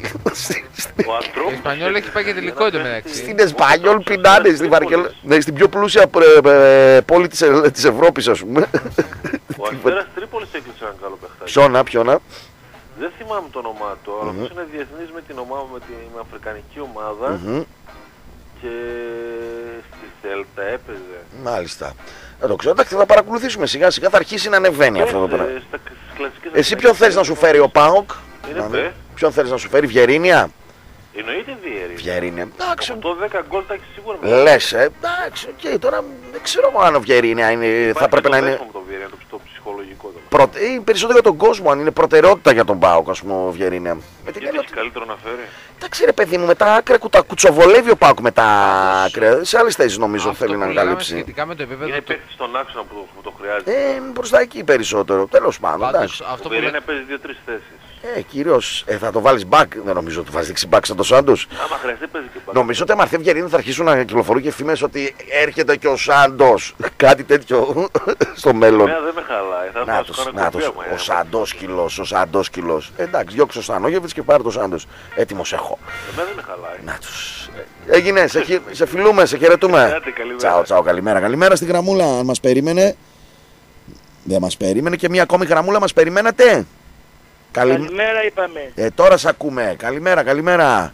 Η Εσπανιόλ έχει πάει και τελικό εντωμεταξύ.
Στην Εσπανιόλ πεινάνε, στην Βαρκελόνη, ναι, στην πιο πλούσια πόλη της, ε, της Ευρώπης ας πούμε.
Ο Αστέρας Τρίπολης έκλεισε έναν καλό παιχτάκι.
Ποιόνα, ποιόνα.
Δεν θυμάμαι το όνομά του, αλλά αυτός είναι διεθνής με την ομάδα, με την αφρικανική ομάδα και στη Θέλτα έπαιζε.
Μάλιστα. Δεν το ξέρω, εντάξει θα παρακολουθήσουμε σιγά σιγά, θα αρχίσει να ανεβαίνει αυτό εδώ πέρα. Εσύ ποιο θες να σου φέρει ο ΠΑΟΚ?
Είναι πε.
Ποιον θέλεις να σου φέρει, Βιερίνια?
Εννοείται Βιερίνια.
Βιερίνια. Εντάξει.
Από το δέκα γκολ τα έχει σίγουρα.
Λες, ε, εντάξει, οκ, okay, τώρα δεν ξέρω αν ο Βιερίνια είναι, θα πρέπει να είναι.
Το Βιερίνια, το, το ψυχολογικό.
Προτε... Ή περισσότερο για τον κόσμο, αν είναι προτεραιότητα για τον ΠΑΟΚ, ας πούμε, ο Βιερίνια.
Με την έχει καλύτερο να φέρει.
Εντάξει, ρε παιδί μου, με τα άκρα τα κουτσοβολεύει ο ΠΑΟΚ με τα άκρα. Σε άλλες θέσεις νομίζω
αυτό
θέλει να καλύψει.
Σχετικά με το επίπεδο.
Είναι παίκτη στον άξονα που, που το χρειάζεται.
Ε, προς τα εκεί περισσότερο. Τέλος πάντων.
Ο Βιερίνια παίζει δύο-τρεις θέσεις.
Ε, κυρίως ε, θα το βάλεις back, δεν νομίζω ότι θα δείξει back σαν το Σάντος.
Άμα χρειαστεί παίζει και back.
Νομίζω ότι άμα έρθει Βιερίνια θα αρχίσουν να κυκλοφορούν και φήμες ότι έρχεται και ο Σάντος. Κάτι τέτοιο στο μέλλον.
Εμένα δεν με χαλάει. Θα
Νάτος, νάτος, ο Σάντος κιλός, ο Σάντος κιλός. Εντάξει, διώξω ο Στανόγεβιτς και πάρε το Σάντος. Έτοιμος έχω.
Εμένα δεν με χαλάει.
Νάτος. Έγινε, σε, χει... σε φιλούμε, σε χαιρετούμε. Τσάω, τσάω, καλημέρα, καλημέρα στη γραμμούλα. Αν μας περίμενε. Δεν μας περίμενε και μια ακόμη γραμμούλα μας περιμένατε. Καλη...
Καλημέρα είπαμε.
Ε, τώρα σ' ακούμε. Καλημέρα, καλημέρα.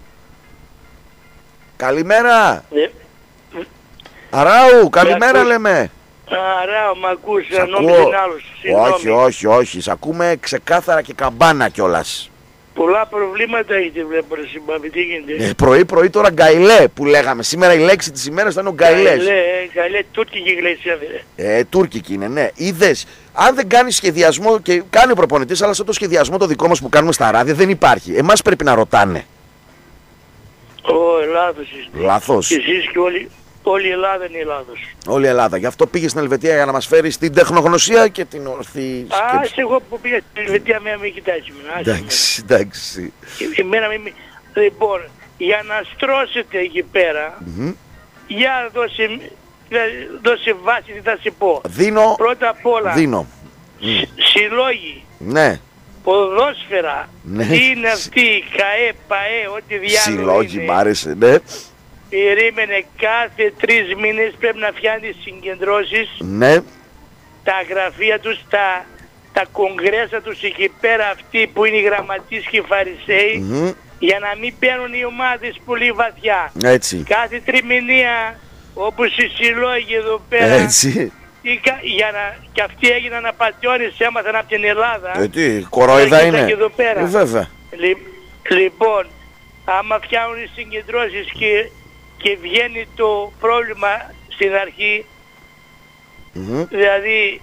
Καλημέρα.
Ναι.
Αράου, καλημέρα
ακούς.
Λέμε.
Αράου, μ' ακούς,
Σ'
νόμιζε
ακούω.
άλλος. Συγγνώμη.
Όχι, όχι, όχι. Σ' ακούμε ξεκάθαρα και καμπάνα κιόλας.
Πολλά προβλήματα έχετε βλέπω ρε συμπάβη, τι γίνεται.
Ε, πρωί πρωί τώρα γκαϊλέ που λέγαμε. Σήμερα η λέξη της ημέρας ήταν ο γκαϊλές.
Γκαϊλέ, ε, γκαϊλέ, τουρκική γλέσσα βέβαια.
Ε, τουρκική είναι, ναι. Είδες, αν δεν κάνει σχεδιασμό και κάνει ο προπονητής, αλλά σε το σχεδιασμό το δικό μας που κάνουμε στα ράδια δεν υπάρχει. Εμάς πρέπει να ρωτάνε.
Ω, λάθος είστε.
Λάθος.
Και εσείς και όλοι, όλη η Ελλάδα είναι λάθος.
Όλη η Ελλάδα. Γι' αυτό πήγε στην Ελβετία για να μας φέρει την τεχνογνωσία και την ορθή
Α,
σκέψη.
εγώ που πήγα στην Ελβετία με με κοιτάζει με.
Εντάξει, εντάξει.
Εμένα με... Λοιπόν, για να στρώσετε εκεί πέρα,
Mm-hmm.
για δώσε, δώσε βάση τι θα σε πω.
Δίνω,
Πρώτα απ' όλα,
δίνω.
σ- συλλόγοι,
Ναι,
ποδόσφαιρα,
Ναι.
τι είναι αυτή, ΚΑΕ, ΠΑΕ, ό,τι διάλογο
συλλόγοι
είναι.
μ' άρεσε, ναι.
Περίμενε κάθε τρεις μήνες πρέπει να φτιάχνει συγκεντρώσεις,
Ναι,
τα γραφεία τους, τα, τα κογκρέσα τους εκεί πέρα αυτοί που είναι οι γραμματείς και οι φαρισαίοι,
Μμμ.
για να μην παίρνουν οι ομάδες πολύ βαθιά.
έτσι,
Κάθε τριμηνία όπως οι συλλόγοι εδώ πέρα,
έτσι.
ή κα- για να, και αυτοί έγιναν απατιώνες, έμαθαν από την Ελλάδα.
Ε, τι, κορόιδα
Έρχεται
είναι.
και εδώ πέρα.
Ε, βέβαια.
Λι- λοιπόν, άμα φτιάχνουν οι συγκεντρώσεις και, και βγαίνει το πρόβλημα στην αρχή,
Μμμ.
δηλαδή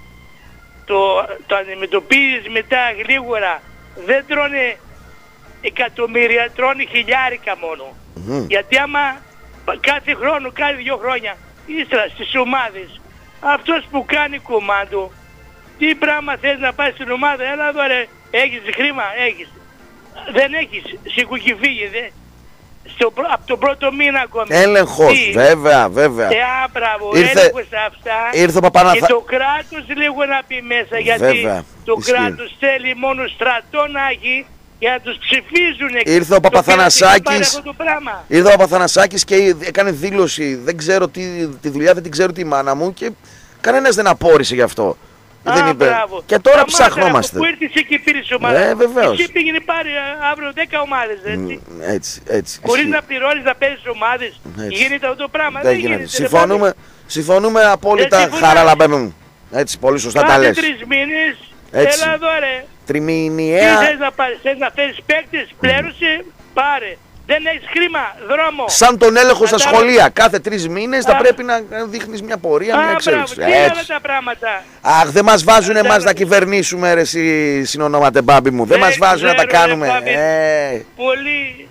το, το αντιμετωπίζεις μετά γλίγορα, δεν τρώνε εκατομμύρια, τρώνε χιλιάρικα μόνο.
Μμμ.
Γιατί άμα κάθε χρόνο, κάθε δύο χρόνια, ύστερα στις ομάδες, αυτός που κάνει κομμάτι, τι πράγμα θες να πάει στην ομάδα, έλα εδώ ρε, έχεις χρήμα, έχεις. Δεν έχεις, σηκούκι φύγει, δε. Στο, πρω- από τον πρώτο μήνα ακόμη.
Έλεγχος,
Τι?
βέβαια, βέβαια.
Ε, α, μπράβο,
Ήρθε-
έλεγχος αυτά.
ήρθε ο Παπαναθα-
Και το κράτος λίγο να πει μέσα, γιατί
Βέβαια,
το
ισχύει.
κράτος θέλει μόνο στρατό να έχει για να τους ψηφίζουν.
Ήρθε ο
Το
Παπαθανασάκης.
πήρε αυτό το πράγμα.
Ήρθε ο Παπαθανασάκης και έκανε δήλωση. Δεν ξέρω τι, τη δουλειά, δεν την ξέρω τη μάνα μου και κανένας δεν απόρρισε γι' αυτό.
Α,
δεν είπε.
μπράβο.
Και τώρα
Τα
ψαχνόμαστε.
μάτια Που ήρθες εκεί πήρες ομάδα.
Ε, βεβαίως.
Εσύ πήγαινε πάρει α, αύριο δέκα ομάδες, έτσι.
Μ, Έτσι, έτσι.
Χωρίς
ισχύει.
να πληρώνεις να παίζεις ομάδες.
Έτσι.
Γίνεται αυτό το πράγμα.
Δεν
Δεν
γίνεται.
γίνεται. ρε
Συμφωνούμε, συμφωνούμε απόλυτα,
Δεν συμφωνώ.
χαρά λαμπέ μου. Έτσι, πολύ σωστά
Κάθε
τα λες.
τρεις μήνες,
Έτσι.
έλα εδώ ρε. Τι
Τριμηνιαία.
θες να πάρεις, θες να φέρεις παίκτες, πλέρωσε, πάρε. Δεν έχεις χρήμα, δρόμο.
Σαν τον έλεγχο στα
Κατάλαβα.
σχολεία. Κάθε τρεις μήνες θα
Α.
πρέπει να δείχνεις μια πορεία, μια
Α, μπράβο,
εξέλιξη.
τι είναι όλα
Έτσι.
τα πράγματα.
Αχ, δεν μας βάζουν εμάς
Κατάλαβα.
να κυβερνήσουμε ρε εσύ συνονόματε μπάμπη μου. Δεν
Δεν
μας βάζουν να τα
ξέρω, ρε,
κάνουμε.
μπάμπη.
Ε,
Πολύ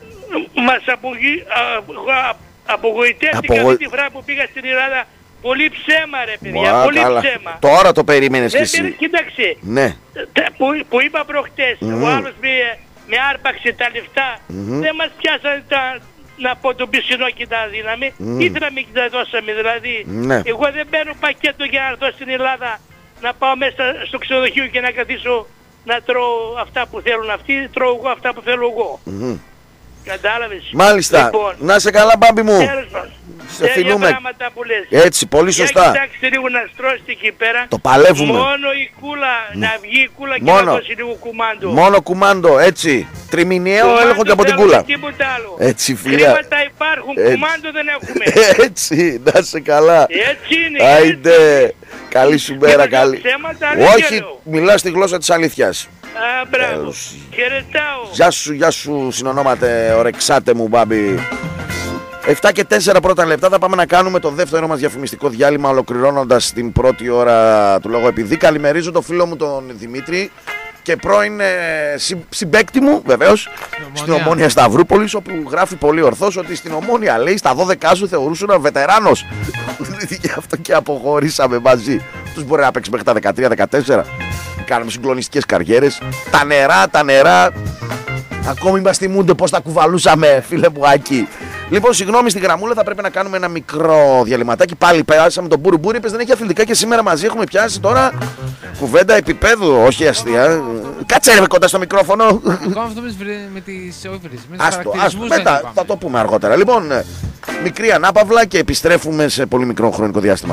μας απογει... α, α, απογοητεύτηκα
Απογο-
αυτή τη φορά που πήγα στην Ελλάδα. Πολύ ψέμα ρε παιδιά,
μα,
πολύ
καλά.
ψέμα.
Τώρα το περίμενες κι
Δεν πήρε-
εσύ.
κοίταξε,
Ναι.
τα- που, που είπα προχτές,
Μμμ.
ο άλλος με, με άρπαξε τα λεφτά,
Μμμ.
δεν μας πιάσανε τα, να πω τον πισινό και τα δύναμη,
Μμμ.
ήθελα μην τα δώσαμε δηλαδή.
Ναι.
Εγώ δεν παίρνω πακέτο για να έρθω στην Ελλάδα, να πάω μέσα στο ξενοδοχείο και να καθίσω να τρώω αυτά που θέλουν αυτοί, τρώω εγώ αυτά που θέλω εγώ.
Μμμ.
Κατάλαβες.
Μάλιστα.
Λοιπόν,
Να σε καλά μπάμπη μου.
τέλος πάντων.
Σε
Τέτοια
φιλούμε.
πράγματα που λες.
Έτσι, πολύ
Για
σωστά.
κοιτάξτε λίγο να στρώσετε εκεί πέρα.
Το παλεύουμε.
Μόνο η κούλα, να βγει η κούλα και
Μόνο.
να δώσει λίγο κουμάντο.
Μόνο κουμάντο, έτσι. Τριμηνιαίο
Κουμάντο
έλεγχο και από την
θέλουμε,
κούλα.
τίποτα άλλο.
Έτσι, φίλε.
Χρήματα υπάρχουν,
Έτσι.
κουμάντο δεν έχουμε.
Έτσι, να σε καλά.
Έτσι είναι.
Άιντε. Καλή σου μέρα,
δεν λέω
καλή.
ψέματα, αλήθεια
Όχι,
λέω.
μιλάς τη γλώσσα της αλήθειας.
Α, μπράβο. Χαιρετάω.
Γεια σου, γεια σου, συνονόματε, ορεξάτε μου, μπάμπι. επτά και τέσσερα πρώτα λεπτά θα πάμε να κάνουμε το δεύτερο μας διαφημιστικό διάλειμμα, ολοκληρώνοντας την πρώτη ώρα του λόγου επειδή. Καλημερίζω το φίλο μου τον Δημήτρη και πρώην ε, συ, συμπαίκτη μου βεβαίως στην Ομόνια Σταυρούπολης, όπου γράφει πολύ ορθώς ότι στην Ομόνια, λέει, στα δώδεκα σου θεωρούσαν βετεράνος. Γι' αυτό και αποχωρήσαμε μαζί. Τους μπορεί να παίξει μέχρι τα δεκατρία δεκατέσσερα. Κάναμε συγκλονιστικές καριέρες. Τα νερά, τα νερά. Ακόμη μας θυμούνται πως τα κουβαλούσαμε, φίλε μου Άκη. Λοιπόν, συγγνώμη, στη γραμμούλα θα πρέπει να κάνουμε ένα μικρό διαλυματάκι. Πάλι περάσαμε τον Μπούρου Μπούρου. Είπες δεν έχει αθλητικά και σήμερα μαζί έχουμε πιάσει τώρα κουβέντα επίπεδου, όχι αστεία. Κάτσε ρε κοντά στο μικρόφωνο.
Ακόμα αυτό με τις όφερες.
Άστο, άστο, μετά θα το πούμε αργότερα. Λοιπόν, μικρή ανάπαυλα και επιστρέφουμε σε πολύ μικρό χρονικό διάστημα.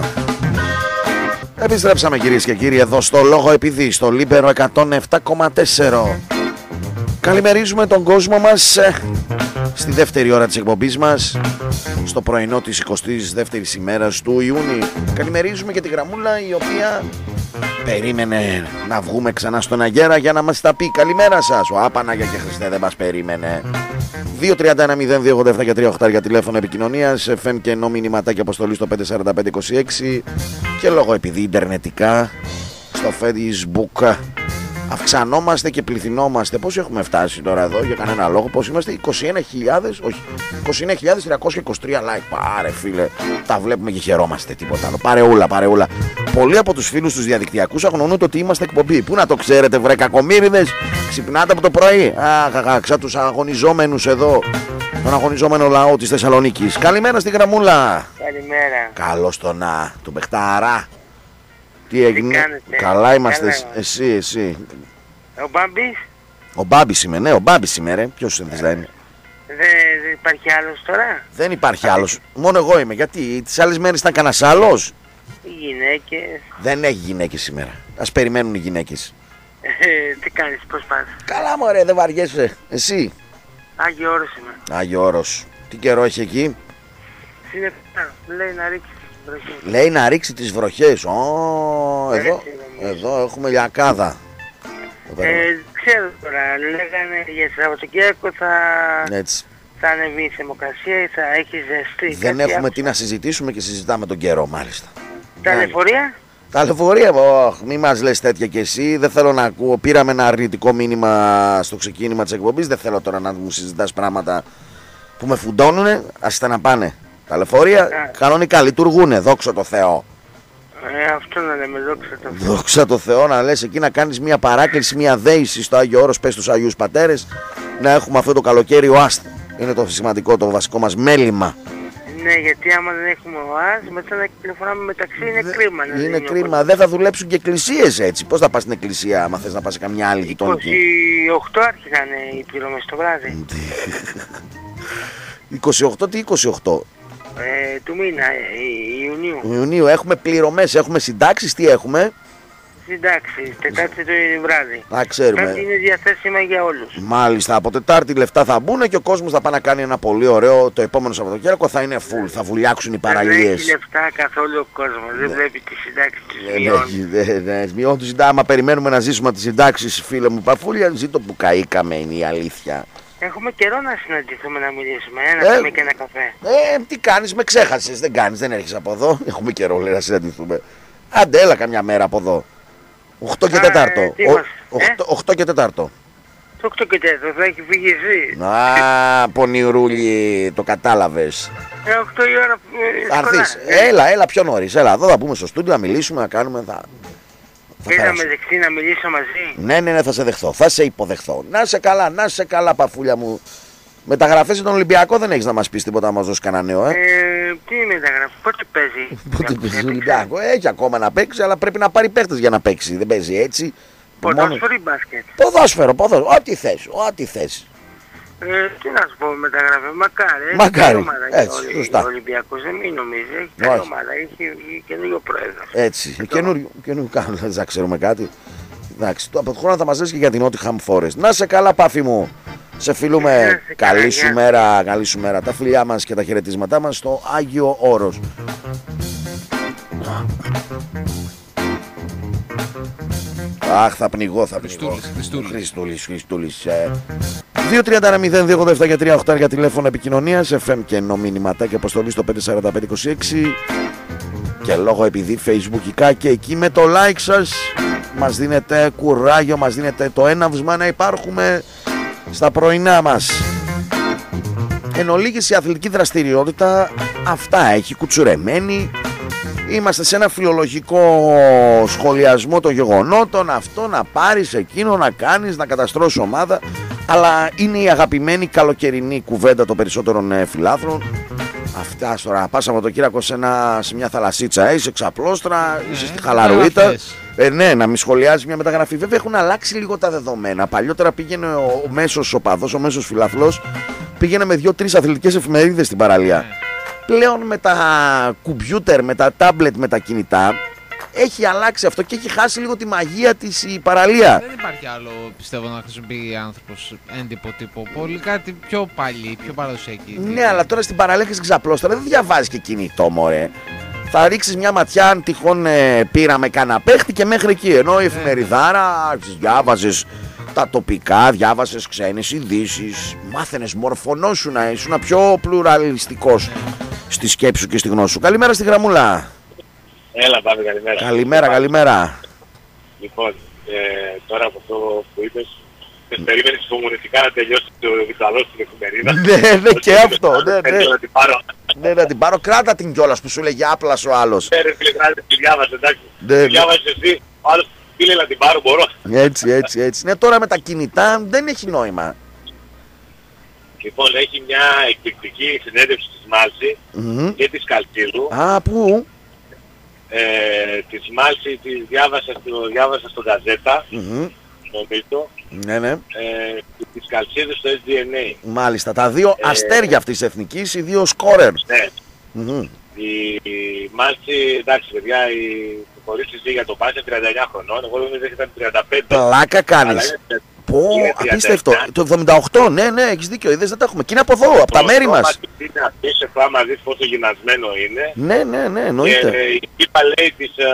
Επιστρέψαμε κυρίες και κύριοι εδώ στο Λόγο Επειδή, στο Λίμπερο εκατόν επτά κόμμα τέσσερα. Καλημερίζουμε τον κόσμο μας στη δεύτερη ώρα της εκπομπής μας, στο πρωινό της εικοστής δεύτερης ημέρας του Ιούνιου. Καλημερίζουμε και τη γραμμούλα η οποία περίμενε να βγούμε ξανά στον αγέρα για να μας τα πει. Καλημέρα σας. Ο Απανάγια και Χριστέ δεν μας περίμενε. δύο τρία ένα μηδέν δύο ογδόντα επτά και τρία οκτώ για τηλέφωνο επικοινωνίας, εφ εμ και ενώ μηνυματάκι αποστολή στο πέντε τέσσερα πέντε είκοσι έξι και λόγω επειδή ιντερνετικά στο Facebook. Αυξανόμαστε και πληθυνόμαστε. Πώς έχουμε φτάσει τώρα εδώ για κανένα λόγο? Πώς είμαστε? είκοσι ένα χιλιάδες, όχι, είκοσι ένα χιλιάδες τριακόσια είκοσι τρία like. Πάρε φίλε, τα βλέπουμε και χαιρόμαστε, τίποτα άλλο. Παρεούλα, παρεούλα. Πολλοί από τους φίλους τους διαδικτυακούς αγνωνούν ότι είμαστε εκπομπή. Πού να το ξέρετε, βρε κακομοίριδες? Ξυπνάτε από το πρωί. Αχ, ξα τους αγωνιζόμενους εδώ, τον αγωνιζόμενο λαό της Θεσσαλονίκης. Καλημέρα στη γραμμούλα.
Καλημέρα.
Καλώς τον α, τον παιχταρά. Τι έγινε? Καλά είμαστε. Καλά. Εσύ, εσύ.
Ο Μπάμπης.
Ο Μπάμπης είμαι, ναι, ο Μπάμπης είμαι, ρε. Ποιος δεν είναι?
Δεν δε υπάρχει άλλος τώρα?
Δεν υπάρχει άλλος. Μόνο εγώ είμαι. Γιατί τις άλλες μέρες ήταν κανένας άλλος?
Οι γυναίκες.
Δεν έχει γυναίκες σήμερα. Ας περιμένουν οι γυναίκες.
Ε, τι κάνεις, πώς πας?
Καλά μωρέ, δεν βαριέσαι. Εσύ?
Άγιο Όρος είμαι.
Άγιο Όρος. Τι καιρό έχει εκεί?
Συνεχώς, λέει να ρίξει.
Λέει να ρίξει τις βροχές. Ω, εδώ, εδώ έχουμε λιακάδα.
Ε, ξέρω τώρα, λέγανε για Σαββατοκύριακο θα, θα ανεβεί η θερμοκρασία ή θα έχει ζεστή.
Δεν έχουμε άκουσα. Τι να συζητήσουμε και συζητάμε τον καιρό μάλιστα.
Τα λεωφορεία?
Τα λεωφορεία, oh, μη μας λες τέτοια κι εσύ. Δεν θέλω να ακούω. Πήραμε ένα αρνητικό μήνυμα στο ξεκίνημα της εκπομπής. Δεν θέλω τώρα να μου συζητάς πράγματα που με φουντώνουνε. Ας τα να πάνε. Τα λεωφορεία κανονικά λειτουργούνε, δόξα τω Θεώ.
Ε, αυτό να λέμε, δόξα τω Θεώ.
Δόξα τω Θεώ, να λες εκεί να κάνεις μια παράκληση, μια δέηση στο Άγιο Όρος, πες στους Αγίους Πατέρες, να έχουμε αυτό το καλοκαίρι οάστ. Είναι το σημαντικό, το βασικό μας μέλημα.
Ναι, γιατί άμα δεν έχουμε οάστ, μετά να κυκλοφοράμε μεταξύ είναι Δε, κρίμα. Ναι,
είναι κρίμα, δεν θα δουλέψουν και εκκλησίες έτσι. Πώς θα πας στην εκκλησία, άμα θες να πας σε καμιά άλλη γειτονική?
είκοσι οκτώ άρχισαν οι πληρωμές το βράδυ.
είκοσι οκτώ τι είκοσι οκτώ?
Ε, του μήνα, ε, Ιουνίου.
Ιουνίου. Έχουμε πληρωμές, έχουμε συντάξεις, τι έχουμε?
Συντάξεις, Τετάρτη το βράδυ.
Α, ξέρουμε.
Τετάρτη είναι διαθέσιμα για όλους.
Μάλιστα, από Τετάρτη λεφτά θα μπουν και ο κόσμος θα πάει να κάνει ένα πολύ ωραίο. Το επόμενο Σαββατοκύριακο θα είναι full, θα βουλιάξουν οι παραλίες.
Δεν έχει λεφτά καθόλου ο κόσμος, δεν βλέπει τις συντάξεις της μειώνουν.
Δεν δεν μειώνουν τις συντάξεις, άμα περιμένουμε να ζήσουμε τις συντάξεις, φίλε μου Παφούλια, ζήτω που καήκαμε, είναι η αλήθεια.
Έχουμε καιρό να συναντηθούμε να μιλήσουμε, ε, να πούμε και ένα καφέ.
Ε, τι κάνεις, με ξέχασες, δεν κάνεις, δεν έρχεσαι από εδώ. Έχουμε καιρό, λέει, να συναντηθούμε. Άντε, έλα καμιά μέρα από εδώ. οκτώ και τέταρτο. οκτώ και τέταρτο.
οκτώ και τέταρτο, θα έχει φύγει εσύ.
Α, πονηρούλη, το κατάλαβες.
Ε, οκτώ η ώρα
θα έρθεις. Έλα, έλα πιο νωρίς, έλα εδώ θα πούμε στο στούντιο να μιλήσουμε, να κάνουμε, θα...
Θες να με δεχτεί να μιλήσω μαζί?
Ναι, ναι, ναι, θα σε δεχθώ, θα σε υποδεχθώ. Να σε καλά, να σε καλά, Παφούλια μου. Μεταγραφές στον Ολυμπιακό δεν έχεις να μας πεις τίποτα, να μας δώσεις κανένα νέο, ε?
ε τι μεταγραφή, πότε παίζει?
Πότε παίζει ο Ολυμπιακό? Έχει ακόμα να παίξει, αλλά πρέπει να πάρει παίχτες για να παίξει. Δεν παίζει έτσι.
Ποδόσφαιρο ή μπάσκετ?
Ποδόσφαιρο, ποδόσφαιρο, ό,τι θες, ό,τι θες.
Ε, τι να σου πω, μεταγραφή, μακάρι.
Μακάρι, έτσι,
ο,
σωστά.
Ο Ολυμπιακός δεν μην νομίζει, έχει καλή ομάδα, έχει καινούριο πρόεδρο.
Έτσι, καινούριο, καινούριο κάνω, δεν ξέρουμε κάτι. Εντάξει, από το χρόνο θα μας λες και για την Nottingham Forest. Να σε καλά, Πάφη μου. Σε φιλούμε. Καλή σου μέρα, καλή σου μέρα. Τα φιλιά μας και τα χαιρετίσματά μας στο Άγιο Όρος. Αχ, θα πνιγώ, θα πνιγώ.
Χριστούλης,
Χριστούλης, Χριστούλης. δύο τριάντα ένα μηδέν δύο ογδόντα επτά και τρία οχτώ για τηλέφωνο επικοινωνίας, εφ εμ και ενώ μηνυματά και αποστολή στο πέντε τέσσερα πέντε είκοσι έξι και λόγω επειδή facebookικά και εκεί με το like σας μας δίνετε κουράγιο, μας δίνετε το έναυσμα να υπάρχουμε στα πρωινά μας. Εν ολίγης η αθλητική δραστηριότητα αυτά έχει κουτσουρεμένη. Είμαστε σε ένα φιλολογικό σχολιασμό των γεγονότων, αυτό να πάρεις, εκείνο να κάνεις, να καταστρώσεις ομάδα, αλλά είναι η αγαπημένη καλοκαιρινή κουβέντα των περισσότερων ε, φιλάθλων. Αυτά τώρα, πας Σαββατοκύριακο σε, σε μια θαλασσίτσα, είσαι ξαπλώστρα, είσαι στη Χαλαρουίτα. Ε, ναι, να μην σχολιάζει μια μεταγραφή. Βέβαια έχουν αλλάξει λίγο τα δεδομένα. Παλιότερα πήγαινε ο, ο μέσος οπαδός, ο μέσος φιλαθλός, πήγαινε με δύο-τρεις αθλητικές εφημερίδες στην παραλία. Πλέον με τα κουμπιούτερ, με τα τάμπλετ, με τα κινητά έχει αλλάξει αυτό και έχει χάσει λίγο τη μαγεία της η παραλία.
Δεν υπάρχει άλλο, πιστεύω, να χρησιμοποιεί άνθρωπος έντυπο τύπο. Πολύ κάτι πιο παλιό, πιο παραδοσιακή.
Ναι, αλλά τώρα στην παραλία και στην ξαπλώστρα δεν διαβάζεις και κινητό, μωρέ. Θα ρίξεις μια ματιά αν τυχόν ε, πήραμε κανένα παίχτη και μέχρι εκεί. Ενώ η εφημεριδάρα διάβαζες τα τοπικά, διάβασες ξένες ειδήσεις, μάθαινες, μορφωνόσουνα, ήσουν πιο πλουραλιστικός στη σκέψη σου και στη γνώση σου. Καλημέρα στη γραμμούλα.
Έλα, πάμε, καλημέρα.
Καλημέρα, καλημέρα.
Λοιπόν, ε, τώρα από αυτό που είπες, δεν περίμενες κομμουνιστικά να τελειώσει το Βιταλό στην εφημερίδα.
Ναι, ναι, και αυτό. Ναι, ναι.
Να την πάρω.
Ναι, να την πάρω. Κράτα την κιόλας που σου λέγει άπλας ο άλλος.
Ναι, ρε φίλε, κράτα τη διάβασε, εντάξει.
Ναι,
τη διάβασες εσύ, ο άλλος φίλε να την πάρω, μπορώ.
Έτσι, έτσι, έτσι. Ναι, τώρα με τα κινητά δεν έχει νόημα.
Λοιπόν, έχει μια εκπληκτική συνέντευξη της Μάλση
Mm-hmm.
και της Καλτσίδου.
Α, πού?
Ε, της Μάλση τη διάβασα, στο, διάβασα στο Γκαζέτα,
Mm-hmm.
νομίζω.
Ναι, ναι.
Ε, και της Καλτσίδου στο ες ντι εν έι.
Μάλιστα. Τα δύο
Ε,
αστέρια αυτής της εθνικής, οι δύο σκόρερ.
Ναι.
Mm-hmm.
Η, η Μάλση, εντάξει παιδιά, η κορίτσι ζει για το μπάσκετ τριάντα εννιά χρονών, εγώ νομίζω ότι ήταν τριάντα πέντε.
Πλάκα κάνεις. Πω,
είναι
απίστευτο. Το εβδομήντα οκτώ, ναι, ναι, έχεις δίκιο. Είδες, δεν τα έχουμε. Και είναι από εδώ, από τα μέρη μας.
Είναι απίστευτο άμα δεις πόσο γυμνασμένο είναι.
Ναι, ναι, ναι, εννοείται.
Και η κύπα λέει της, ε,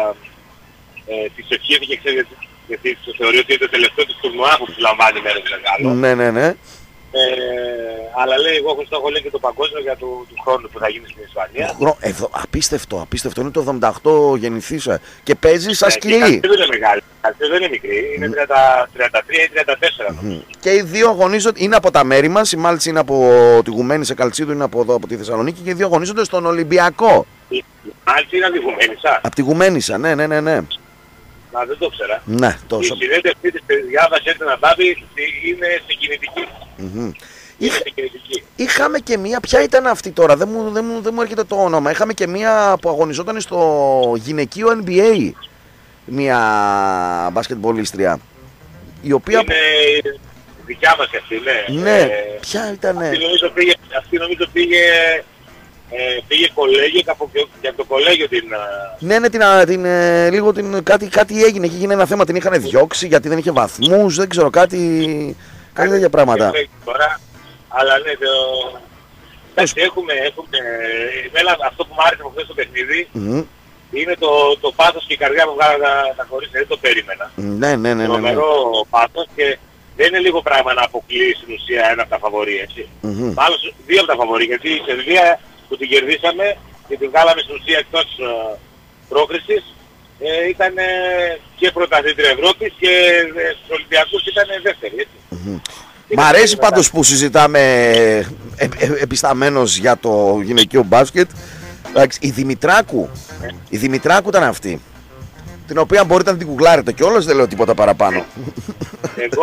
ε, της ευχήθηκε, ξέρετε, γιατί θεωρεί ότι είναι το τελευταίο της τουρνουά που λαμβάνει μέρος μεγάλο.
Ναι, ναι, ναι.
Ε, αλλά λέει, εγώ έχω στόχο λέει και το παγκόσμιο για του, του χρόνου που θα γίνει στην Ισπανία.
Γρο... Εδώ, απίστευτο, απίστευτο. Είναι το εβδομήντα οκτώ γεννηθήσα και παίζει σαν
Ε,
σκυλί.
η Καλτσίδου είναι μεγάλη. Η Καλτσίδου δεν είναι μικρή. Είναι τριάντα τρία ή τριάντα τέσσερα.
Mm. Και οι δύο αγωνίζονται, είναι από τα μέρη μας. Η Μάλτση είναι από τη Γουμένη σε Καλτσίδου, είναι από εδώ, από τη Θεσσαλονίκη. Και οι δύο αγωνίζονται στον Ολυμπιακό.
Η Μάλτση είναι αντιγουμένησα.
Από τη Γουμένισσα, ναι, ναι, ναι, ναι.
Μα δεν το ξέρα.
Ναι,
Η
τόσο.
συνέντευξη της διάβασε να μπάβει είναι συγκινητική.
Mm-hmm.
Είναι συγκινητική.
Είχαμε και μία, ποια ήταν αυτή τώρα, δεν μου, δεν μου, δεν μου έρχεται το όνομα. Είχαμε και μία που αγωνιζόταν στο γυναικείο εν μπι έι. Μία μπασκετμπολίστρια. Η οποία...
Είναι δικιά μας αυτή, ναι.
Ναι,
Ε,
ποια ήτανε.
Αυτή νομίζω πήγε, αυτή νομίζω πήγε, ε, πήγε κολέγιο και από, και από το κολέγιο την...
Ναι, ναι, την, την, ε, λίγο την, κάτι, κάτι έγινε, είχε γίνει ένα θέμα, την είχαν διώξει γιατί δεν είχε βαθμούς, δεν ξέρω, κάτι, κάτι τέτοια πράγματα.
Τώρα, αλλά ναι, το... Εντάξει, έχουμε, έχουμε, εμένα αυτό που μου άρεσε από χθες το παιχνίδι,
Mm-hmm.
είναι το, το πάθος και η καρδιά που βγάλα τα, τα κορίτσια, δεν το περίμενα.
Ναι, ναι, ναι, ναι, ναι.
Τρομερό πάθος και δεν είναι λίγο πράγμα να αποκλείει στην ουσία ένα από τα φαβορί, έτσι.
Mm-hmm.
Μάλλον δύο από τα φαβορί, γιατί η Σερβία που την κερδίσαμε και την βγάλαμε στην ουσία εκτός uh, πρόκρισης, ε, ήταν ε, και πρωταθλήτρια Ευρώπης και ε, στους Ολυμπιακούς ήταν δεύτερη, έτσι.
Mm-hmm. Μ' αρέσει πάντως που συζητάμε ε, ε, ε, επισταμένος για το γυναικείο μπάσκετ. Η Δημητράκου, η Δημητράκου ήταν αυτή, την οποία μπορείτε να την κουγκλάρετε κιόλας, δεν λέω τίποτα παραπάνω.
Εγώ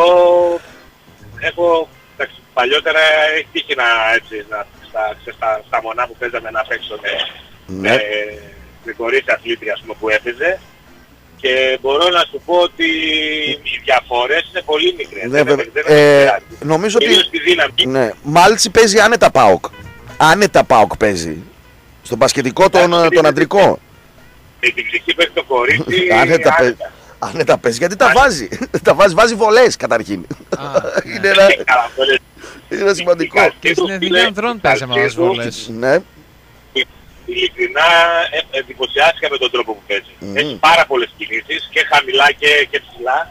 έχω, εντάξει, παλιότερα έχει τύχει να, έτσι, να, στα, στα, στα μονά που παίζαμε να παίξω με,
Ναι.
με, με κορίτσια αθλήτρια, ας πούμε, που έπαιζε. Και μπορώ να σου πω ότι οι διαφορές είναι πολύ μικρές.
Ναι,
δεν,
βέβαια.
δεν,
Ε,
δεν
νομίζω
Κυρίως
ότι
στη δύναμη.
ναι. Μάλτσι παίζει άνετα ΠΑΟΚ. Άνετα ΠΑΟΚ παίζει. Στον μπασκετικό τον, τον αντρικό.
Με την ψυχή παίζει το κορίτσι.
Άνετα παίζει.
άνετα.
Άνετα παίζει. Γιατί τα βάζει. Τα βάζει, βάζει βολές καταρχήν. Είναι ένα,
Καλά, αυτό είναι-
είναι ένα σημαντικό.
Και στην εθνική ανδρών παίζαμε μας βολές.
Ναι.
ειλικρινά ε, εντυπωσιάστηκα με τον τρόπο που παίζει.
Mm.
Έχει πάρα πολλές κινήσεις και χαμηλά και, και ψηλά.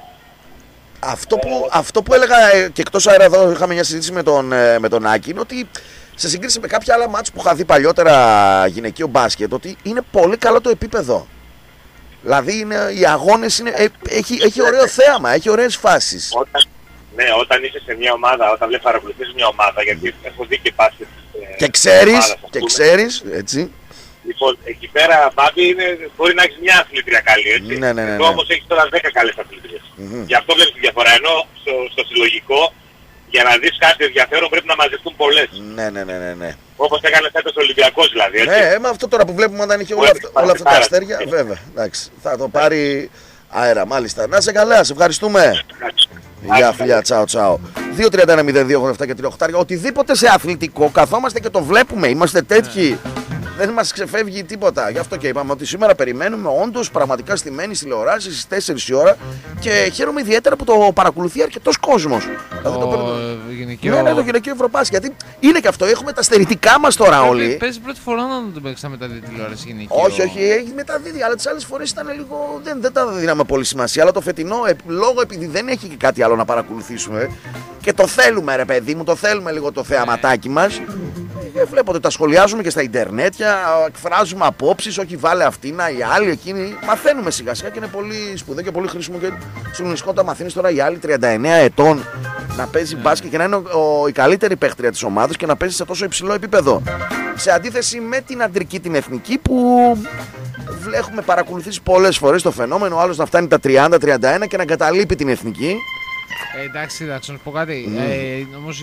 Αυτό που, αυτό που έλεγα ε, και εκτός αέρα εδώ είχαμε μια συζήτηση με τον, ε, με τον Άκη, είναι ότι σε σύγκριση με κάποια άλλα μάτς που είχα δει παλιότερα γυναικείο μπάσκετ, ότι είναι πολύ καλό το επίπεδο. Δηλαδή είναι, οι αγώνες είναι, ε, έχει, έχει ωραίο θέαμα, έχει ωραίες φάσεις.
Όταν, ναι, όταν είσαι σε μια ομάδα, όταν βλέπεις παρακολουθείς μια ομάδα, γιατί έχω δει και μπάσκετ. Ε,
και ξέρεις,
ομάδας,
και ξέρεις, έτσι.
Λοιπόν, εκεί πέρα, Μπάμπη, είναι, μπορεί να έχεις μια αθλήτρια καλή, έτσι.
Ναι, ναι, ναι, ναι.
Εδώ όμως έχεις τώρα δέκα καλές αθλήτριες.
Mm-hmm.
Γι' αυτό βλέπεις τη διαφορά. Ενώ στο, στο συλλογικό, για να δεις κάτι ενδιαφέρον πρέπει να μαζευτούν πολλές.
Ναι, ναι, ναι, ναι, ναι.
Όπως έκανε φέτος ο Ολυμπιακός δηλαδή, έτσι.
Ναι, με αυτό τώρα που βλέπουμε όταν είχε όλα, αυτά, όλα αυτά τα αστέρια, βέβαια. Εντάξει, θα το πάρει αέρα, μάλιστα. Να σε καλά, σε ευχαριστούμε. Γεια, φιλιά, τσάω, τσάω. δύο τριάντα ένα μηδέν δύο ογδόντα επτά και τρία οκτώ. Οτιδήποτε σε αθλητικό καθόμαστε και το βλέπουμε. Είμαστε τέτοιοι. Δεν μας ξεφεύγει τίποτα. Γι' αυτό και είπαμε ότι σήμερα περιμένουμε όντως πραγματικά στημένες τηλεοράσεις στις τέσσερις η ώρα και χαίρομαι ιδιαίτερα που το παρακολουθεί αρκετός κόσμος.
Το
Δηλαδή το...
γυναικείο...
Ναι, ναι, το γυναικείο Ευρωπάσκετ. Γιατί είναι και αυτό. Έχουμε τα στερητικά μας τώρα όλοι.
Παίζει πρώτη φορά να το παίξει μετά τη τηλεόραση γυναικείο.
Όχι, όχι, έχει μεταδίδει. Αλλά τις άλλες φορές ήταν λίγο. Δεν, δεν τα δίναμε πολύ σημασία. Αλλά το φετινό, λόγω επειδή δεν έχει και κάτι άλλο να παρακολουθήσουμε και το θέλουμε, ρε παιδί μου, το θέλουμε λίγο το θεαματάκι μας. Και βλέπω ότι τα σχολιάζουμε και στα ιντερνέτια, εκφράζουμε απόψεις, όχι βάλε αυτήν, η άλλη, εκείνη. Μαθαίνουμε σιγά σιγά και είναι πολύ σπουδαίο και πολύ χρήσιμο και συγκλονιστικό όταν μαθαίνεις τώρα η άλλη τριάντα εννέα ετών να παίζει μπάσκετ και να είναι ο, ο, η καλύτερη παίχτρια της ομάδας και να παίζει σε τόσο υψηλό επίπεδο. Σε αντίθεση με την αντρική την εθνική που έχουμε παρακολουθήσει πολλές φορές το φαινόμενο, ο άλλος να φτάνει τα τριάντα τριάντα ένα και να εγκαταλείπει την εθνική.
Ε, εντάξει, εντάξει, να σου πω κάτι. Mm. Ε, όμως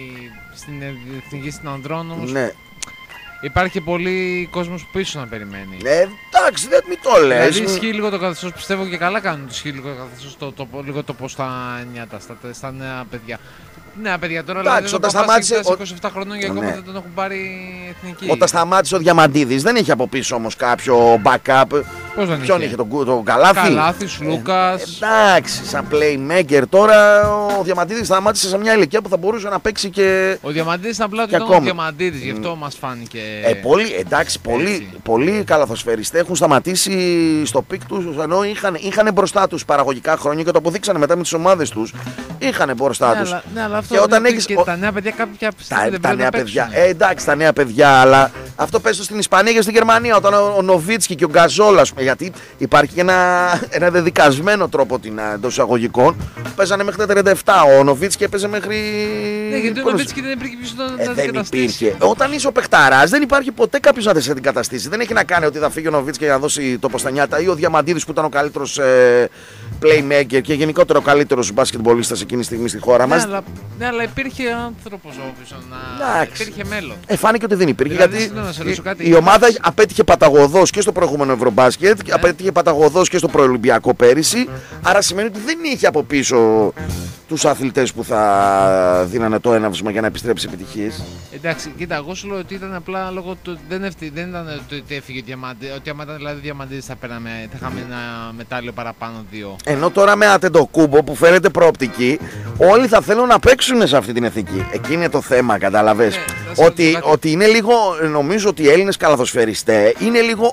στην εθνική στην ανδρών όμως
ναι.
υπάρχει πολύ κόσμος πίσω να περιμένει.
Ε, εντάξει, δεν μην το λες.
Δηλαδή ισχύει λίγο το καθεστώς, πιστεύω και καλά κάνουν ότι ισχύει λίγο το καθεστώς, το, το, το, λίγο το πώς στα νιάτα, στα, στα νέα παιδιά. Νέα παιδιά τώρα,
εντάξει,
δηλαδή
όταν σταμάτησε
είκοσι επτά χρονών και ακόμα ναι. δεν τον έχουν πάρει εθνική.
Όταν σταμάτησε ο Διαμαντίδης δεν είχε από πίσω όμως κάποιο backup.
Πώς δεν
Ποιον είχε, είχε τον, τον Καλάθι.
Καλάθης, Λούκας.
Ε, εντάξει, σαν playmaker τώρα ο Διαμαντίδης σταμάτησε σε μια ηλικία που θα μπορούσε να παίξει και.
Ο Διαμαντίδης ήταν απλά ότι ο Διαμαντίδης, γι' αυτό μας φάνηκε.
Ε, πολύ, εντάξει, πολύ, πολλοί καλαθοσφαιριστές έχουν σταματήσει στο πικ τους ενώ είχαν, είχαν μπροστά τους παραγωγικά χρόνια και το αποδείξανε μετά με τις ομάδες τους. Είχαν μπροστά
ναι,
τους.
Αλλά, ναι, αλλά αυτό
και όταν έχεις...
και τα νέα παιδιά κάποια
τα, τα νέα παιδιά. Ε, εντάξει, τα νέα παιδιά, αλλά αυτό πέσω στην Ισπανία και στη Γερμανία. Όταν ο, ο Νοβίτσκι και ο Γκαζόλ, γιατί υπάρχει και ένα, ένα δεδικασμένο τρόπο εντός εισαγωγικών. Παίζανε μέχρι τα τριάντα επτά. Ο Νοβίτσκι έπαιζε μέχρι.
Ναι, γιατί ο Νοβίτσκι δεν υπήρχε πίσω να
ε, δεν υπήρχε. Όταν είσαι ο παιχταράς, δεν υπάρχει ποτέ κάποιος να σε αντικαταστήσει. Δεν έχει να κάνει ότι θα φύγει ο Νοβίτσκι για να δώσει τόπο στα νιάτα ή ο Διαμαντίδης που ήταν ο καλύτερος ε, playmaker και γενικότερα ο καλύτερος μπάσκετμπολίστας εκείνη τη στιγμή στη χώρα
ναι,
μας.
Αλλά, ναι, αλλά υπήρχε άνθρωπος πίσω να. Υπήρχε μέλλον.
Ε, φάνηκε ότι δεν υπήρχε.
Δηλαδή,
γιατί η,
κάτι,
η ομάδα απέτυχε παταγωδός και στο προηγούμενο Ευρωμπάσκετ, ναι. απέτυχε παταγωδός και στο προολυμπιακό πέρυσι. Άρα σημαίνει ότι δεν είχε από πίσω τους αθλητές που θα δίνανε το έναυσμα για να επιστρέψει επιτυχίες.
Εντάξει, κοίτα, εγώ σου λέω ότι ήταν απλά λόγω του. Δεν, ευτη, δεν ήταν το ότι έφυγε ο Διαμαντίδης. Ότι άμα ήταν δηλαδή Διαμαντίδης θα, θα είχαμε ένα μετάλλιο παραπάνω δύο.
Ενώ τώρα με Αντετοκούμπο που φαίνεται προοπτική, όλοι θα θέλουν να παίξουν σε αυτή την εθνική. Εκεί είναι το θέμα, κατάλαβες. Ναι, ότι, ότι είναι λίγο, νομίζω ότι οι Έλληνες καλαθοσφαιριστές είναι λίγο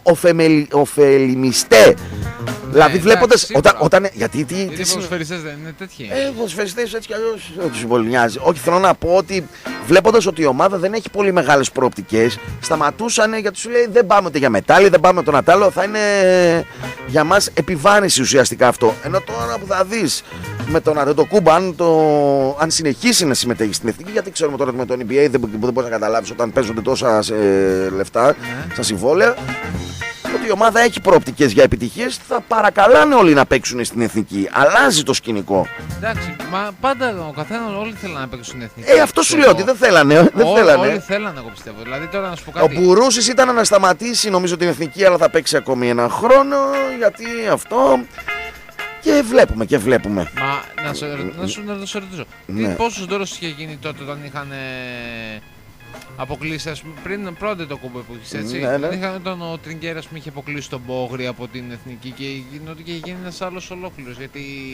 ωφελημιστές. Δηλαδή βλέποντας. Όταν, όταν, γιατί τι.
Οι ποδοσφαιριστές δεν είναι τέτοιοι.
Ε, ποδοσφαιριστές έτσι κι αλλιώς δεν τους πολύ νοιάζει. Όχι, θέλω να πω ότι βλέποντας ότι η ομάδα δεν έχει πολύ μεγάλες προοπτικές, σταματούσαν γιατί σου λέει δεν πάμε ούτε για μετάλλιο, δεν πάμε τον Ατάλο. Θα είναι για μας επιβάρυνση ουσιαστικά αυτό. Ενώ τώρα που θα δεις με τον Αντετοκούμπο, αν, το, αν συνεχίσει να συμμετέχει στην εθνική, γιατί ξέρουμε τώρα ότι με το N B A δεν, δεν μπορεί να καταλάβει όταν παίζονται τόσα σε, λεφτά, yeah. στα συμβόλαια. Ότι η ομάδα έχει προοπτικές για επιτυχίες, θα παρακαλάνε όλοι να παίξουν στην εθνική. Αλλάζει το σκηνικό.
Εντάξει, μα πάντα ο καθένας όλοι θέλουν να παίξουν στην εθνική.
Ε, αυτό σου λέω ότι δεν θέλανε. Δεν
Ό,
θέλανε.
Όλοι θέλανε, εγώ πιστεύω. Δηλαδή, τώρα να σου πω κάτι.
Ο Μπουρούσης ήταν να σταματήσει, νομίζω, την εθνική, αλλά θα παίξει ακόμη ένα χρόνο. Γιατί αυτό. Και βλέπουμε και βλέπουμε.
Μα να σου, να σου, να σου ρωτήσω. Ναι. Πόσους δώρους είχε γίνει τότε όταν είχαν. Ε... αποκλείσει, ας πούμε, πριν πρώτα το κούμπο που έχεις, έτσι. Ναι, ναι. Είχαν τον ο Τριγκέρας που είχε αποκλείσει τον Μπόγρι από την εθνική και γινόταν και γίνει ένας άλλος ολόκληρος. Γιατί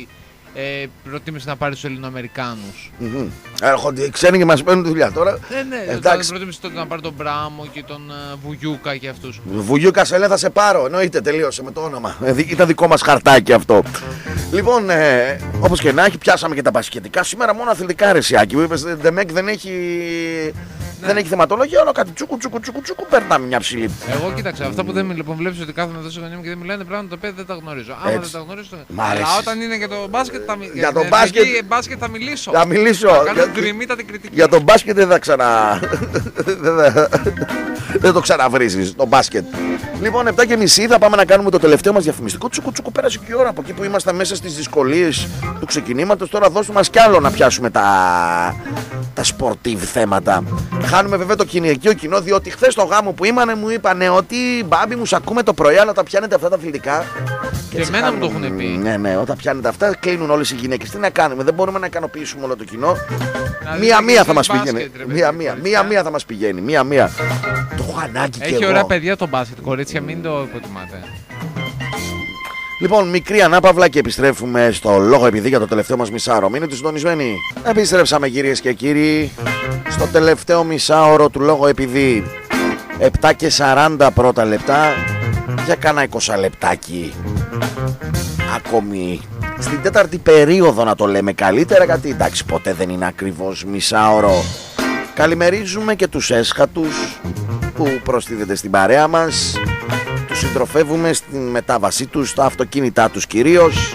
ε, προτίμησε να πάρει τους Ελληνοαμερικάνους.
Mm-hmm. Έρχονται οι ξένοι και μας παίρνουν τη δουλειά τώρα.
Ναι, ναι, εντάξει. Προτίμησε τότε να πάρει τον Μπράμο και τον uh, Βουγιούκα και αυτούς.
Βουγιούκα σε λέει θα σε πάρω, εννοείται, τελείωσε με το όνομα. Ε, ήταν δικό μας χαρτάκι αυτό. Λοιπόν, ε, όπως και να έχει, πιάσαμε και τα μπασκετικά. Σήμερα μόνο αθλητικά ρεσιάκι. Μου είπες, Ντεμέκ δεν έχει, ναι. δεν έχει θεματολογία, όλο κάτι τσούκου τσούκου τσούκου τσούκου, περνάμε μια ψηλή.
Εγώ κοίταξα, αυτά που δεν με λοιπόν βλέπεις ότι κάθομαι εδώ σε γωνία μου και δεν μιλάνε πράγματα τα οποία δεν τα γνωρίζω. Άμα δεν τα γνωρίζω, αλλά όταν είναι για το μπάσκετ θα,
για
για
το μπάσκετ...
μπάσκετ θα μιλήσω.
Θα μιλήσω.
Θα κάνω γκριμίτατη κριτική.
Για το μπάσκετ δεν θα ξανά. Δεν το ξαναβρίζεις το μπάσκετ. Λοιπόν, επτά και μισή θα πάμε να κάνουμε το τελευταίο μας διαφημιστικό. Τσουκου τσουκου, πέρασε και η ώρα από εκεί που ήμασταν μέσα στις δυσκολίες του ξεκινήματος. Τώρα δώστε μας κι άλλο να πιάσουμε τα, τα sportive θέματα. Χάνουμε βέβαια το γυναικείο κοινό, διότι χθες στο γάμο που ήμανε μου είπανε ότι μπάμπι μου σ' ακούμε το πρωί, αλλά όταν πιάνετε αυτά τα αθλητικά.
Και, και εμένα μου το έχουν πει.
Ναι, ναι, όταν πιάνετε αυτά κλείνουν όλες οι γυναίκες. Τι να κάνουμε, δεν μπορούμε να ικανοποιήσουμε όλο το κοινό. Μία-μία θα μας πηγαίνει. Μία-μία θα μας πηγαίνει. Μία-μία. Το έχω ανάγκη και εγώ.
Έχει ωραία παιδιά το μπάσκετ, κορίτσια, μην το υποτιμάτε.
Λοιπόν, μικρή ανάπαυλα και επιστρέφουμε στο λόγο επειδή για το τελευταίο μας μισάωρο. Μείνετε συντονισμένοι. Επιστρέψαμε κυρίες και κύριοι στο τελευταίο μισάωρο του λόγο επειδή. επτά και σαράντα πρώτα λεπτά για κάνα είκοσι λεπτάκι. Ακόμη στην τέταρτη περίοδο να το λέμε καλύτερα, γιατί εντάξει ποτέ δεν είναι ακριβώς μισάωρο. Καλημερίζουμε και τους έσχατους που προστίθεται στην παρέα μας. Τους συντροφεύουμε στην μετάβασή τους, στα αυτοκίνητά τους κυρίως.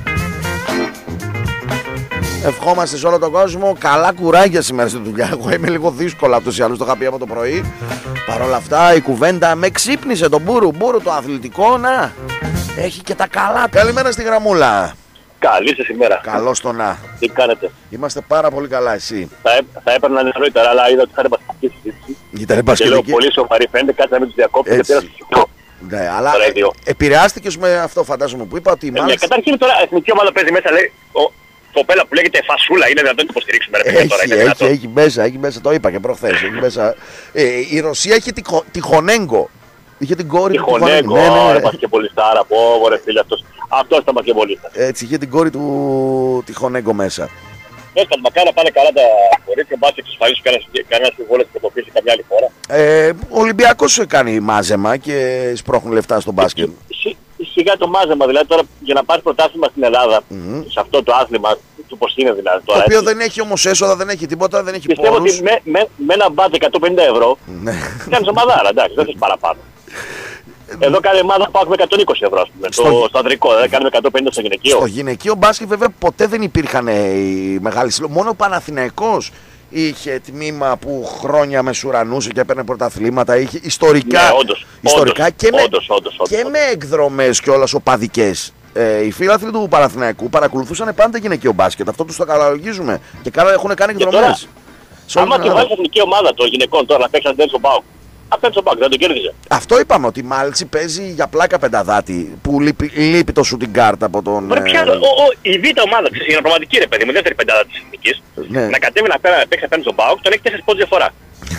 Ευχόμαστε σε όλο τον κόσμο καλά κουράγια σήμερα στη δουλειά. Εγώ είμαι λίγο δύσκολα αυτούς ή άλλους, το είχα πει από το πρωί. Παρ' όλα αυτά η κουβέντα με ξύπνησε, τον μπούρου μπούρου το αθλητικό, να έχει και τα καλά. Καλημέρα στη γραμμούλα.
Καλή σας ημέρα.
Καλώς το να.
Τι κάνετε?
Είμαστε πάρα πολύ καλά, εσύ?
Θα, έ, θα έπαιρνα νωρίτερα, αλλά είδα ότι θα είναι μπασκετική συζήτηση.
Ήταν μπασκετική.
Και λέω πολύ σοβαρή φαίνεται, κάτσε να μην τους διακόψω και πέρα στους οκτώ.
Ναι, αλλά επηρεάστηκες με αυτό, φαντάζομαι, που είπα ότι
ε,
μάλιστα...
Ναι, καταρχήν τώρα εθνική ομάδα παίζει μέσα, λέει, ο, κοπέλα που λέγεται Φασούλα, είναι δυνατόν να την υποστηρίξουμε, ρε παιδιά, τώρα, είναι
έχει,
δυνατόν.
Έχει μέσα, έχει μέσα, το είπα και προχθές, έχει μέσα. Ε, η Ρωσία έχει τυχο, τυχονέγκο. Είχε την κόρη του
Τυχονέγκο,
ναι, ναι, ναι.
μπασκετμπολιστάρα, πω, ρε φίλε, αυτός, αυτός ήταν μπασκετμπολίστας.
Έτσι, είχε την κόρη του Τυχονέγκο μέσα.
Έσκαν, μακάρι να πάνε καλά τα κορίτσια, μπας και εξασφαλίσουν κανένα συμβόλαιο στην τοποποίηση καμιά άλλη χώρα.
Ε, ο Ολυμπιακός κάνει μάζεμα και σπρώχνουν λεφτά στο μπάσκετ.
Σιγά το μάζεμα, δηλαδή τώρα για να πάρει πρωτάθλημα στην Ελλάδα, mm-hmm. σε αυτό το άθλημα, του πώς είναι δηλαδή τώρα.
Το οποίο
έτσι.
Δεν έχει όμως έσοδα, δεν έχει τίποτα, δεν έχει
πιστεύω
πόρους.
Πιστεύω ότι με, με, με ένα μπάτ εκατόν πενήντα ευρώ, κάνεις ομαδάρα, εντάξει, δεν θες παραπάνω. Εδώ κάνει ομάδα πάω με εκατόν είκοσι ευρώ, ας πούμε, στο, στο, στο ανδρικό, δεν κάνουμε εκατόν πενήντα στο γυναικείο.
Στο γυναικείο μπάσκετ βέβαια ποτέ δεν υπήρχαν οι μεγάλοι σύλλογοι, μόνο ο Παναθηναϊκός είχε τμήμα που χρόνια μεσουρανούσε και έπαιρνε πρωταθλήματα, είχε ιστορικά,
ναι, όντως,
ιστορικά
όντως,
και, με,
όντως, όντως, όντως,
και
όντως.
με εκδρομές κιόλας οπαδικές. Ε, οι φίλαθλοι του Παναθηναϊκού παρακολουθούσαν πάντα γυναικείο μπάσκετ, αυτό τους το καταλογίζουμε και καλά έχουν κάνει εκδρομές.
Άμα και βάλεις εθνική ομάδα των γυναικών τώρα να παίξει αντί στον ΠΑΟΚ, απ' στον ΠΑΟΚ δεν τον κέρδιζε.
Αυτό είπαμε, ότι η Μάλτσι παίζει για πλάκα πενταδάτη που λείπει, λείπει το shooting guard από τον...
Ωραία, πια, ο, ο, η β' ομάδα, ξέρεις, είναι πραγματική ρε παιδί μου, δεύτερη πεντάδα της εθνικής, ναι. Να κατέβει να παίξει απέναντι στον ΠΑΟΚ, τον έχει τέσσερις πόντους διαφορά.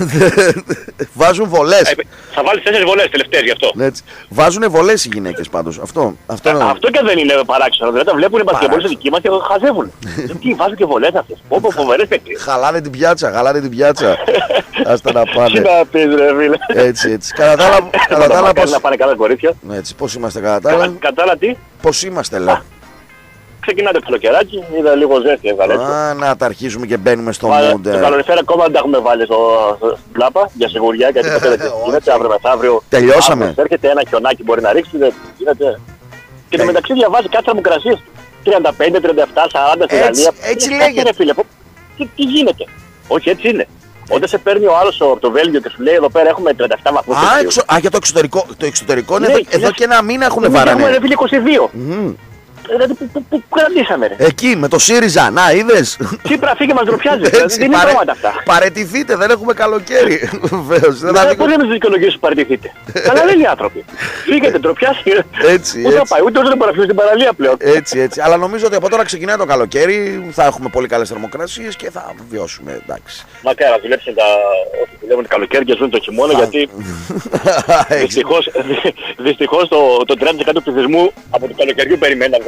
Βάζουν βολές.
Ε, θα βάλεις τέσσερις βολές τελευταίες γι' αυτό.
Έτσι. Βάζουν βολές οι γυναίκες πάντως. Αυτό, αυτό,
Α, αυτό και δεν είναι παράξενο. Δηλαδή τα βλέπουν οι μπασκετμπολίστες δικοί μας και χαζεύουν. Τι βάζουν και βολές αυτές. Πόπο φοβερές παίκτες.
Χαλάνε την πιάτσα, χαλάνε την πιάτσα. Άστα να πάνε.
Τι να πεις ρε φίλε.
Έτσι, έτσι. Κατά τα άλλα, κατά τα άλλα πώς...
να πάνε καλά κορίτσια.
Έτσι, πώς είμαστε κατά τα άλλα.
Κατά άλλα τι.
Πώς είμαστε λέω.
Ξεκινάτε το καλοκαιράκι, είδα λίγο ζέστη έβγαλε.
Α, να τα αρχίζουμε και μπαίνουμε στο mood.
Το καλοκαίρι ακόμα δεν τα έχουμε βάλει στην πλάπα για σιγουριά, γιατί ποτέ δεν γίνεται. Αύριο μεθαύριο.
Τελειώσαμε.
Έρχεται ένα χιονάκι μπορεί να ρίξει, δεν γίνεται. Και το μεταξύ διαβάζει κάτι θερμοκρασίες τριάντα πέντε, τριάντα επτά, σαράντα στη Γαλλία.
Έτσι λέγεται.
Τι γίνεται. Όχι, έτσι είναι. Όταν σε παίρνει ο άλλος από το Βέλγιο και σου λέει εδώ πέρα έχουμε τριάντα επτά βαθμούς.
Α, εξω... Α, για το εξωτερικό. Το εξωτερικό είναι ναι, εδώ, εδώ και ένα μήνα έχουν βαράνε.
Έχουμε είκοσι δύο. Mm. Δηλαδή που, που, που κρατήσαμε ρε.
Εκεί με το ΣΥΡΙΖΑ, να είδες.
Τσίπρα φύγε μας ντροπιάζει, δηλαδή, δεν είναι πράγματα αυτά.
Παραιτηθείτε, δεν έχουμε καλοκαίρι. Βεβαίως.
Δεν θα μπορεί να μην δικαιολογήσει που παραιτηθείτε. Καλά δεν είναι οι άνθρωποι. Φύγετε, ντροπιάζει.
Έτσι,
Πού θα πάει, ούτε όσο δεν παραφύγει στην παραλία πλέον.
Έτσι, έτσι. Αλλά νομίζω ότι από τώρα ξεκινάει το καλοκαίρι, θα έχουμε πολύ καλές θερμοκρασίες και θα βιώσουμε, εντάξει.
Μακάρι να δουλέψουν τα όσοι δουλεύουν το καλοκαίρι και ζουν το χειμώνα, γιατί δυστυχώς το τριάντα τοις εκατό του πληθυσμού από το καλοκαιριού περιμένει να βγάλει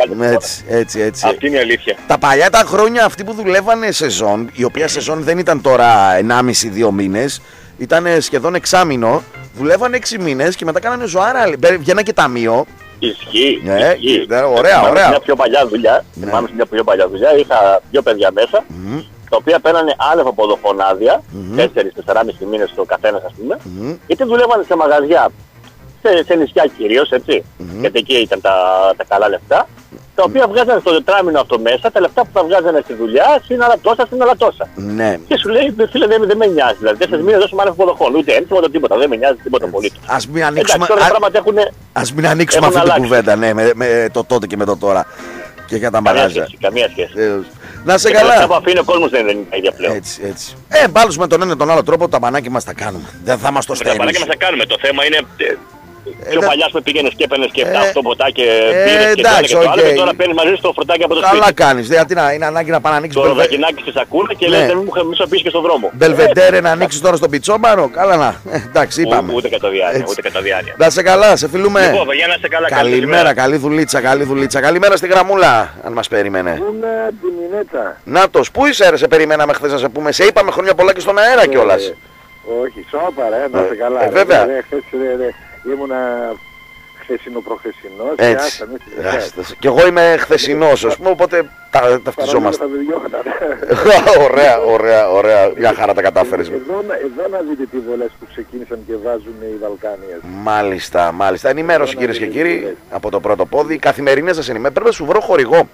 Έτσι, έτσι, έτσι.
Αυτή είναι η αλήθεια.
Τα παλιά τα χρόνια αυτοί που δουλεύανε σεζόν, η οποία σεζόν δεν ήταν τώρα ενάμιση δύο μήνες, ήταν σχεδόν εξάμηνο, δουλεύανε έξι μήνες και μετά κάνανε ζωάρα, βγαίνανε και ταμείο.
Ισχύει.
Ναι,
ισχύει.
ναι, ωραία, ωραία.
Μια πιο παλιά δουλειά,
Ναι.
θυμάμαι σε μια πιο παλιά δουλειά, είχα δύο παιδιά μέσα,
Μμμ,
τα οποία παίρνανε άνευ αποδοχών άδεια,
Μμμ.
τέσσερις με τεσσεράμισι μήνες ο καθένας ας πούμε,
μμμ,
γιατί δουλεύανε σε μαγαζιά, σε, σε νησιά κυρίως, έτσι,
Μμμ.
γιατί εκεί ήταν τα, τα καλά λεφτά, τα οποία βγάζανε στο τετράμινο αυτό μέσα, τα λεφτά που θα βγάζανε στη δουλειά, συν άλλα τόσα, συν άλλα τόσα.
ναι.
Και σου λέει, φίλε, δεν, δεν με νοιάζει, δηλαδή τέσσερις μήνες δώσουμε άνευ αποδοχών, ούτε ένσημα ούτε τίποτα, δεν με νοιάζει τίποτα πολύ.
Ας μην
Εντάξει,
ανοίξουμε,
τώρα τα
α-
πράγματα έχουν
ας μην ανοίξουμε
έχουν
αυτή την
αλλάξει.
κουβέντα, ναι, με, με το τότε και με το τώρα. Και για τα
καμία
μαγαζιά.
σχέση, καμία σχέση.
Ε, Να σε
Και τα λεφτά
καλά.
που αφήνει ο κόσμος δεν είναι τα ίδια πλέον.
Έτσι, έτσι. Ε, μπάλους με τον ένα τον άλλο τρόπο, τα μπανάκια μας τα κάνουμε. Δεν θα μας το
Με τα μπανάκια
στέλνεις.
μας τα κάνουμε. Το θέμα είναι. ε,
Ε,
Πιο
δε-
παλιά που πήγαινες και έπαιρνες και
Ε,
εφτά οκτώ ποτά και
ε,
πήρες και το ένα
εντάξει,
και το άλλο
οκ.
και τώρα παίρνεις μαζί στο φρουτάκι από το
Καλά
σπίτι.
κάνεις. Γιατί να είναι ανάγκη να πάνε να ανοίξεις
Το
μπελβε-
ροδακινάκι στη σακούλα και
Ναι.
λες δεν μου είχα μισό πίσω και στον δρόμο.
μπελβεντέρε να ανοίξεις τώρα στον πιτσόμπαρο. Καλά να. Ε, εντάξει, είπαμε.
Ου- Ούτε κατά διάνοια,
Έτσι.
ούτε κατά διάνοια.
Να σε καλά, σε φιλούμε.
Λοιπόν, παιδιά, να είστε καλά. καλή
Καλημέρα,
ημέρα.
καλή δουλίτσα, καλή δουλίτσα. Καλημέρα στη γραμμούλα, αν μας περίμενε.
Είμαι από τη Μινέτα.
Νάτος, πού είσαι, ρε, σε περιμέναμε χθες να σε πούμε. Σε είπαμε χρόνια πολλά και στον αέρα κιόλας.
Ε, όχι, σώπα ρε, να
Ε,
είστε καλά.
ε,
ρε.
βέβαια.
Ρε, χθες, ρε, ρε, ήμουνα χθεσινο-προχθεσινός. και
Έτσι.
άστα, μη στις
Άστας. Κι εγώ είμαι χθεσινός, ας πούμε, οπότε τα ταυτιζόμαστε.
Θα διώχονταν.
Ωραία, ωραία, ωραία. Μια χαρά τα κατάφερες.
Εδώ, να- εδώ να δείτε τι βολές που ξεκίνησαν και βάζουν οι Βαλκάνιες.
Μάλιστα, μάλιστα. Ενημέρωση κυρίες και κύριοι από το πρώτο πόδι. Καθημερινές σας ενημέρωση. Πρέπει να σου βρω χορηγό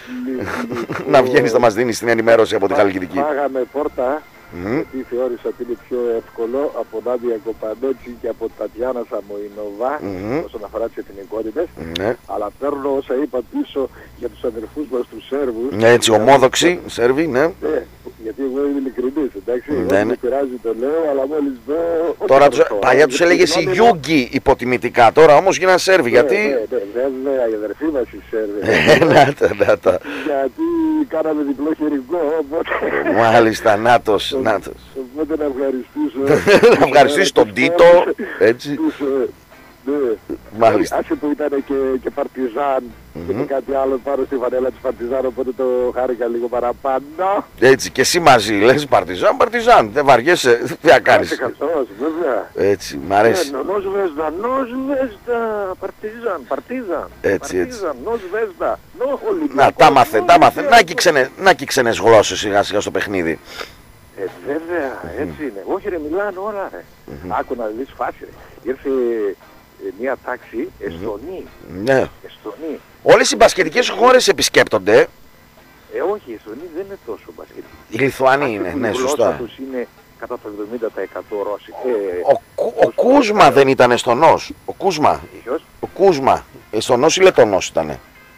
να βγαίνεις να μας δίνεις την ενημέρωση από τη Χαλκιδική.
Πάγαμε πόρτα,
Μμμ.
γιατί θεώρησα ότι είναι πιο εύκολο από Νάντια Κοπανότσι και από Τατιάνα Σαμοϊνοβά
Μμμ.
όσον αφορά τις εθνικότητες.
Ναι.
Αλλά παίρνω όσα είπα πίσω για τους αδερφούς μας τους Σέρβους.
Ναι, έτσι, ομόδοξοι, Σέρβοι, ναι.
Ναι, γιατί εγώ είμαι ειλικρινής, εντάξει,
Ναι,
δεν
ναι.
με πειράζει το λέω, αλλά μόλις δω... όχι
Τώρα
μόνο
τους,
τώρα,
παλιά τους
γιατί
έλεγες οι
γνώμη μου-
Γιούγκοι υποτιμητικά, τώρα όμως γίναν Σέρβοι.
Ναι,
Γιατί.
ναι, ναι, βέβαια, οι αδερφοί μας οι Σέρβοι.
Ε, να τα, να τα.
Γιατί κάναμε διπλό χειρικό, οπότε...
Μάλιστα, νάτος, νάτος.
Οπότε να ευχαριστήσω...
Να ευχαριστήσεις τον Τίτο, έτσι.
Τους, ε, ναι.
Μάλιστα.
Άσε που ήταν και, και Παρτιζάν και και κάτι άλλο πάνω στη φανέλα της Παρτιζάν, οπότε το χάρηκα λίγο παραπάνω.
Έτσι, και εσύ μαζί λες Παρτιζάν, Παρτιζάν. Δεν βαριέσαι, τι να κάνεις.
Άσε καθώς, βέβαια.
Έτσι, μ' αρέσει.
Ε, Νος Βέσδα, Νος Βέσδα, Παρτιζάν, Παρτιζάν.
Έτσι, έτσι.
Παρτιζάν, Νος Βέσδα, Νο Ολυμπιακός.
Να, τα μάθε,
Νο
τα μάθε. Να
Ολυμπιακός.
και ξένες, να και ξένες γλώσσες σιγά σιγά στο παιχνίδι.
Ε, βέβαια, έτσι είναι. Όχι ρε, μιλάνε όλα ρε. Άκου να δεις φάση ρε. Ήρθε ε, μια τάξη Εστονή.
Ναι.
Εστονή.
Όλες οι μπασκετικές χώρες επισκέπτονται.
Ε, όχι, η Εστονή δεν είναι τόσο μπασκετική.
Οι Λιθουανοί είναι, ναι,
Η γλώσσα
σωστά.
τους είναι κατά το εβδομήντα τοις εκατό Ρώσοι. Ε,
Ο, Κου- ο Κούσμα δεν ήταν Εστονός. Ο Κούσμα.
ποιος?
Ο Κούσμα. Εστονός ή Λετονός ήτανε.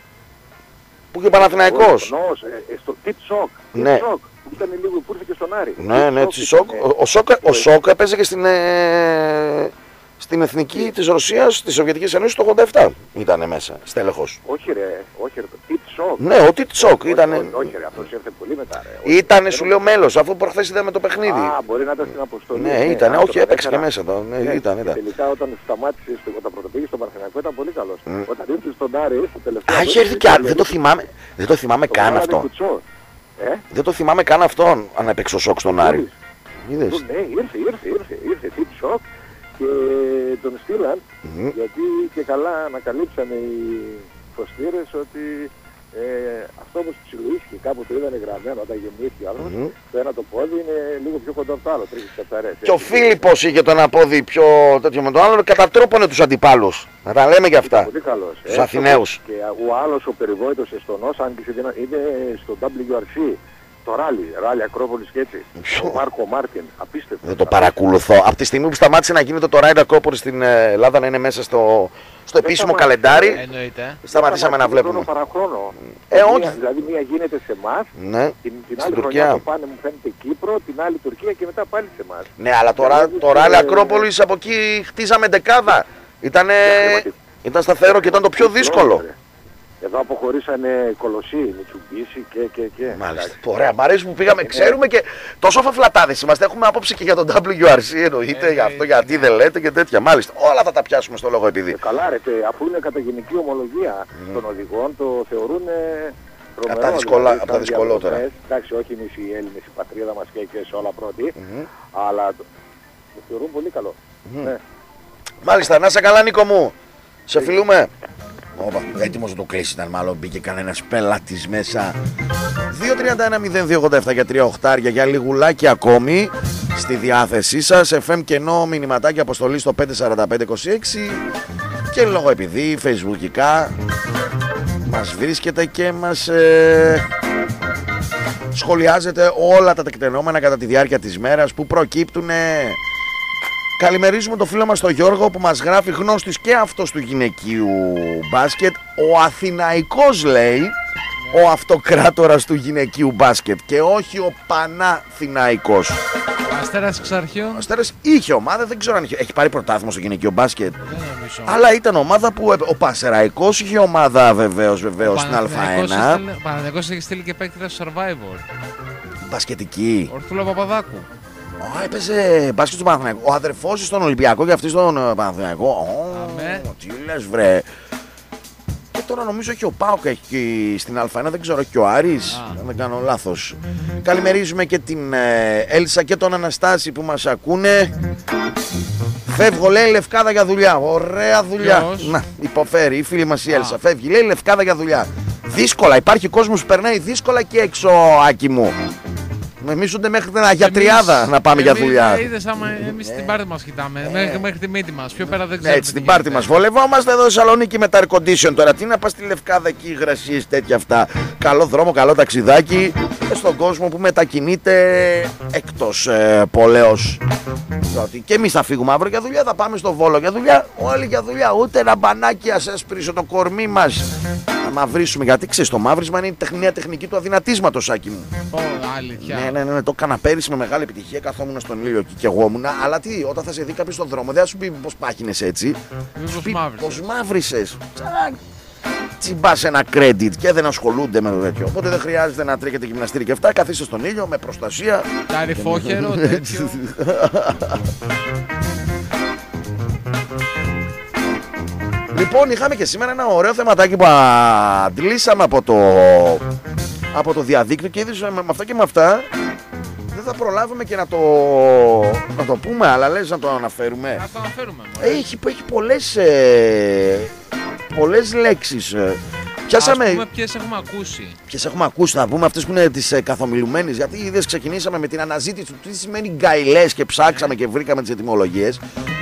Που είχε Παναθηναϊκός.
Ο Εστονός, ε, ε, στο Τιτσόκ.
Ναι.
Τιτσόκ, που ήταν λίγο που ήρθε και στον Άρη.
Ναι, ναι, Τσισόκ.
ήταν,
Ο, ο, Σόκα, ο Σόκα έπαιζε και στην, ε, στην εθνική της Ρωσίας, της Σοβιετικής Ένωσης το ογδόντα επτά. Ήτανε μέσα, στέλεχος.
Όχι ρε, όχι ρε, το Τιτσόκ.
Ναι, ο Τιτσόκ
Όχι,
ήτανε.
όχι, όχι ρε, αυτός ήρθε πολύ μετά ρε. Όχι,
Ήτανε,
δεν-
σου λέω, μέλος, αφού προχθές είδαμε το παιχνίδι.
Α, μπορεί να ήταν στην αποστολή.
Ναι, ήτανε,
α,
όχι,
το
έπαιξε και
κατέφερα.
μέσα. Το, ναι,
Ναι,
ήταν,
και
ήταν.
τελικά όταν σταμάτησε, στο- όταν πρωτοπήγε στον Παναθηναϊκό ήταν πολύ καλός.
Μμ.
Όταν ήρθε στον Άρη, στο τελευταίο...
Α, είχε έρθει και άλλο. Δεν το θυμάμαι, δεν το θυμάμαι
τον
καν
βάλανε
αυτό.
κουτσό. Ε,
Δεν το θυμάμαι καν αυτόν, αν έπαιξε ο Σόκ στον Άρη. Είδες.
Ναι, ήρθε, ήρθε, ήρθε, ήρθε, τύπ σοκ και τον στείλαν
Μμμ.
γιατί και καλά ανακαλύψανε οι φωστήρες ότι ε, αυτό όπως ψιλοίσχυε, κάπου το είδανε γραμμένο όταν γεννήθηκε ο άνθρωπος,
Μμμ.
το ένα το πόδι είναι λίγο πιο κοντά από το άλλο, τρίχες κατσαρές.
Και ο Φίλιππος είχε το ένα πόδι πιο τέτοιο με τον άλλο, κατατρόπωνε τους αντιπάλους. Να τα λέμε και αυτά.
Πολύ καλός.
Τους Αθηναίους.
Και ο άλλος ο περιβόητος Εστονός, αν και σε δυνα- είναι στο ντάμπλιου αρ σι, το ράλι, ράλι Ακρόπολης και έτσι.
Ποιο?
Ο Μάρκο Μάρτιν, απίστευτο.
Δεν το παρακολουθώ. Από τη στιγμή που σταμάτησε να γίνεται το Ride Ακρόπολης στην ε, Ελλάδα να είναι μέσα στο, στο επίσημο
σταμάτησε.
καλεντάρι,
Εννοείται.
σταματήσαμε να βλέπουμε.
Χρόνο παραχρόνο.
Ε,
Μία-
όχι.
Δηλαδή μία γίνεται σε εμάς,
Ναι,
την, την
στην
άλλη χρονιά
Τουρκία.
το πάνε μου φαίνεται Κύπρο, την άλλη Τουρκία και μετά πάλι σε εμάς.
Ναι, αλλά τώρα
Δηλαδή,
το Rally
ε,
Ακρόπολης από εκεί χτίζαμε δεκάδα. Ήτανε,
χρηματι-
ήταν σταθερό και ήταν το πιο
Διπλό,
δύσκολο.
ρε. Εδώ αποχωρήσανε Κολοσσί, Μιτσουμπίση και και και.
Μάλιστα. Ωραία, μ' αρέσει που πήγαμε, ξέρουμε και τόσο φαφλατάδες είμαστε. Έχουμε άποψη και για τον ντάμπλιου αρ σι εννοείται, για αυτό γιατί δεν λέτε και τέτοια. Μάλιστα, όλα θα τα πιάσουμε στο λόγο επειδή.
Ε, καλά ρε, αφού είναι κατά γενική ομολογία mm. των οδηγών, το θεωρούν τρομερό.
Από τα, δυσκολα...
δηλαδή,
τα δυσκολότερα.
Εντάξει, όχι εμείς οι Έλληνες, η πατρίδα μας και, και σε όλα πρώτη, mm-hmm. αλλά το, το θεωρούν πολύ καλό. Mm-hmm. Ναι.
Μάλιστα, να είσαι καλά Νίκο μου. Σε φιλούμε. Όπα, έτοιμος να το κλείσει ήταν μάλλον, μπήκε κανένας πελάτης μέσα. δύο τρία ένα μηδέν δύο ογδόντα επτά για τρία οχτάρια για λιγουλάκι ακόμη στη διάθεσή σας. εφ εμ κενό, μηνυματάκι αποστολή στο πέντε τέσσερα πέντε είκοσι έξι. Και λόγω επειδή facebookικά μας βρίσκεται και μας ε, σχολιάζετε όλα τα τεκτενόμενα κατά τη διάρκεια της μέρας που προκύπτουν. Καλημερίζουμε το φίλο μας τον Γιώργο που μας γράφει, γνώστης και αυτός του γυναικείου μπάσκετ. Ο Αθηναϊκός λέει, ο αυτοκράτορας του γυναικείου μπάσκετ και όχι ο Παναθηναϊκός.
Ο Αστέρας Εξαρχείων.
Ο Αστέρας είχε ομάδα, δεν ξέρω αν είχε, έχει πάρει πρωτάθλημα στο γυναικείο μπάσκετ.
Δεν νομίζω.
Αλλά ήταν ομάδα που ο Πανσεραϊκός είχε ομάδα βεβαίως, βεβαίως στην Α1.
Ο Παναθηναϊκός έχει στείλει και παίκτητα στο Survivor.
Μπασκετική.
Ορθούλα Παπαδάκου.
Ω, έπαιζε μπάσκετ στον Παναθηναϊκό. Ο αδερφός στον Ολυμπιακό και αυτή στον Παναθηναϊκό. Ω, τι λες βρε. Και τώρα νομίζω έχει ο ΠΑΟΚ έχει στην Α1, δεν ξέρω, έχει και ο Άρης, αν δεν κάνω λάθος. Καλημερίζουμε και την ε, Έλσα και τον Αναστάση που μας ακούνε. Φεύγω λέει Λευκάδα για δουλειά, ωραία δουλειά.
Ποιος?
Να, υποφέρει η φίλη μας η Έλσα. Φεύγει λέει Λευκάδα για δουλειά. Δύσκολα, υπάρχει κόσμος που περνάει δύσκολα και έξω, Άκη μου. Εμείς ούτε μέχρι την Αγιατριάδα να πάμε
εμείς,
για δουλειά.
Είδες άμα εμείς την πάρτι μας κοιτάμε, ε, μέχρι, μέχρι τη μύτη μας, πιο πέρα δεν ξέρουμε.
Έτσι, την πάρτι μας. Βολευόμαστε εδώ στη Θεσσαλονίκη με τα air condition τώρα. Τι να πας στη Λευκάδα εκεί, υγρασίες, τέτοια αυτά. Καλό δρόμο, καλό ταξιδάκι. Και στον κόσμο που μετακινείται εκτός ε, πολέως. Ότι και εμείς θα φύγουμε αύριο για δουλειά, θα πάμε στο Βόλο για δουλειά. Όλοι για δουλειά. Ούτε ένα μπανάκι ας έσπρισε το κορμί μας. Να μαυρίσουμε, γιατί ξέρεις, το μαύρισμα είναι η μια τεχνική του αδυνατίσματος, Άκη μου.
Oh, αλήθεια.
Ναι, ναι, ναι, ναι, το έκανα πέρυσι με μεγάλη επιτυχία. Καθόμουν στον ήλιο εκεί και εγώ ήμουνα. Αλλά τι, όταν θα σε δει κάποιος στον δρόμο, δεν θα σου πει πως πάχινες έτσι.
Πώς
πει
μαύρισες.
πως μαύρισες. Σαν τσιμπάς ένα credit και δεν ασχολούνται με το τέτοιο. Οπότε δεν χρειάζεται να τρέχετε γυμναστήρι και αυτά. Καθίστε στον ήλιο με προστασία.
Καρυφόχερο, τέτοιο.
Λοιπόν, είχαμε και σήμερα ένα ωραίο θεματάκι που αντλήσαμε από το, από το διαδίκτυο και είδες με αυτά και με αυτά δεν θα προλάβουμε και να το, να το πούμε, αλλά λες να το αναφέρουμε.
Να το αναφέρουμε.
Έχει, έχει πολλές, ε, πολλές λέξεις. Πιάσαμε...
Ας πούμε ποιες έχουμε ακούσει.
Ποιες έχουμε ακούσει, να πούμε αυτές που είναι τις ε, καθομιλουμένες. Γιατί είδες, ξεκινήσαμε με την αναζήτηση του τι σημαίνει γκαϊλές και ψάξαμε και βρήκαμε τις ετυμολογίες.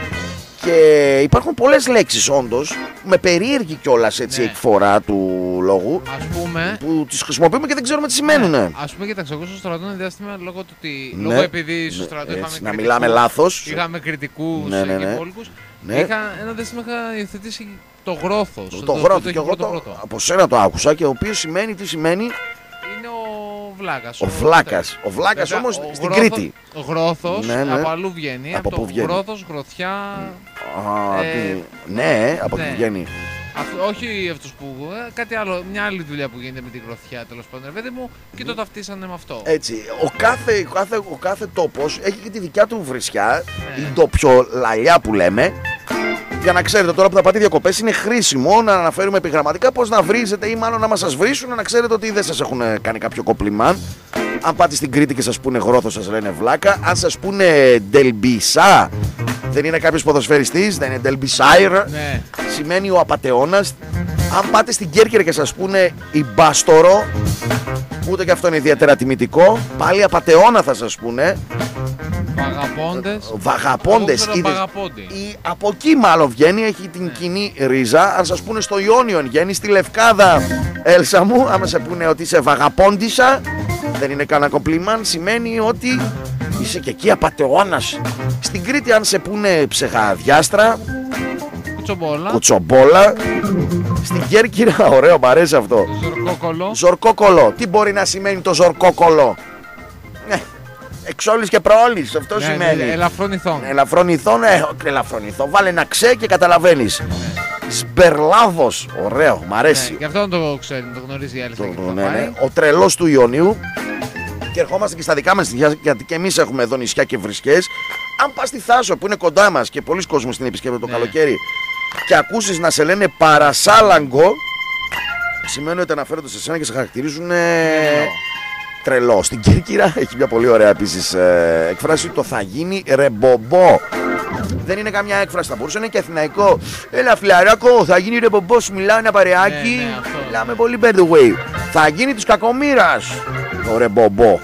Και υπάρχουν πολλές λέξεις όντως, με περίεργη κιόλας έτσι ναι. εκφορά του λόγου,
ας πούμε,
που τις χρησιμοποιούμε και δεν ξέρουμε τι σημαίνουν. Ναι.
Ας πούμε, κοίταξε, εγώ στο στρατό ένα διάστημα λόγω του ότι. Ναι. Λόγω επειδή στο στρατό
ναι,
είχαμε
έτσι,
κριτικούς,
να μιλάμε λάθος.
Είχαμε κριτικούς
ναι, ναι, ναι.
και υπόλοιπους.
Ναι.
Είχα, ένα διάστημα είχα υιοθετήσει το γρόθος.
Το,
το,
το,
το
γρόθο,
το,
και εγώ το,
πρώτο.
από σένα το άκουσα και ο οποίος σημαίνει, τι σημαίνει.
Είναι ο Βλάκας.
Ο, ο Βλάκας. Ο Βλάκας όμως ο στην
γρόθος,
Κρήτη.
Ο γρόθος
ναι, ναι.
από αλλού βγαίνει.
Από,
από
πού βγαίνει.
Γρόθος, γροθιά.
Α, ε, ναι, από ναι. πού βγαίνει.
Αυτό, όχι αυτός που. Κάτι άλλο, μια άλλη δουλειά που γίνεται με την γροθιά τέλος πάντων, παιδί μου, και το ταυτίσανε με αυτό.
Έτσι. Ο κάθε, ο κάθε, ο κάθε τόπος έχει και τη δικιά του βρισιά, ναι. η ντοπιολαλιά που λέμε. Για να ξέρετε τώρα που θα πάτε διακοπές, είναι χρήσιμο να αναφέρουμε επιγραμματικά πώς να βρίζετε ή μάλλον να μας σας βρίσουν, να ξέρετε ότι δεν σας έχουν κάνει κάποιο κοπλιμάν. Αν πάτε στην Κρήτη και σας πούνε γρόθο, σας λένε βλάκα. Αν σας πούνε ντελμπισά, δεν είναι κάποιος ποδοσφαιριστής, δεν είναι ντελμπισάιρ, ναι. σημαίνει ο απατεώνας. Αν πάτε στην Κέρκυρα και σας πούνε ιμπάστορο, ούτε και αυτό είναι ιδιαίτερα τιμητικό, πάλι απατεώνα θα σας πούνε.
Βαγαπώντες.
Βαγαπώντες. Ή από εκεί μάλλον βγαίνει, έχει την ναι. κοινή ρίζα. Αν σας πούνε στο Ιόνιον, βγαίνει στη Λευκάδα, Έλσα μου, άμα σε πούνε ότι είσαι βαγαπώντισσα, δεν είναι κανένα κομπλιμάν, σημαίνει ότι είσαι και εκεί απατεώνας. Στην Κρήτη αν σε πούνε ψεχαδιάστρα,
κουτσομπόλα.
κουτσομπόλα. Στην Κέρκυρα, ωραίο, μ' αρέσει αυτό.
Ζορκόκολο.
Ζορκόκολο. Τι μπορεί να σημαίνει το ζορκόκολο? Ναι. Εξόλης και προόλης, αυτό ναι, σημαίνει.
Ναι, ελαφρόν ηθών.
Ελαφρόν ηθών, ε, ελαφρόν ηθών. Βάλε ένα ξέ και καταλαβαίνεις. Ναι. Σμπερλάδος. Ωραίο, μ' αρέσει.
Ναι, και αυτό το ξέρει, το γνωρίζει η άλλη.
Το, ναι, ναι. Ο τρελός του Ιωνίου. Και ερχόμαστε και στα δικά μας νησιά, γιατί και εμείς έχουμε εδώ νησιά και βρισκές. Αν πας στη Θάσο που είναι κοντά μας και πολλοί κόσμος την επισκέπτεται το
ναι.
καλοκαίρι και ακούσεις να σε λένε παρασάλαγκο, σημαίνει ότι αναφέρονται σε σένα και σε χαρακτηρίζουν ε... τρελό. Στην Κέρκυρα έχει μια πολύ ωραία επίσης ε, έκφραση, το θα γίνει ρεμπομπό. Δεν είναι καμιά έκφραση, θα μπορούσε να είναι και αθηναϊκό. Έλα φιλαράκο, θα γίνει ρεμπομπό, σου μιλάω ένα παρεάκι.
Ναι, ναι,
μιλάμε πολύ by the way. Θα γίνει της κακομοίρας το ρεμπομπό.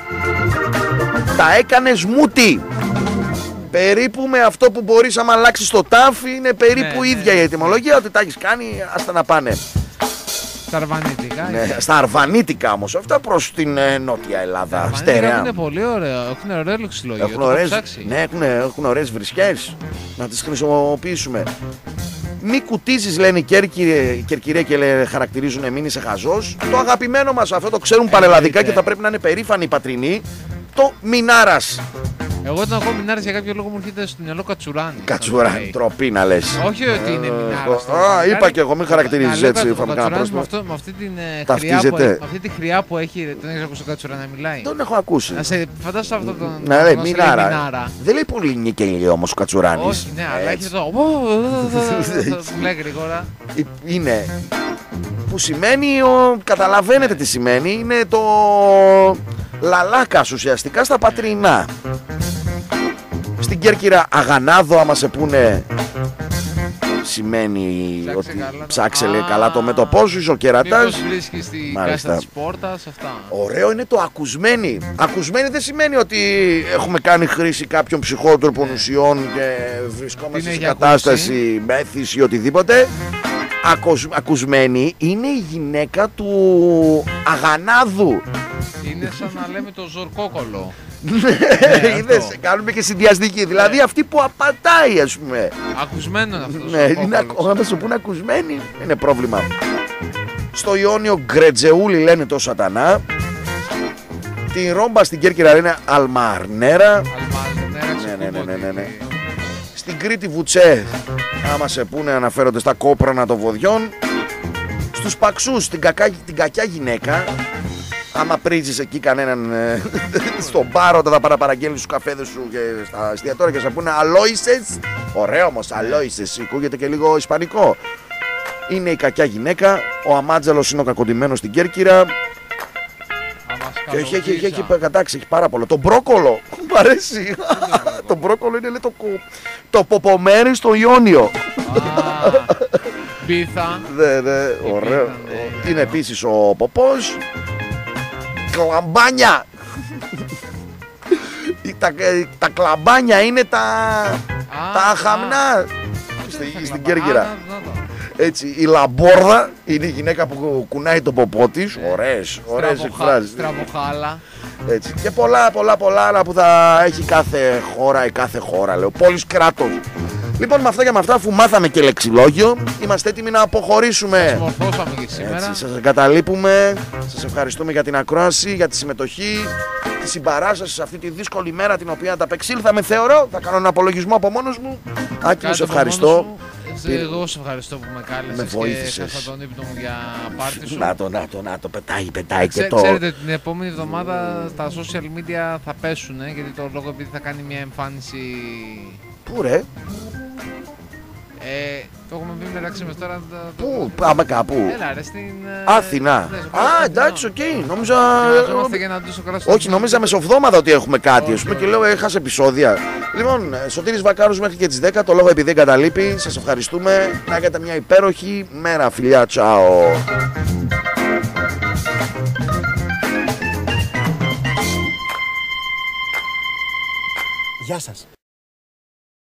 Τα έκανες μούτι. Περίπου με αυτό που μπορείς άμα αλλάξεις το τάφι, είναι περίπου
ναι,
ίδια
ναι.
η ετυμολογία, ότι τα έχεις κάνει, άστα να πάνε.
Στα αρβανίτικα.
Ναι, στα αρβανίτικα όμως, αυτά προς την ε, Νότια Ελλάδα. Στερεά.
Είναι πολύ ωραία, έχουν ωραίο λεξιλόγιο.
Έχουν ωραίες, ναι, έχουν, έχουν ωραίες βρισκές, να τις χρησιμοποιήσουμε. Μη κουτίζεις, λένε οι Κερκυρέ και λένε, χαρακτηρίζουν μην είσαι χαζός. Το αγαπημένο μας, αυτό το ξέρουν πανελλαδικά και θα πρέπει να είναι περήφανοι οι πατρινοί, το Μινάρας.
Εγώ όταν ακούω Μινάρας για κάποιο λόγο μου έρχεται στο μυαλό Κατσουράνη.
Κατσουράνη, τροπή να λες.
Όχι ότι είναι Μινάρας.
Α, είπα και εγώ, μην χαρακτηρίζεις έτσι.
Ο Κατσουράνης με αυτή την χρειά που έχει, τον έχεις ακούσει τον Κατσουράνη να μιλάει.
Τον έχω ακούσει.
Να σε φαντάσου αυτό τον
να λέει Μινάρα. Δεν λέει πολύ νικέλη όμως ο Κατσουράνης.
Όχι, ναι, αλλά έχει το που λέει γρήγορα.
Είναι που σημαίνει, καταλαβαίνετε τι σημαίνει, είναι το λαλάκας ουσιαστικά στα πατρινά. Στην Κέρκυρα αγανάδο, άμα σε πούνε, σημαίνει ψάξε ότι καλά, ψάξε λέει, καλά το μέτωπό σου, είσαι ο κερατάς.
Μήπως βρίσκεις στη κάστα της πόρτας, αυτά.
Ωραίο είναι το ακουσμένη. Ακουσμένη δεν σημαίνει ότι έχουμε κάνει χρήση κάποιων ψυχότροπων ναι. ουσιών και βρισκόμαστε σε κατάσταση μέθης ή οτιδήποτε. Ακουσ, ακουσμένη είναι η γυναίκα του αγανάδου.
Είναι σαν να λέμε το ζορκόκολο.
Ναι, είδες, κάνουμε και συνδυαστική. Δηλαδή ναι. αυτή που απατάει, ας πούμε.
Ακουσμένο είναι αυτό.
Ναι, είναι, όταν σου πούνε ακουσμένοι, είναι πρόβλημα. Στο Ιόνιο Γκρετζεούλη λένε το σατανά. Τη Ρόμπα στην Κέρκυρα λένε Αλμαρνέρα.
Αλμαρνέρα,
ναι, ναι, ναι, ναι, ναι. Στην Κρήτη Βουτσέ, άμα σε πούνε, αναφέρονται στα κόπρανα των βοδιών. Στους Παξούς, την, κακά, την κακιά γυναίκα. Άμα πρίζεις εκεί κανέναν ε, στον μπάρο, όταν θα παραπαραγγέλνεις τους καφέδες σου και στα εστιατόρια και θα πούνε αλόισες. Ωραίο όμως, αλόισες, ακούγεται και λίγο ισπανικό. Είναι η κακιά γυναίκα, ο Αμάτζελος είναι ο κακοντημένος στην Κέρκυρα. Και έχει, έχει, έχει, έχει, κατάξει, έχει πάρα πολλά. Το μπρόκολο, μου αρέσει. Το μπρόκολο είναι λέει, το, το ποπομέρι στο Ιόνιο.
Πίθα.
Ναι, ναι, ωραίο. Είναι επίσης ο ποπός. Κλαμπάνια. τα, τα κλαμπάνια είναι τα, ah, τα χαμνά ah. Στη, στην Κέρκυρα. Έτσι, η λαμπόρδα είναι η γυναίκα που κουνάει το ποπό της. Ωραίες, ωραίες εκφράσεις.
Στραβοχάλα.
Έτσι. Και πολλά, πολλά, πολλά άλλα που θα έχει κάθε χώρα ή κάθε χώρα, λέω. Πόλης κράτος. Λοιπόν, με αυτά και με αυτά, αφού μάθαμε και λεξιλόγιο, είμαστε έτοιμοι να αποχωρήσουμε.
Σας μορφώσαμε και σήμερα.
Έτσι, σας εγκαταλείπουμε. Σας ευχαριστούμε για την ακρόαση, για τη συμμετοχή, τη συμπαράσταση σε αυτή τη δύσκολη μέρα την οποία ανταπεξήλθαμε, θεωρώ. Θα κάνω έναν απολογισμό από μόνος μου. Άκη, μου σε ευχαριστώ.
Εγώ σε ευχαριστώ που με κάλεσες και έχασα τον ύπνο μου για πάρτι σου.
Να το, να το, να το, πετάει, πετάει και το...
Ξέρετε, την επόμενη εβδομάδα στα social media θα πέσουν, γιατί το λόγο επειδή θα κάνει μια εμφάνιση...
Πού ρε?
Ε, το έχουμε πει μεταξύ μας τώρα...
Πού, πάμε κάπου?
Έλα ρε, στην...
Αθηνά. Α, εντάξει, οκ, νόμιζα...
Όχι,
Όχι, νόμιζα μεσοβδόμαδα ότι έχουμε κάτι, ας πούμε, και λέω έχασε επεισόδια. Λοιπόν, Σωτήρης Βακάρους μέχρι και τις δέκα, το λόγο επειδή εγκαταλείπει. Σας ευχαριστούμε, να έχετε μια υπέροχη μέρα, φιλιά, τσάω.
Γεια σας.